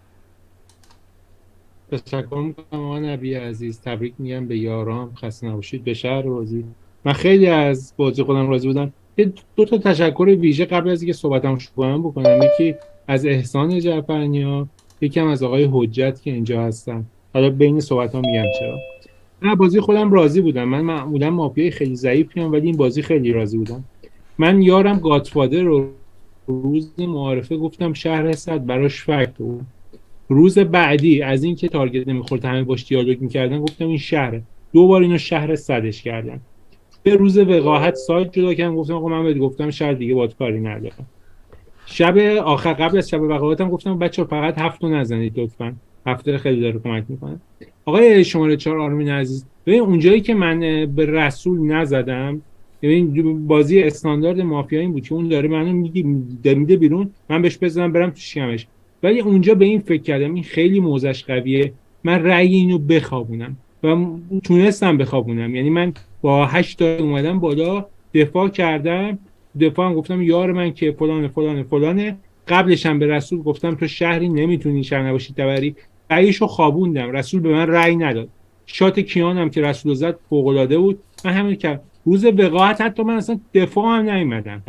تشکر میکنم آقا نبی عزیز. تبریک میگم به یارام. خسته نباشید به شهر بازی. من خیلی از بازی خودم راضی بودم. 2 تا تشکر ویژه قبل از اینکه صحبتمو شروع بکنم، یکی از احسان جعفرنیا، یکم از آقای حجت که اینجا هستن. حالا بین صحبتام میگم چرا. من بازی خودم راضی بودم. من معمولا مافیای خیلی ضعیفیم، ولی این بازی خیلی راضی بودم. من یارم گادفادر رو روز معارفه گفتم شهر صد براش فکت بود. روز بعدی از این که تارگت نمیخورد همه باش دیالوگ میکردن گفتم این شهره. 2 بار اینو شهر صدش کردم. به روز وقاحت سایت جدا کردم، گفتم آقا من بهت گفتم شهر دیگه باهات کاری ندارم. شب آخر قبل از شب وقاحتم گفتم بچه‌ها فقط 7 نزنید لطفاً. 7 خیلی داره کمک میکنه. آقای شماره 4 آرمین عزیز، ببین اونجایی که من به رسول نزدم، ببین بازی استاندارد مافیا این بود که اون داره منو میده بیرون، من بهش بزنم برم تو شکمش. ولی اونجا به این فکر کردم این خیلی موزش قویه، من رأی اینو بخوابونم و تونستم بخوابونم. یعنی من با 8 تا اومدم بالا، دفاع کردم، دفاعم گفتم یار من که فلانه. قبلش هم به رسول گفتم تو شهری نمیتونی شهر نباشی تبری. رأیشو خوابوندم، رسول به من رأی نداد. شات کیانم که رسول زد فوق العاده بود. من همین که روز وقاحت حتی من اصلا دفاع هم نیومدم،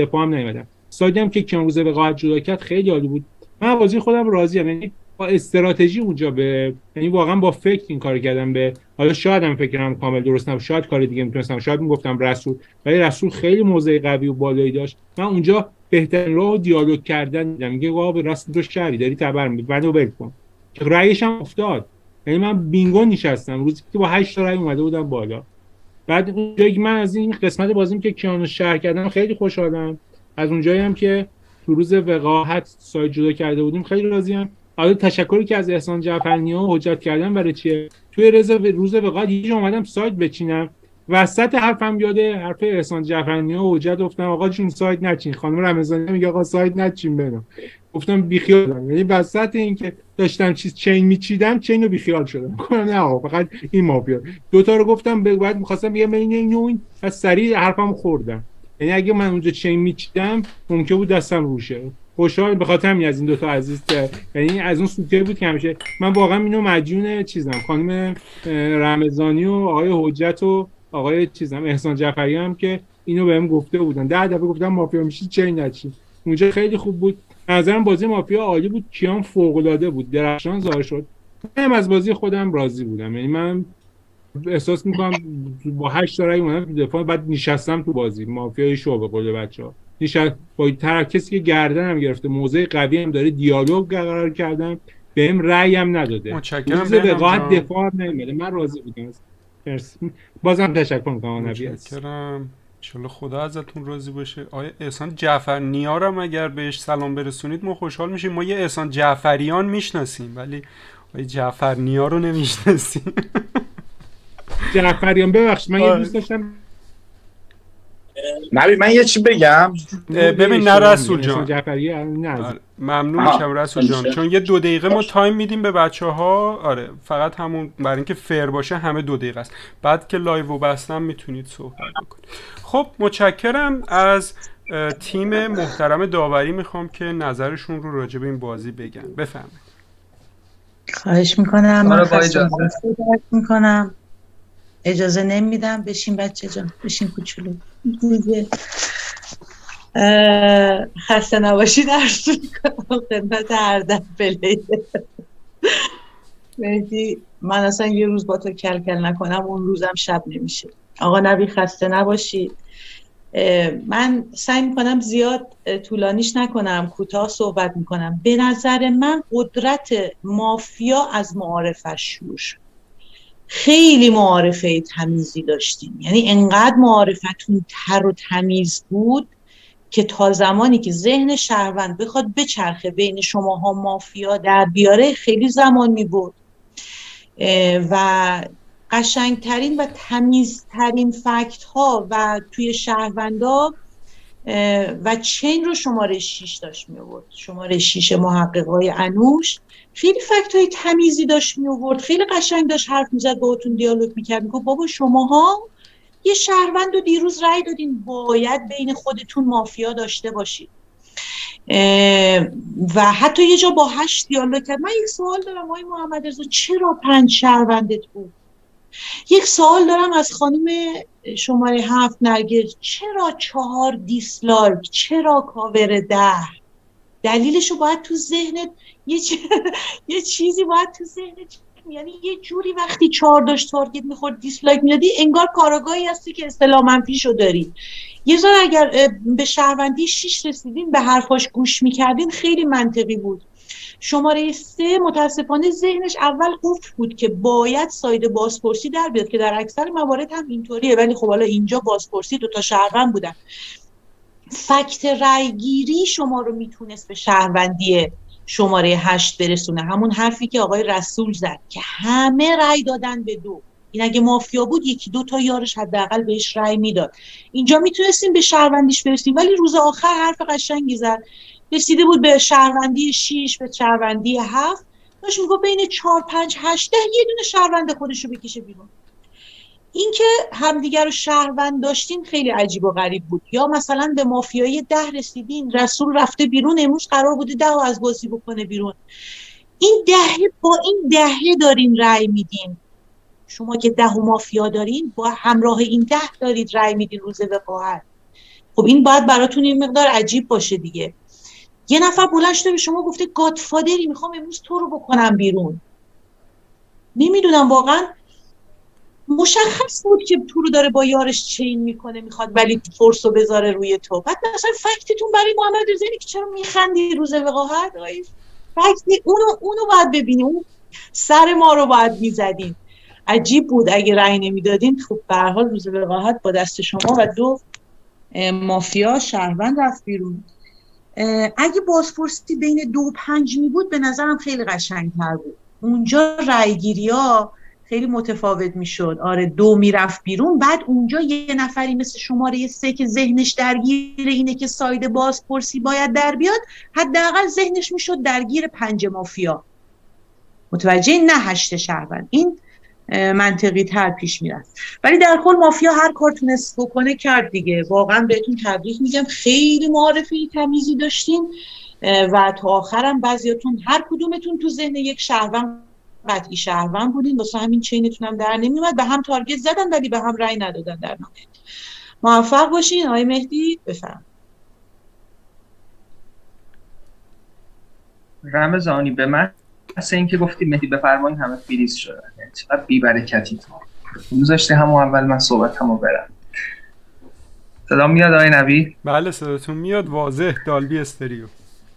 سایدم که کیان روز وقاحت جدا کرد خیلی عالی بود. من بازی خودم راضیم، یعنی با استراتژی اونجا یعنی واقعا با فکر این کارو کردم. حالا شاید هم فکرم کامل درست نبود، شاید کار دیگه میتونستم، شاید میگفتم رسول، ولی رسول خیلی موضع قوی و بالایی داشت. من اونجا بهترین راه دیالوگ کردن دیدم. میگه واقعا به راست تو شهری داری تبر می‌کنی، بعدو ول کن. که رأیش هم افتاد. یعنی من بینگو نشستم روزی که با 8 تا رأی اومده بودم بالا. بعد اونجایی که من از این قسمت بازیم که کیانو شهر کردم خیلی خوشحالم. از اونجایی هم که تو روز وقاحت سایت جدا کرده بودیم خیلی راضیم. حالا تشکری که از احسان جعفرنیا و حجت کردن برای چیه؟ توی روز وقاحت یه اومدم سایت بچینم، وسط حرفم یاده حرف احسان جعفرنیا و حجت گفتم آقا جون سایت نچین. خانم رمضانی میگه آقا سایت نچین بنم. گفتم بیخیال شدم. یعنی وسط این که داشتم چین میچیدم چینو بیخیال شدم. گفتم نه آقا فقط این مافیا. 2 تا رو گفتم بعد می‌خواستم بگم بین این از سریع حرفمو خوردم. یعنی اگه من اونجا چین میچیدم ممکن بود دستم روشه. خوشحال به خاطر همین از این 2 تا عزیز، یعنی از اون سوتی بود که همیشه من واقعا اینو مدیون چیزم، خانم رمضانی و آقای حجت و آقای احسان جعفری هم که اینو بهم گفته بودن، 10 دفعه گفتم مافیا میشی چین نچی. اونجا خیلی خوب بود. به نظرم بازی مافیا عالی بود. کیان فوق العاده بود، درخشان ظاهر شد. من از بازی خودم راضی بودم. یعنی من احساس میکنم با 8 تا رای اومدم تو دفاع، بعد نشستم تو بازی مافیای شو به قول بچه‌ها. نشست با طرف کسی که گردنم گرفته، موضع قوی هم داره، دیالوگ قرار کردم، بهم رأی هم نداده. متشکرم. روز وقاحت دفاع نمیده. من راضی بودم. مرسی. بازم تشکر میکنم نبی. متشکرم. انشالله خدا ازتون راضی باشه. آیا احسان جعفر نیارم اگر بهش سلام برسونید ما خوشحال میشیم. ما یه احسان جعفریان میشناسیم ولی آیا جعفر نیا رو نمیشناسیم. جعفریان ببخشید من یه دوست داشتم. نبی من یه چی بگم. ببین نه رسول جان، ممنون میشم رسول جان، چون یه 2 دقیقه ما تایم میدیم به بچه‌ها. آره فقط همون برای اینکه فیر باشه همه 2 دقیقه است، بعد که لایو رو بستم میتونید صحبت بکنید. خب متشکرم. از تیم محترم داوری میخوام که نظرشون رو راجع به این بازی بگن. بفرمایید. خواهش میکنم. من خواستم صحبت میکنم، اجازه نمیدم. بشین بچه جان، بشین کوچولو دیگه. خسته نباشید عرض میکنم خدمت هر 10 پلیر. مهدی من اصلا یه روز با تو کل کل نکنم اون روزم شب نمیشه. آقا نبی خسته نباشید. من سعی میکنم زیاد طولانیش نکنم، کوتاه صحبت میکنم. به نظر من قدرت مافیا از معارفش شروع شد. خیلی معارفه تمیزی داشتیم، یعنی انقدر معارفتون تر و تمیز بود که تا زمانی که ذهن شهروند بخواد بچرخه بین شماها مافیا در بیاره خیلی زمان می‌برد و قشنگترین و تمیزترین فکت ها و توی شهروندا و چین رو شماره 6 داشت می آورد. شماره 6 محققای انوش خیلی فکت های تمیزی داشت می آورد، خیلی قشنگ داشت حرف میزد، باهاتون دیالوگ میکرد، میگفت بابا شماها یه شهروند رو دیروز رأی دادین، باید بین خودتون مافیا داشته باشید. و حتی یه جا با 8 دیالوگ کرد. من یک سوال دارم آقای محمد رضا، چرا 5 شهروندت بود؟ یک سوال دارم از خانم شماره 7 نرگس، چرا 4 دیسلایک؟ چرا کاور 10؟ دلیلشو باید تو ذهنت یه چیزی باید تو ذهنت، یعنی یه جوری وقتی 4 داشت تارگت میخورد دیسلایک میدادی انگار کاراگاهی هستی که اصطلاح منفیشو داری. یه ذره اگر به شهروندی 6 رسیدین به حرفاش گوش میکردین خیلی منطقی بود. شماره 3 متاسفانه ذهنش اول قفل بود که باید ساید بازپرسی در بیاد که در اکثر موارد هم اینطوریه، ولی خب حالا اینجا بازپرسی 2 تا شهروند بودن. فکت رایگیری شما رو میتونست به شهروندی شماره 8 برسونه، همون حرفی که آقای رسول زد که همه رای دادن به 2. این اگه مافیا بود 1-2 تا یارش حداقل بهش رای میداد. اینجا میتونستیم به شهروندیش برسیم، ولی روز آخر حرف قشنگی زد، رسیده بود به شهروندی 6 به شهروندی 7، داشت میگه بین 4 5 8 یه دونه شهروند خودشو بکشه بیرون. این که همدیگر رو شهروند داشتین خیلی عجیب و غریب بود. یا مثلا به مافیای 10 رسیدین، رسول رفته بیرون، امروز قرار بوده 10 از بازی بکنه بیرون. این 10 با این 10 دارین رأی میدین. شما که 10 مافیا دارین با همراه این 10 دارید رأی میدین روز وقاحت. خب این باید براتون این مقدار عجیب باشه دیگه. یه نفر بلند شده به شما گفته گادفادری، میخوام امروز تو رو بکنم بیرون. نمیدونم واقعا مشخص بود که تو رو داره با یارش چین میکنه، میخواد ولی فرصو بذاره روی تو. بعد مثلا فکتتون برای محمد رضایی که چرا میخندی روز وقاحت؟ فکت اونو باید ببینیم، اون سر ما رو باید میزدین. عجیب بود. اگه رأی نمیدادین خب به هر حال روز وقاحت با دست شما و 2 مافیا شهروند رفت بیرون. اگه بازپرسی بین 2 و 5 می بود به نظرم خیلی قشنگ‌تر بود. اونجا رأی‌گیری‌ها خیلی متفاوت میشد. آره 2 میرفت بیرون، بعد اونجا یه نفری مثل شماره 3 که ذهنش درگیر اینه که ساید بازپرسی باید در بیاد، حداقل ذهنش میشد درگیر 5 مافیا. متوجه نه 8 شهروند. این منطقی تر پیش میرفت. ولی در کل مافیا هر کار تونست بکنه کرد دیگه. واقعا بهتون تبریک میگم، خیلی معارفه تمیزی داشتین و تا آخرم بعضیاتون هر کدومتون تو ذهن یک شهروند قطعی شهروند بودین، واسه همین چینتون هم در نمیومد. به هم تارگت زدن ولی به هم رأی ندادن در نهایت. موفق باشین. آقای مهدی بفرمایید. رمضانی به من اصلا اینکه گفتی مهدی بفرمایید همه فریز شدن، یعنی چقدر بی‌برکتی تو گذاشتی همون اول من صحبتمو برم. صدا میاد آقای نبی؟ بله صداتون میاد واضح، دالبی استریو.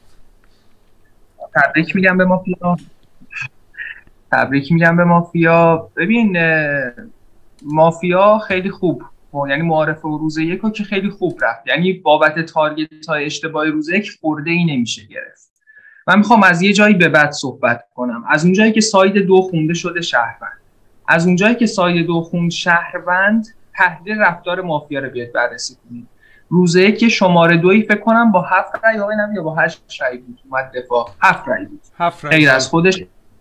تبریک میگم به مافیا. تبریک میگم به مافیا. ببین مافیا خیلی خوب، یعنی معارفه و روز یک که خیلی خوب رفت، یعنی بابت تارگت های اشتباه روز یک خورده ای نمیشه گرفت. من میخوام از یه جایی به بعد صحبت کنم، از اون جایی که ساید 2 خونده شده شهروند. از اون جایی که ساید 2 خوند شهروند، تحلیل رفتار مافیا رو بیاد بررسی کنید. روز یک که شماره 2 فکر کنم با 7 رای آقای نبی یا با 8 رای بود اومد دفاع، 7 رای بود. 7 رای غیر از خودش.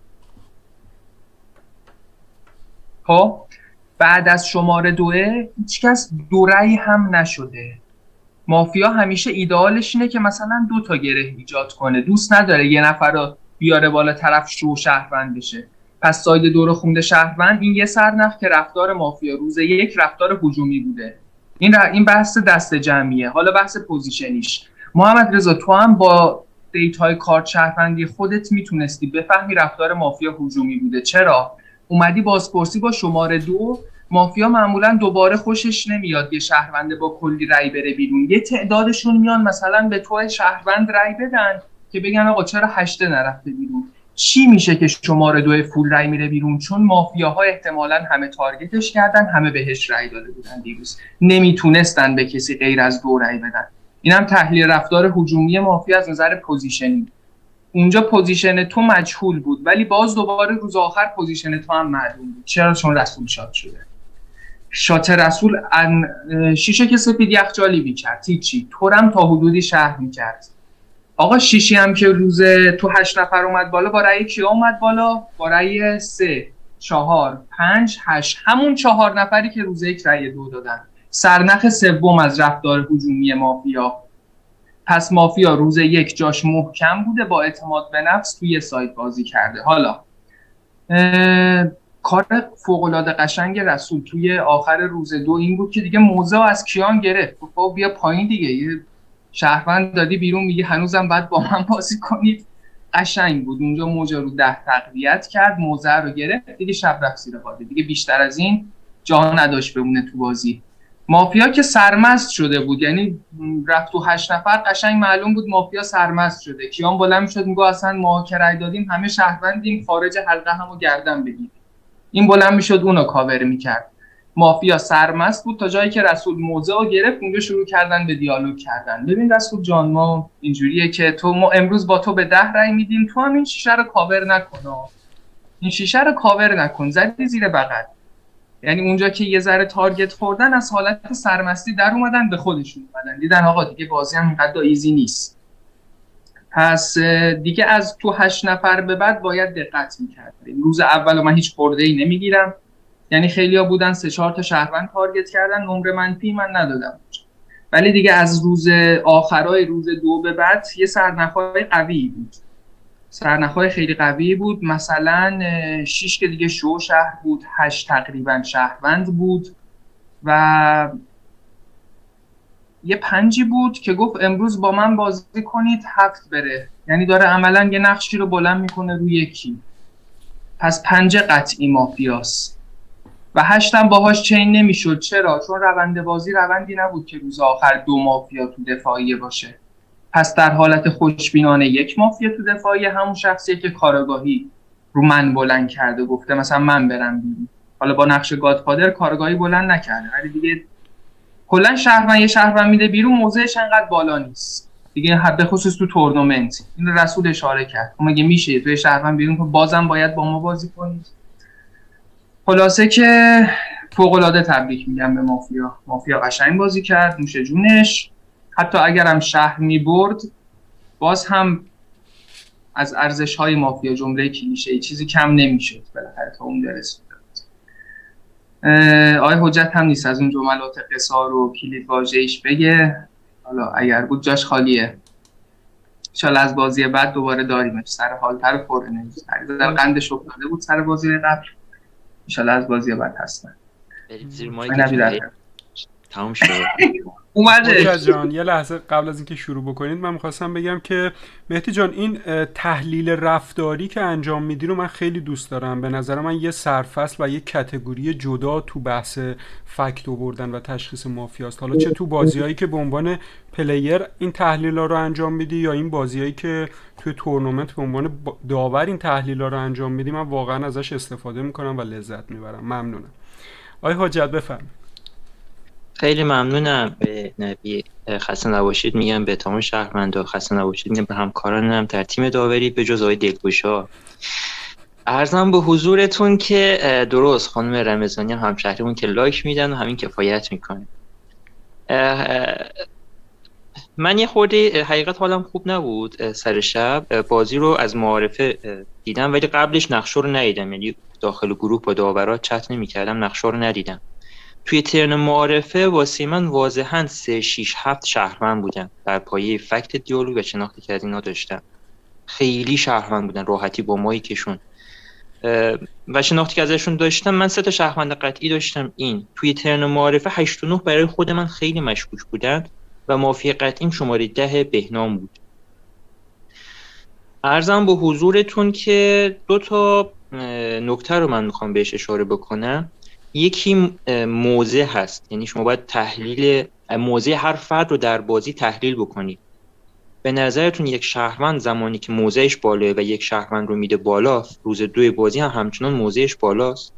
خب بعد از شماره 2 هیچکس 2 رای هم نشده. مافیا همیشه ایدئالش اینه که مثلا 2 تا گره ایجاد کنه، دوست نداره یه نفر رو بیاره بالا طرف شو شهروند بشه. پس ساید 2 رو خونده شهروند. این یه سرنخ که رفتار مافیا روز یک رفتار هجومی بوده. این بحث دست جمعیه. حالا بحث پوزیشنیش، محمد رضا تو هم با دیتای کارت شهروندی خودت میتونستی بفهمی رفتار مافیا هجومی بوده. چرا؟ اومدی بازپرسی با شماره 2. مافیا معمولا دوباره خوشش نمیاد یه شهرونده با کلی رای بره بیرون. یه تعدادشون میان مثلا به تو شهروند رای بدن که بگن آقا چرا 8 نرفته بیرون. چی میشه که شماره 2 فول رای میره بیرون؟ چون مافیاها احتمالاً همه تارگتش کردن، همه بهش رای داده بودن دیروز، نمیتونستن به کسی غیر از 2 رای بدن. اینم تحلیل رفتار هجومی مافیا از نظر پوزیشنی. اونجا پوزیشن تو مجهول بود، ولی باز دوباره روز آخر پوزیشن تو هم معلوم بود. چرا؟ چون رسول شات شده. شات رسول شیشه که سپید یخچالی بیکرد، هیچی تورم تا حدودی شهر میکرد. آقا شیشی هم که روز تو 8 نفر اومد بالا، با رأی کیا اومد بالا؟ با رأی 3 4 5 8، همون 4 نفری که روز یک رأی 2 دادن. سرنخ سوم از رفتار هجومی مافیا. پس مافیا روز یک جاش محکم بوده، با اعتماد به نفس توی سایت بازی کرده. حالا کار فوق‌العاده قشنگ رسول توی آخر روز 2 این بود که دیگه موضع از کیان گرفت. خب بیا پایین دیگه، یه شهروند دادی بیرون، میگه هنوزم باید با من بازی کنید. قشنگ بود اونجا، موضع رو 10 تقویت کرد، موضع رو گرفت، دیگه شب رفت زیر پاده، دیگه بیشتر از این جا نداشت بمونه تو بازی. مافیا که سرمست شده بود، یعنی رفت تو 8 نفر قشنگ معلوم بود مافیا سرمست شده. کیان بلند میشد میگه اصلا ما که رای دادیم همه شهروندیم، خارج حلقه همو گردن بگیریم. این بلند میشد اونو کاور میکرد. مافیا سرمست بود تا جایی که رسول موضع رو گرفت، اونجا شروع کردن به دیالوگ کردن. ببین رسول جان، ما اینجوریه که ما امروز با تو به 10 رای میدیم، تو هم این شیشه رو کاور نکن، این شیشه رو کاور نکن، زدی زیر بغل. یعنی اونجا که یه ذره تارگت خوردن، از حالت سرمستی در اومدن، به خودشون اومدن، دیدن آقا دیگه بازی هم اینقدر ایزی نیست. پس دیگه از تو 8 نفر به بعد باید دقت می‌کردیم. روز اول من هیچ خورده‌ای نمیگیرم، یعنی خیلی‌ها بودن 3-4 تا شهروند تارگت کردن، نمره منفی من ندادم. ولی دیگه از روز آخرای روز 2 به بعد یه سرنخ‌های قوی بود. سرنخ‌های خیلی قوی بود. مثلا 6 که دیگه شو شهر بود، 8 تقریبا شهروند بود و یه 5 بود که گفت امروز با من بازی کنید 7 بره. یعنی داره عملاً یه نقشی رو بلند میکنه روی یکی. پس 5 قطعی مافیاست و 8 هم باهاش چین نمیشد. چرا؟ چون روند بازی روندی نبود که روز آخر 2 مافیا تو دفاعیه باشه. پس در حالت خوشبینانه 1 مافیا تو دفاعیه، همون شخصیه که کارآگاهی رو من بلند کرده، گفته مثلا من برم بیرون. حالا با نقش گادفادر کارآگاهی بلند نکرده، ولی دیگه کلا یه شهروند میده بیرون، موضعش انقدر بالا نیست دیگه، به خصوص تو تورنمنت. این رسول اشاره کرد، مگه میشه توی شهروند بیرون بازم باید با ما بازی کنید؟ خلاصه که فوق‌العاده تبریک میگم به مافیا. مافیا قشنگ بازی کرد، نوش جونش. حتی اگرم شهر میبرد، باز هم از ارزش‌های مافیا جمله کلیشه‌ای چیزی کم نمیشد بالاخره تا اون درس. آقای حجت هم نیست از اون جملات قصار و کلید واژه‌ایش بگه، حالا اگر بود جاش خالیه. ان شاءالله از بازی بعد دوباره داریمش، سر حالتر و پر انرژی. در قندش افتاده بود سر بازی قبل، ان شاءالله از بازی بعد هستن. برید زیر مایک. تموم شد. اومده. حجت جان یه لحظه قبل از اینکه شروع بکنید من میخواستم بگم که مهدی جان این تحلیل رفتاری که انجام میدی رو من خیلی دوست دارم. به نظر من یه سرفصل و یه کتگوری جدا تو بحث فکت آوردن و تشخیص مافیاست. حالا چه تو بازیایی که به عنوان پلیر این تحلیل‌ها رو انجام میدی یا این بازیایی که توی تورنمنت به عنوان داور این تحلیل‌ها رو انجام میدی، من واقعا ازش استفاده میکنم و لذت میبرم. ممنونم. آقای حجت بفرمایید. خیلی ممنونم. به نبی خسته نباشید میگم به تمام شهروندا، خسته نباشید میگم به همکارانم در تیم داوری به جز آقای دلگوشا. عرضم به حضورتون که درست خانم رمضانی هم همشهریمون که لایک میدن و همین کفایت میکنه. من یه خورده حقیقت حالم خوب نبود سر شب، بازی رو از معارفه دیدم ولی قبلش نقشه رو ندیدم، یعنی داخل گروه با داورا چت نمی‌کردم، نقشه رو ندیدم. توی ترن معارفه واسه من واضحاً 3 6 7 شهروند بودن بر پایه فکت دیالوگ و شناختی که از اینا داشتم. خیلی شهروند بودن راحتی با مایکشون و شناختی که ازشون داشتم. من 3 تا شهروند قطعی داشتم. این توی ترن معارفه 8 و 9 برای خود من خیلی مشکوک بودن و مافیا قطعیم شماره 10 بهنام بود. عرضم به حضورتون که 2 تا نکته رو من میخوام بهش اشاره بکنم. یکی موضع هست، یعنی شما باید تحلیل موضع هر فرد رو در بازی تحلیل بکنید. به نظرتون یک شهروند زمانی که موضعش بالاه و یک شهروند رو میده بالا، روز 2 بازی هم همچنان موضعش بالاست؟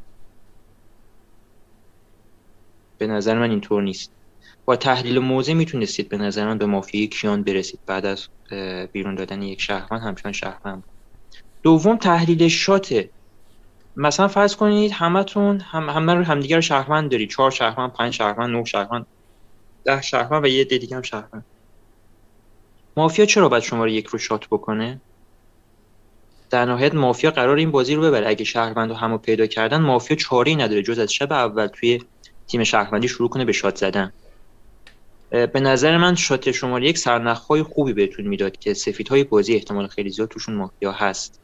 به نظر من اینطور نیست. با تحلیل موضع میتونستید به نظر من به مافیای کیان برسید بعد از بیرون دادن یک شهروند همچنان شهروند. دوم تحلیل شاته. مثلا فرض کنید همتون همدیگه رو شهروند دارید، 4 شهروند، 5 شهروند، 9 شهروند، 10 شهروند و یه عده دیگه هم شهروند. مافیا چرا باید شماره 1 رو شات بکنه؟ در نهایت مافیا قرار این بازی رو ببره. اگه شهروند رو همو پیدا کردن، مافیا چاره‌ای نداره جز از شب اول توی تیم شهروندی شروع کنه به شات زدن. به نظر من شات شماره 1 سرنخ‌های خوبی بهتون میداد که سفیدهای بازی احتمال خیلی زیاد توشون مافیا هست.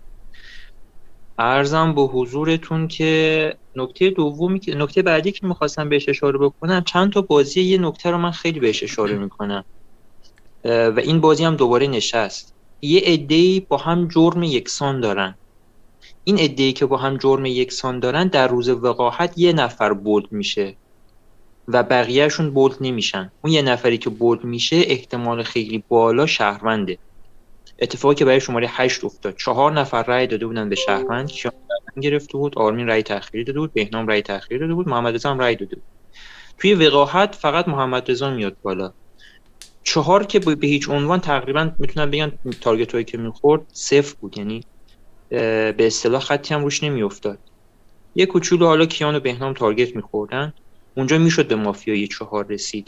عرضم به حضورتون که نکته بعدی که میخواستم بهش اشاره بکنم، چند تا بازی یه نکته رو من خیلی بهش اشاره میکنم و این بازی هم دوباره نشست. یه عده‌ای با هم جرم یکسان دارن. این عده‌ای که با هم جرم یکسان دارن در روز وقاحت یه نفر بولد میشه و بقیهشون بولد نمیشن. اون یه نفری که بولد میشه احتمال خیلی بالا شهرونده. اتفاقی که برای شماره 8 افتاد، 4 نفر رأی داده بودن به شهروند، کیان گرفته بود، آرمین رأی تأخیری داده بود، بهنام رأی تأخیری داده بود، محمد رضا هم رأی داده بود. توی وقاحت فقط محمد رضا میاد بالا. 4 که به هیچ عنوان تقریبا میتونم بگم تارگت هایی که میخورد صفر بود، یعنی به اصطلاح خطی هم روش نمیافتاد. یه کوچولو حالا کیان و بهنام تارگت میخوردن، اونجا میشد به مافیای 4 رسید.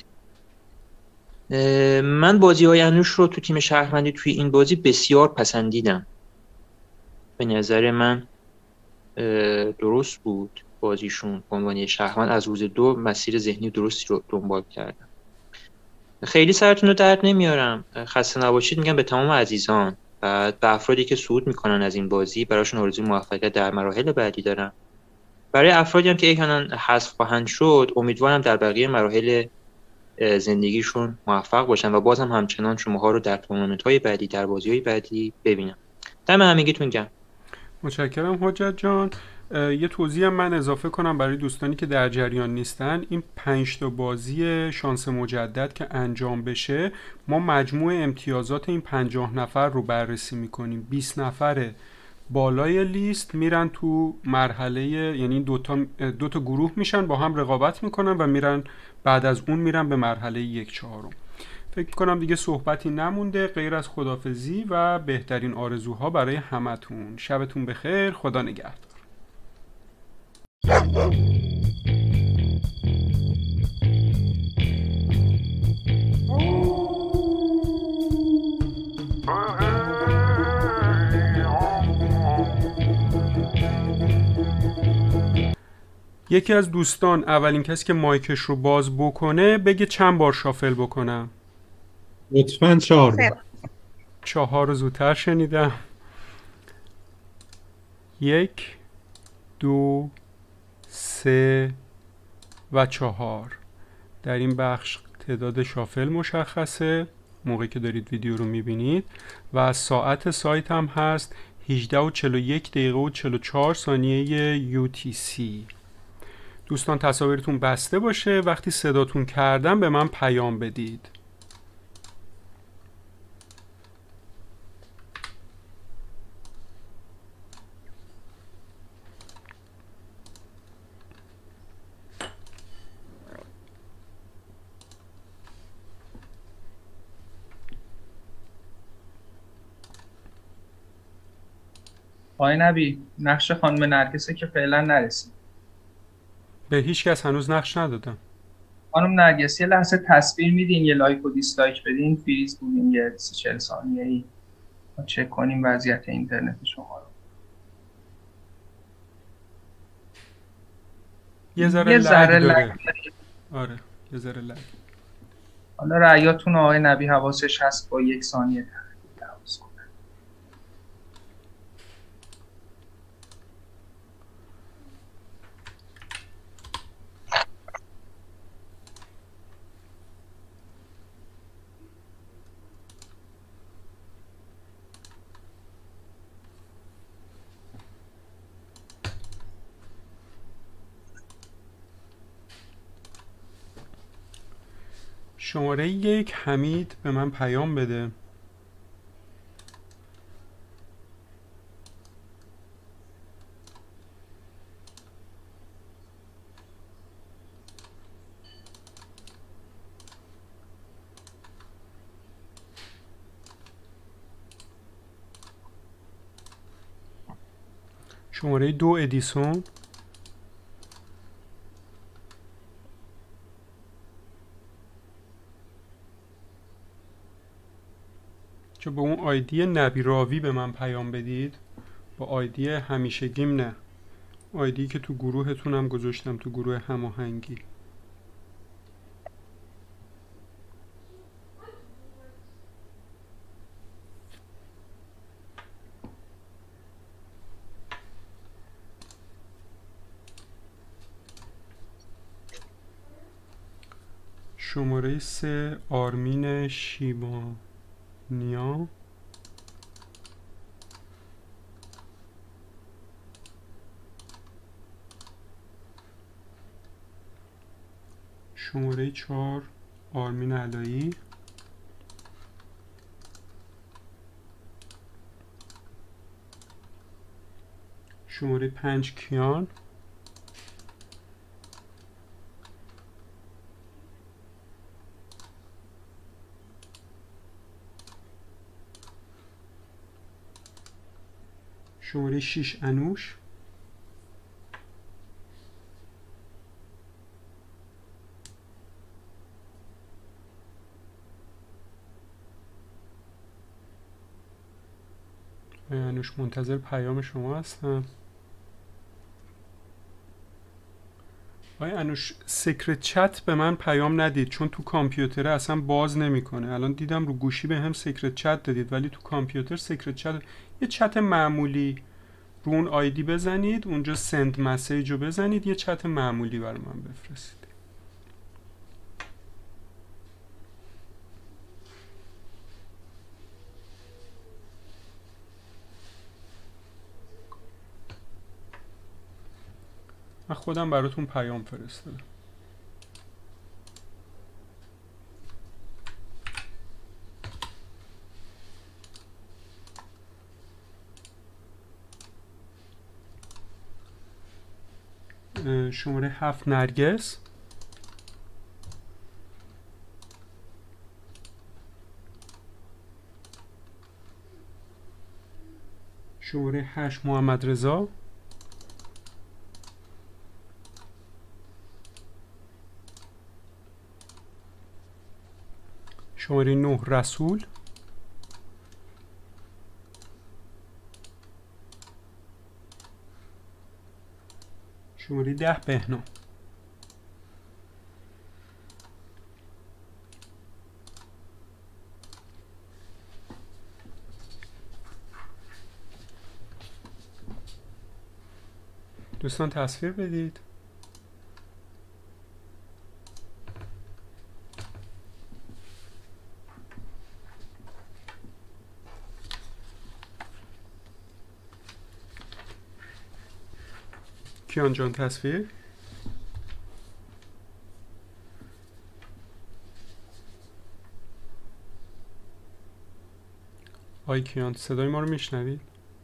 من بازی‌های انوش رو تو تیم شهروندی توی این بازی بسیار پسندیدم. به نظر من درست بود بازیشون. به عنوان شهروند از روز 2 مسیر ذهنی درستی رو دنبال کردم. خیلی سرتون رو درد نمیارم، خسته نباشید میگم به تمام عزیزان و به افرادی که صعود میکنن از این بازی. براشون آرزوی موفقیت در مراحل بعدی دارم. برای افرادی هم که احیانا حذف خواهند شد، امیدوارم در بقیه مراحل زندگیشون موفق باشن و بازم همچنان شماها رو در تورنمنت‌های بعدی، در بازی‌های بعدی ببینم. دم همگیتون گرم. متشکرم حجت جان. یه توضیح هم من اضافه کنم برای دوستانی که در جریان نیستن. این 5 تا بازی شانس مجدد که انجام بشه، ما مجموع امتیازات این 50 نفر رو بررسی میکنیم. 20 نفر بالای لیست میرن تو مرحله، یعنی دو تا گروه میشن با هم رقابت میکنن و میرن بعد از اون میرن به مرحله 1/4. فکر کنم دیگه صحبتی نمونده غیر از خداحافظی و بهترین آرزوها برای همتون. شبتون بخیر، خدا نگهدار. یکی از دوستان اولین کسی که مایکش رو باز بکنه بگه چند بار شافل بکنم. لطفاً 4. 4 رو زودتر شنیدم. 1 2 3 و 4. در این بخش تعداد شافل مشخصه موقعی که دارید ویدیو رو میبینید و ساعت سایت هم هست 18 و 41 دقیقه و 44 ثانیه UTC. دوستان تصاویرتون بسته باشه، وقتی صداتون کردم به من پیام بدید. آقای نبی نقش خانم نرگسه که فعلا نرسید. به هیچ کس هنوز نقش ندادم. خانم نرگس یه لحظه تصویر میدین، یه لایک و دیسلایک بدین، فریز بودین یه 40 ثانیه‌ای ما چک کنیم وضعیت اینترنت شما رو. یه ذره لگ. آره یه ذره لگ. حالا رأیاتون آقای نبی حواسش هست با 1 ثانیه تحویل کنه. شماره 1 حمید به من پیام بده. شماره 2 ادیسون. که با اون آیدی نبی راوی به من پیام بدید، با آیدی همیشگیم نه، آیدی که تو گروهتونم گذاشتم، تو گروه هماهنگی. شماره 3 آرمین شیبانیا. شماره 4 آرمین علایی. شماره 5 کیان. شماره 6 انوش. انوش منتظر پیام شما هستم. آقای انوش سیکرت چت به من پیام ندید چون تو کامپیوتر اصلا باز نمیکنه. الان دیدم رو گوشی به هم سیکرت چت دادید ولی تو کامپیوتر سیکرت چت، یه چت معمولی رو اون آیدی بزنید، اونجا سند مسیج رو بزنید، یه چت معمولی برای من بفرستید. من خودم براتون پیام فرستادم. شماره 7 نرگس. شماره 8 محمد رضا. شماره 9 رسول. شماره 10 بهنام. دوستان تصویر بدید. کیان جان تصویر. آی کیان صدای ما رو میشنوید؟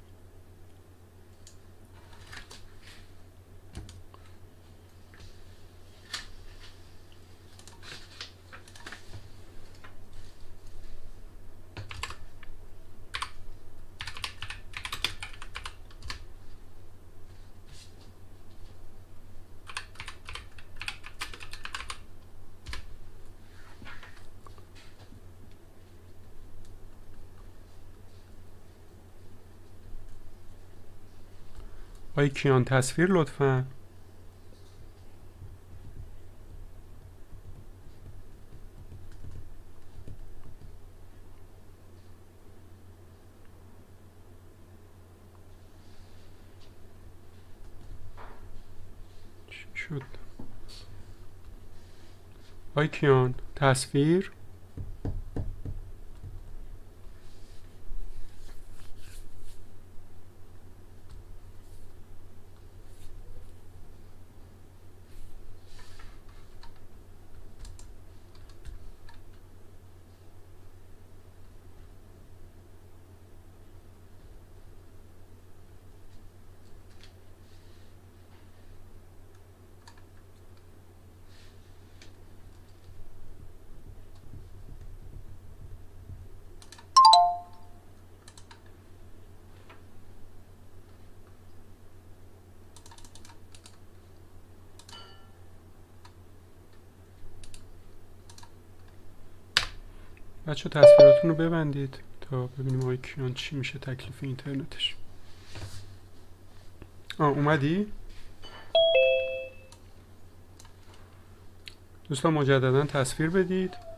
آی کیان تصویر لطفاً. چی شد؟ آی کیان تصویر. بچه تصویراتون رو ببندید تا ببینیم آقای کیان چی میشه تکلیف اینترنتش. اومدی؟ دوستان مجددا تصویر بدید.